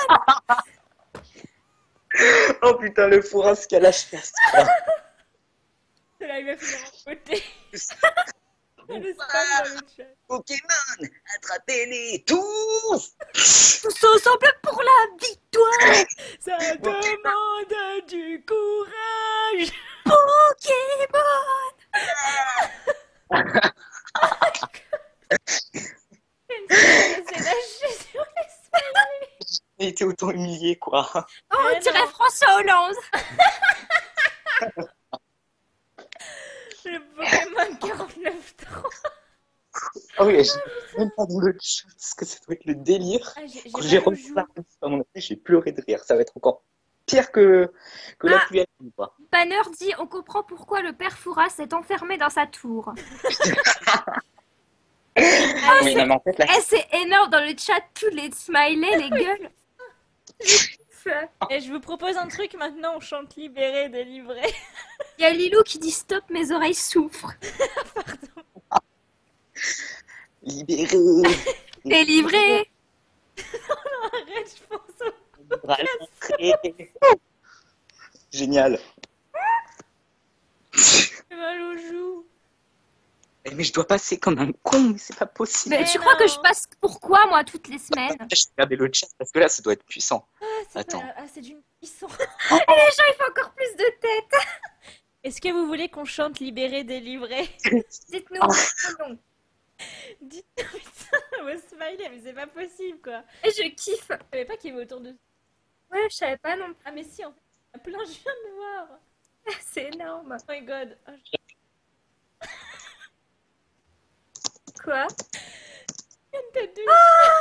Oh putain, le fourrin se calache casse. Cela, il va finir en beauté. Le spam dans le chat. Pokémon, attrapez-les tous. Tous ensemble pour la victoire. Ça demande du courage. Pokémon. C'est lâché sur les smileys. J'ai été autant humilié, quoi. Oh, on Mais dirait non. François Hollande. Le Pokémon 49.3. Ah oui, j'ai même pas dans le chat, parce que ça doit être le délire. Ah, j'ai Quand j'ai mal au revu joue. la réponse, à mon avis, j'ai pleuré de rire. Ça va être encore pire que la Ah. pluie à la nuit, quoi. Banner dit on comprend pourquoi le père Fouras s'est enfermé dans sa tour. Oui, non, mais en fait, là, Eh, c'est énorme dans le chat, tous les smileys, les gueules. Et je vous propose un truc maintenant, on chante libéré, délivré. Il y a Lilou qui dit stop, mes oreilles souffrent. libéré. Délivré. Arrête, je pense au... Libre à l'entrée. Génial. J'ai mal aux joues. Eh, mais je dois passer comme un con, mais c'est pas possible. Mais Mais tu crois que non. je passe pourquoi moi toutes les semaines? Je vais regarder le chat parce que là, ça doit être puissant. Ah, c'est Attends. pas... ah, c'est d'une puissance. Et les gens ils font encore plus de tête. Est-ce que vous voulez qu'on chante libéré, délivré? Dites-nous. Non. Dites-nous, putain, vos smileys, mais c'est pas possible, quoi. Et je kiffe. Je savais pas qu'il y avait autant de... Ouais, je savais pas non plus. Ah, mais si, en fait, il y en a plein, je viens de voir. C'est énorme. Oh my god. Oh, Quoi? j'ai une tête de...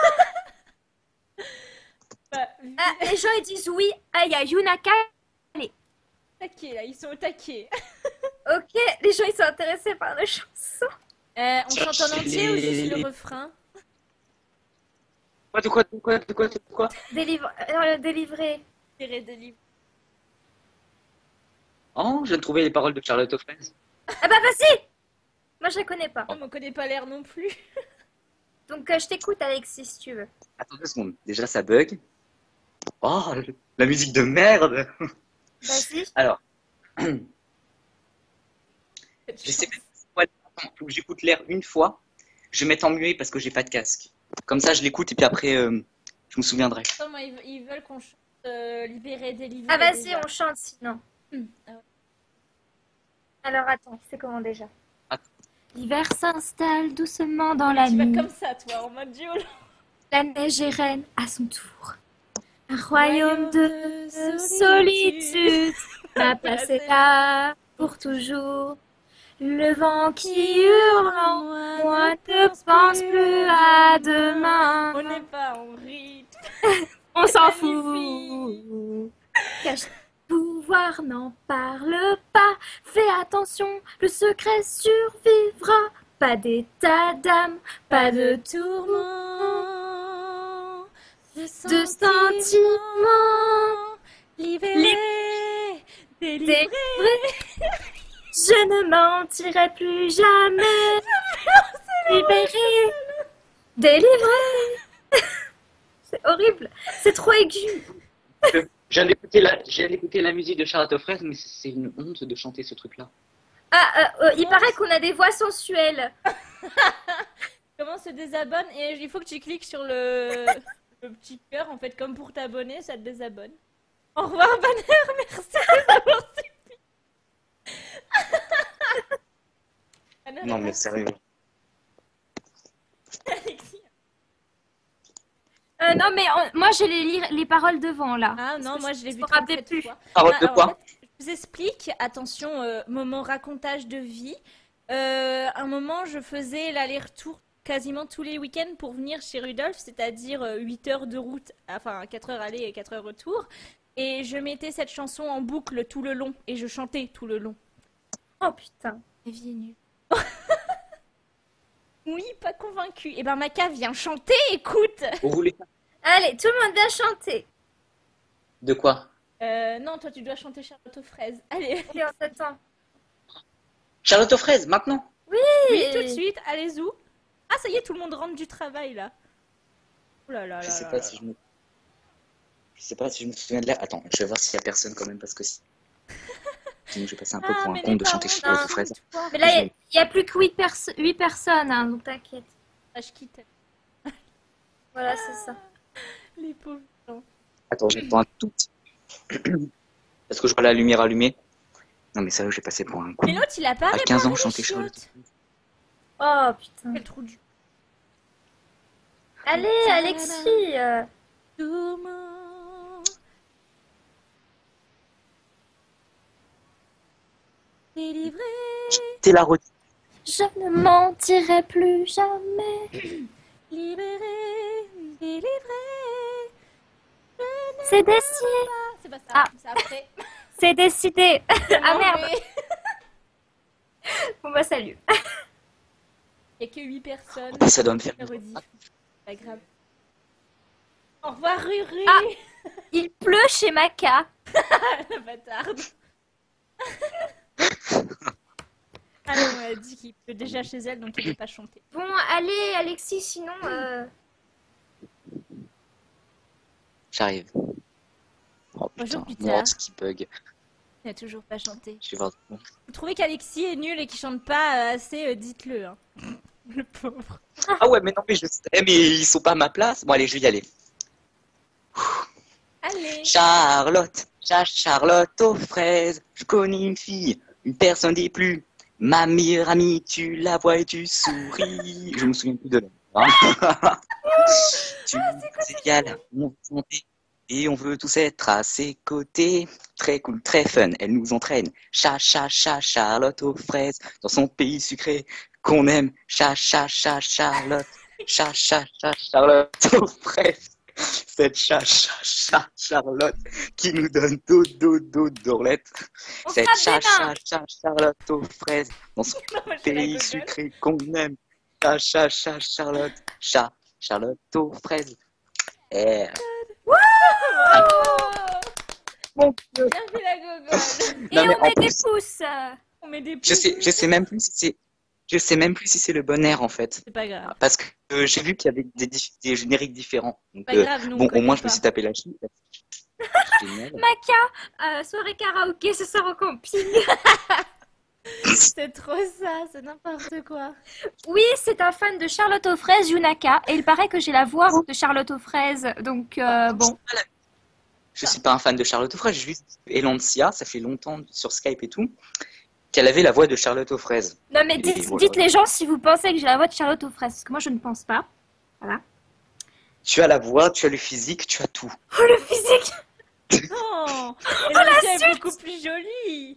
Bah, Ah, les gens ils disent oui. Ah, il y a Yunaka. taquet, là, ils sont au taquet. Ok, les gens ils sont intéressés par la chanson. On chante en entier ou juste le refrain? De quoi Délivré. Libéré, délivré. Oh, je viens de trouver les paroles de Charlotte Offense. Ah bah vas-y. Moi je la connais pas. Oh, mais on connaît pas l'air non plus. Donc je t'écoute Alexis si tu veux. Attends 2 secondes. Déjà, ça bug. Oh, la musique de merde. Vas-y. Alors, Cette j'essaie chance. même. Attends, faut que j'écoute l'air une fois. Je vais mettre en muet parce que j'ai pas de casque. Comme ça, je l'écoute et puis après, je me souviendrai. Attends, moi, ils veulent qu'on chante libéré, délivré. Ah vas-y, déjà. on chante sinon. Ah ouais. Alors attends, c'est comment déjà? Attends. L'hiver s'installe doucement dans la Tu vas nuit. comme ça, toi, en mode violon. La neige est reine à son tour. Un royaume de solitude. Ma place est là pour toujours. Le vent qui hurle en moi ne pense plus à demain. On n'est pas en rythme. On s'en Magnifique. fout. Cache pouvoir n'en parle pas. Fais attention, le secret survivra. Pas d'état d'âme, pas de tourment. De de sentiments. Libéré, délivré. Je ne mentirai plus jamais. Libéré, délivré. C'est horrible, c'est trop aigu. J'ai écouté la musique de Charlotte Offense, mais c'est une honte de chanter ce truc-là. Il paraît qu'on a des voix sensuelles. Comment se désabonne? Et il faut que tu cliques sur le petit cœur, en fait, comme pour t'abonner, ça te désabonne. Au revoir, Banner, merci d'avoir suivi. Banner, Non, mais sérieux. Alexis. Non mais moi j'ai les paroles devant là. Ah non, Parce moi que je l'ai je vu me rappelais 37 plus. fois. Parole de Alors, quoi? en fait, je vous explique, attention, moment racontage de vie. Un moment, je faisais l'aller-retour quasiment tous les week-ends pour venir chez Rudolf, c'est-à-dire 8 heures de route, enfin 4 heures aller et 4 heures retour. Et je mettais cette chanson en boucle tout le long et je chantais tout le long. Oh putain. La vie est nulle. Oui, pas convaincu. Eh ben Maca, viens chanter, écoute. Vous voulez Allez, tout le monde vient chanter. de quoi? Non, toi tu dois chanter Charlotte aux fraises. Allez, Allez, on t'attend. Charlotte aux fraises, maintenant? oui, tout de suite, allez-y. Ah, ça y est, tout le monde rentre du travail là. Oh là là Je là sais là pas là si là. je sais pas si je me souviens de l'air. Attends, je vais voir s'il y a personne quand même parce que sinon je vais passer un peu Ah, pour un mais con les de chanter parents Charlotte aux Non. fraises. toi. Mais là, Je il vais- y a plus que 8 personnes, hein, donc t'inquiète. Ah, je quitte. Voilà, c'est ça. Les pauvres gens. Attends, j'attends un tout petit. Parce que je vois la lumière allumée. Non mais sérieux, j'ai passé pour un con. Mais l'autre, il a pas À 15 ans, réparé les chanter Charlotte. chiottes. Oh putain. Quel trou du... Allez, Alexis. Comment délivrer. T'es la redite. Je ne mentirai plus jamais. Libérer, délivrer. C'est décidé. C'est pas ça, Ah. c'est après. C'est décidé. Ah merde. Mais Bon bah salut. il y a que 8 personnes. Oh, ça doit me faire. Je redis. Pas grave. Au revoir, Ruru. Ah. Il pleut chez Maca. La bâtarde. Ah non, elle a dit qu'il pleut déjà chez elle, donc il ne peut pas chanter. Bon, allez, Alexis, sinon. J'arrive. Oh Bonjour, putain, Peter. mon ordi qui bug. Il n'a toujours pas chanté. Je vais voir. Vous trouvez qu'Alexis est nul et qu'il chante pas assez, dites-le. Hein. Le pauvre. Ah ouais, mais non, mais je sais, mais ils sont pas à ma place. Bon, allez, je vais y aller. Allez. Charlotte, Charlotte aux fraises. Je connais une fille, une personne des plus. Ma meilleure amie, tu la vois et tu souris. Je me souviens plus de l'heure. Tu c'est égal, on veut monter et on veut tous être à ses côtés. Très cool, très fun, elle nous entraîne. Charlotte aux fraises, dans son pays sucré qu'on aime. Charlotte, Charlotte aux fraises. Cette Charlotte qui nous donne d'orlette. On Cette frappe des mains. Charlotte aux fraises, dans son Non, moi, je la pays gogole. sucré qu'on aime. Charlotte, Charlotte aux fraises. Eh, Bravo. mon Dieu. Bien fait la gogole. Et Non, mais on en met des plus, pouces. On met des je pouces. sais même plus si c'est, je sais même plus si c'est le bon air en fait, C'est pas grave. parce que j'ai vu qu'il y avait des génériques différents. Donc, Pas grave, nous, on bon, au connaît moins je me pas. suis tapé la chine. Génial. Maca, soirée karaoké ce soir au camping. C'est trop ça, c'est n'importe quoi. Oui, c'est un fan de Charlotte aux fraises, Yunaka. Et il paraît que j'ai la voix de Charlotte aux fraises. Donc, bon. Je suis pas un fan de Charlotte aux fraises, j'ai juste Elancia, ça fait longtemps sur Skype et tout, qu'elle avait la voix de Charlotte aux fraises. Non, mais Et dites, voilà. dites les gens si vous pensez que j'ai la voix de Charlotte aux fraises. Parce que moi, je ne pense pas. Voilà. Tu as la voix, tu as le physique, tu as tout. Oh, le physique! Non, et Lancia est beaucoup plus jolie.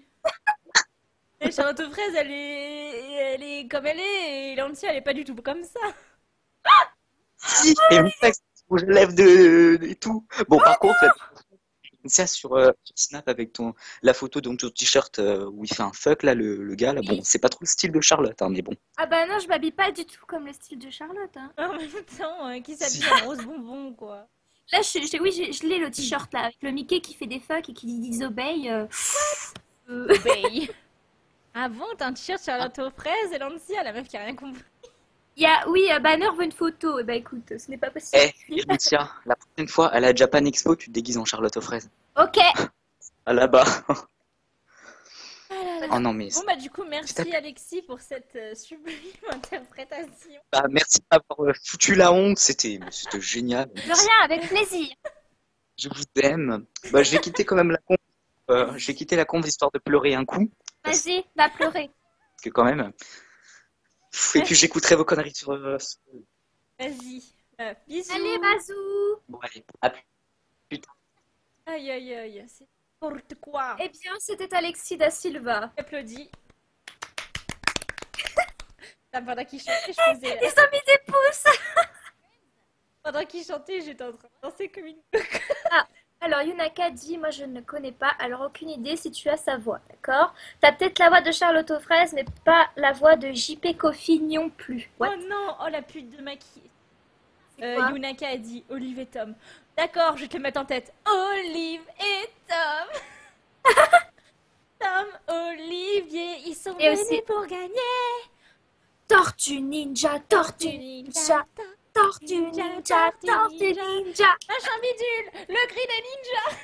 Et Charlotte aux fraises, elle est comme elle est, et Lancia, elle est pas du tout comme ça. Si, et mon texte, où je lève et tout. Bon, par contre, ça sur Snap avec la photo de ton t-shirt où il fait un fuck, là, le gars, là, bon, c'est pas trop le style de Charlotte, hein, mais bon. Ah bah non, je m'habille pas du tout comme le style de Charlotte. Hein. En même temps, qui s'habille en rose bonbon, quoi. Là, je l'ai le t-shirt là, avec le Mickey qui fait des fuck et qui dit disobey. Obey. Ah bon, t'as un t-shirt Charlotte aux fraises et Lancia, la meuf qui a rien compris. Oui, Banner veut une photo. Eh bah écoute, ce n'est pas possible. Eh, Laetitia, la prochaine fois, à la Japan Expo, tu te déguises en Charlotte aux fraises. Ok. Ah, là-bas. Ah là là. Oh non, mais. Bon bah du coup, merci C'est Alexis pour cette sublime interprétation. Bah, merci d'avoir foutu la honte, c'était génial. De rien, avec plaisir. Je vous aime. Bah, je vais quitter quand même la conf. Je vais quitter la conf histoire de pleurer un coup. Vas-y, va pleurer. Parce que quand même. Et puis j'écouterai vos conneries sur. Vas-y. Bisous. Allez, Bazou. Bon, allez. À plus. Aïe aïe aïe, c'est n'importe quoi. Eh bien, c'était Alexis da Silva. J'applaudis. Là, pendant qu'il chantait, je faisais. Ils ont mis des pouces. Pendant qu'il chantait, j'étais en train de danser comme une. Alors, Yunaka dit, moi je ne connais pas, alors aucune idée si tu as sa voix, d'accord? T'as peut-être la voix de Charlotte aux fraises, mais pas la voix de JP Kofi non plus. Oh What? non, oh la pute de maquille. C'est quoi? Yunaka a dit Olive et Tom. D'accord, je vais te le mettre en tête. Olive et Tom. Tom, Olivier, ils sont Et venus aussi- pour gagner. Tortue ninja, tortue ninja, tortue ninja, tortue ninja. Machin bidule, le cri des ninjas.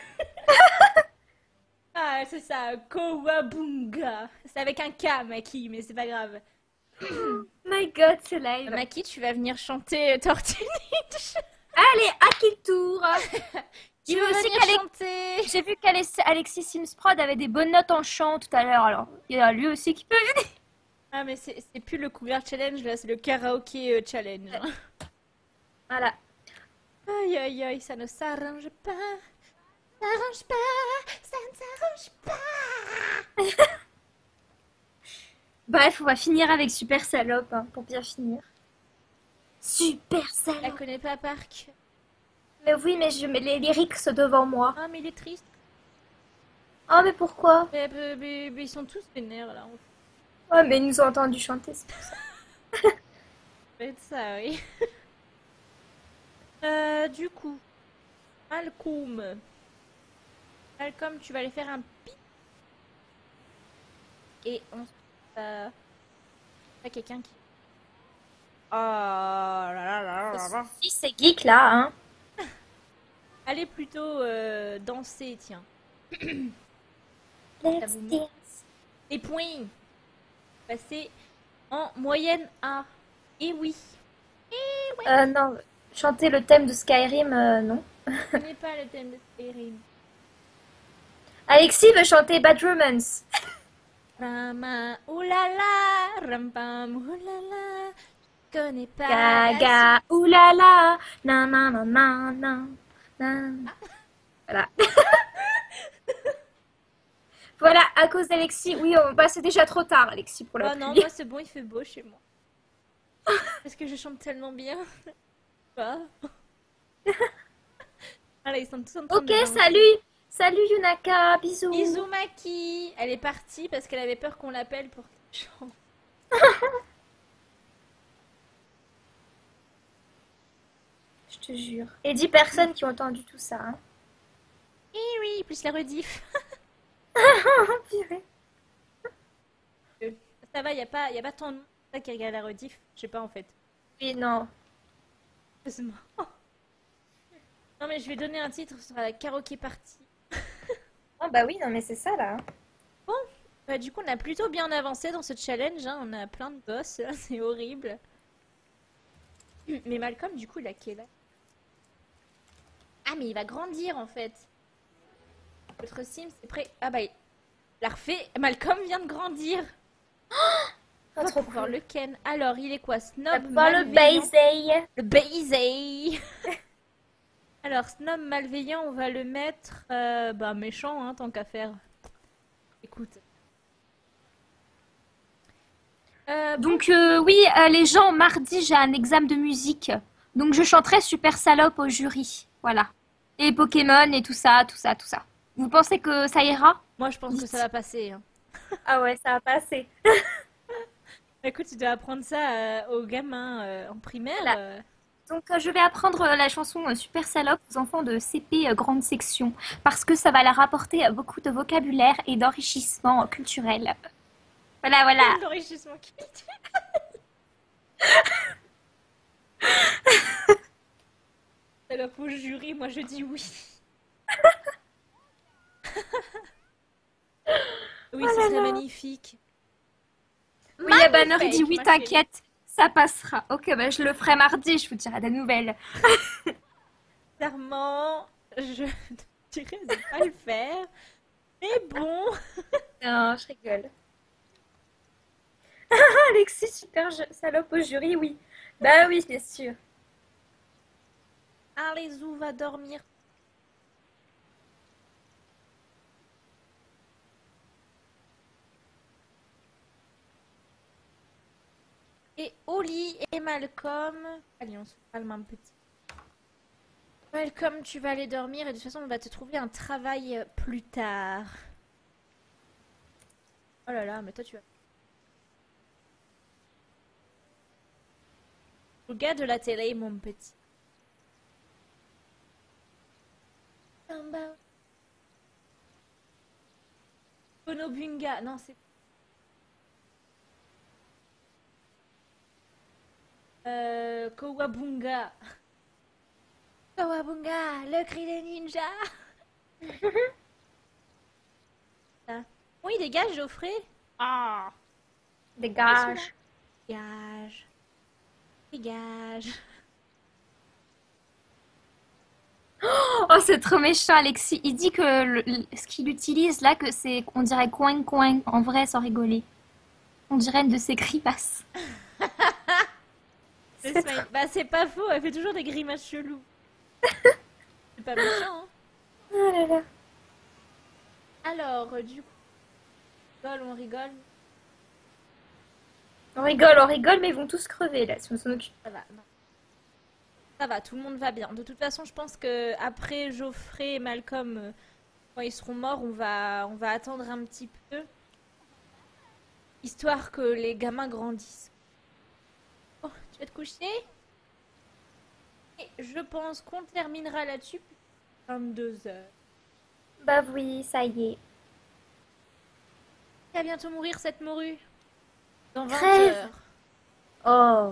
Ah, c'est ça, Kowabunga. C'est avec un K, Maki, mais c'est pas grave. My God, ce live. Maki, tu vas venir chanter Tortue Ninja. Allez, à qui le tour? Tu veux veux aussi venir chanter? J'ai vu qu'Alexis Simsprod avait des bonnes notes en chant tout à l'heure, alors il y a lui aussi qui peut. Ah, mais c'est plus le couvert challenge, là, c'est le karaoké challenge. Voilà. Aïe, aïe, aïe, ça ne s'arrange pas. Ça s'arrange pas, ça ne s'arrange pas. Bref, on va finir avec Super Salope, hein, pour bien finir. Super Je la Salope. connais pas par cœur. Mais oui, mais je mets les lyrics devant moi. Ah, mais il est triste. Oh, mais pourquoi? Mais ils sont tous vénères, là. Oh, mais ils nous ont entendu chanter, c'est pour ça. Ça va être ça, oui. Du coup, Malcolm. Malcolm, tu vas aller faire un pi. Et ensuite, quelqu'un qui... Oh là là là là là. Si c'est geek là, hein. Allez plutôt danser, tiens. Let's vous- dance. Les points. Passer en moyenne A. Et oui. Non, chanter le thème de Skyrim, non. Je connais pas le thème de Skyrim. Alexis veut chanter Bad Romance. Rama, oulala, rampam, oulala. Je connais pas. Gaga, oulala, nan nan nan nan nan nan. Voilà. Voilà, à cause d'Alexis. Oui, c'est déjà trop tard, Alexis, pour la Oh non, pluie. moi c'est bon, il fait beau chez moi. Parce que je chante tellement bien. Pas. Voilà, ils sont tous en train Ok, de danser. salut. Salut Yunaka, bisous. Bisous Maki. Elle est partie parce qu'elle avait peur qu'on l'appelle pour qu'elle chante. Je te jure. Et 10 personnes qui ont entendu tout ça. Hein. Eh oui, plus la rediff. Purée. Ça va, y a pas tant de monde qui regarde la rediff. Je sais pas en fait. Oui, non. Heureusement. Non mais je vais donner un titre sur la karaoké party. Oh bah oui, non mais c'est ça là. Bah, du coup, on a plutôt bien avancé dans ce challenge. Hein. On a plein de boss, là, c'est horrible. Mais Malcolm, du coup, il a quel âge? Ah, mais il va grandir en fait. Votre sim, c'est prêt. Ah, bah, il l'a refait. Malcolm vient de grandir. On va trop pouvoir cool. le ken. Alors, il est quoi? On va Snob pouvoir le malveillant. baiser. Le baiser. Alors, snob malveillant, on va le mettre bah, méchant, hein, tant qu'à faire. Écoute. Donc oui, les gens, mardi j'ai un examen de musique. Donc je chanterai Super Salope au jury. Voilà. Et Pokémon et tout ça, tout ça, tout ça. Vous pensez que ça ira? Moi, je pense que ça va passer. Hein. Ah ouais, ça va passer. Écoute, tu dois apprendre ça aux gamins en primaire. Voilà. Donc je vais apprendre la chanson Super Salope aux enfants de CP grande section. Parce que ça va leur apporter beaucoup de vocabulaire et d'enrichissement culturel. Voilà, voilà. L'enrichissement culturel. Alors au jury, moi je dis oui. Oui, ce serait magnifique. Oui, à Banner il dit Magnifique, oui, ma t'inquiète, ça passera. Ok, bah je le ferai mardi, je vous dirai des nouvelles. Sincèrement, je dirais de pas le faire. Mais bon. Non, je rigole. Alexis, super salope au jury, oui. Bah oui, bien sûr. Allez, Zou va dormir. Et Oli et Malcolm. Allez, on se calme un petit. Malcolm, tu vas aller dormir et de toute façon, on va te trouver un travail plus tard. Oh là là, mais toi, tu vas. Regarde la télé, mon petit. Konobunga, non, c'est. Kawabunga. Kawabunga, le cri des ninjas. Ah. Oui, dégage, Geoffrey. Ah, Dégage. dégage. Dégage. Oh, c'est trop méchant, Alexis. Il dit que ce qu'il utilise là, que c'est, on dirait coin coin. En vrai, sans rigoler. On dirait une de ses grimaces. C'est trop- Bah, c'est pas faux, elle fait toujours des grimaces cheloues. C'est pas méchant, hein. Oh là là. Alors, du coup, on rigole. On rigole, mais ils vont tous crever là si on s'en occupe. Ça va, non. Ça va, tout le monde va bien. De toute façon, je pense que après Geoffrey et Malcolm, quand ils seront morts, on va attendre un petit peu, histoire que les gamins grandissent. Oh, tu vas te coucher? Et je pense qu'on terminera là-dessus. 22 heures. Bah oui, ça y est. Elle va bientôt mourir cette morue. Dans 20 Crève. heures.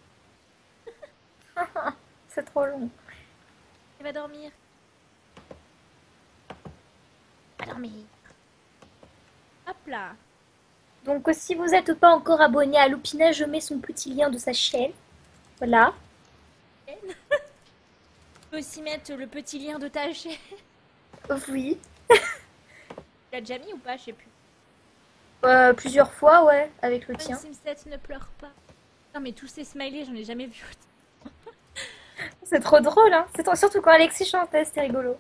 Oh. C'est trop long. Elle va dormir. Elle va dormir. Hop là. Donc si vous n'êtes pas encore abonné à Loupina, je mets son petit lien de sa chaîne. Voilà. Tu peux aussi mettre le petit lien de ta chaîne. Oui. Tu l'as déjà mis ou pas? Je sais plus. Plusieurs fois, ouais, avec le tien. Sim 7 ne pleure pas. Non mais tous ces smileys, j'en ai jamais vu autant. C'est trop drôle, hein. Surtout quand Alexis chantait, c'était rigolo.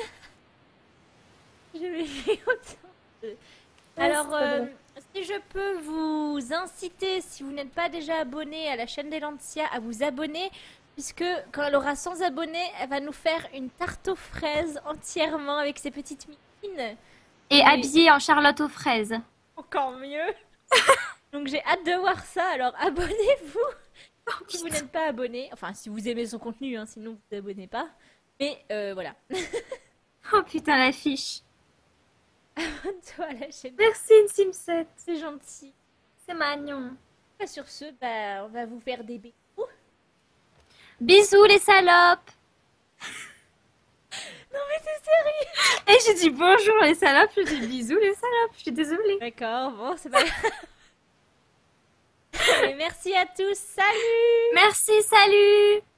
J'ai jamais vu autant. Alors, c'est trop si je peux vous inciter, si vous n'êtes pas déjà abonné à la chaîne d'Elantia, à vous abonner, puisque quand elle aura 100 abonnés, elle va nous faire une tarte aux fraises entièrement avec ses petites mine. Et habillé en Charlotte aux fraises. Encore mieux. Donc j'ai hâte de voir ça, alors abonnez-vous si vous n'êtes pas abonné. Enfin, si vous aimez son contenu, hein, sinon vous vous abonnez pas. Mais voilà. Oh putain, l'affiche. Abonne-toi à la chaîne, Merci, Sim7. c'est gentil. C'est mignon. Et sur ce, bah, on va vous faire des bisous. Bisous, les salopes. Non mais c'est sérieux. Et j'ai dit bonjour, les salopes. Je dis bisous, les salopes. Je suis désolée. D'accord, bon, c'est pas grave. Allez, merci à tous, salut. Merci, salut.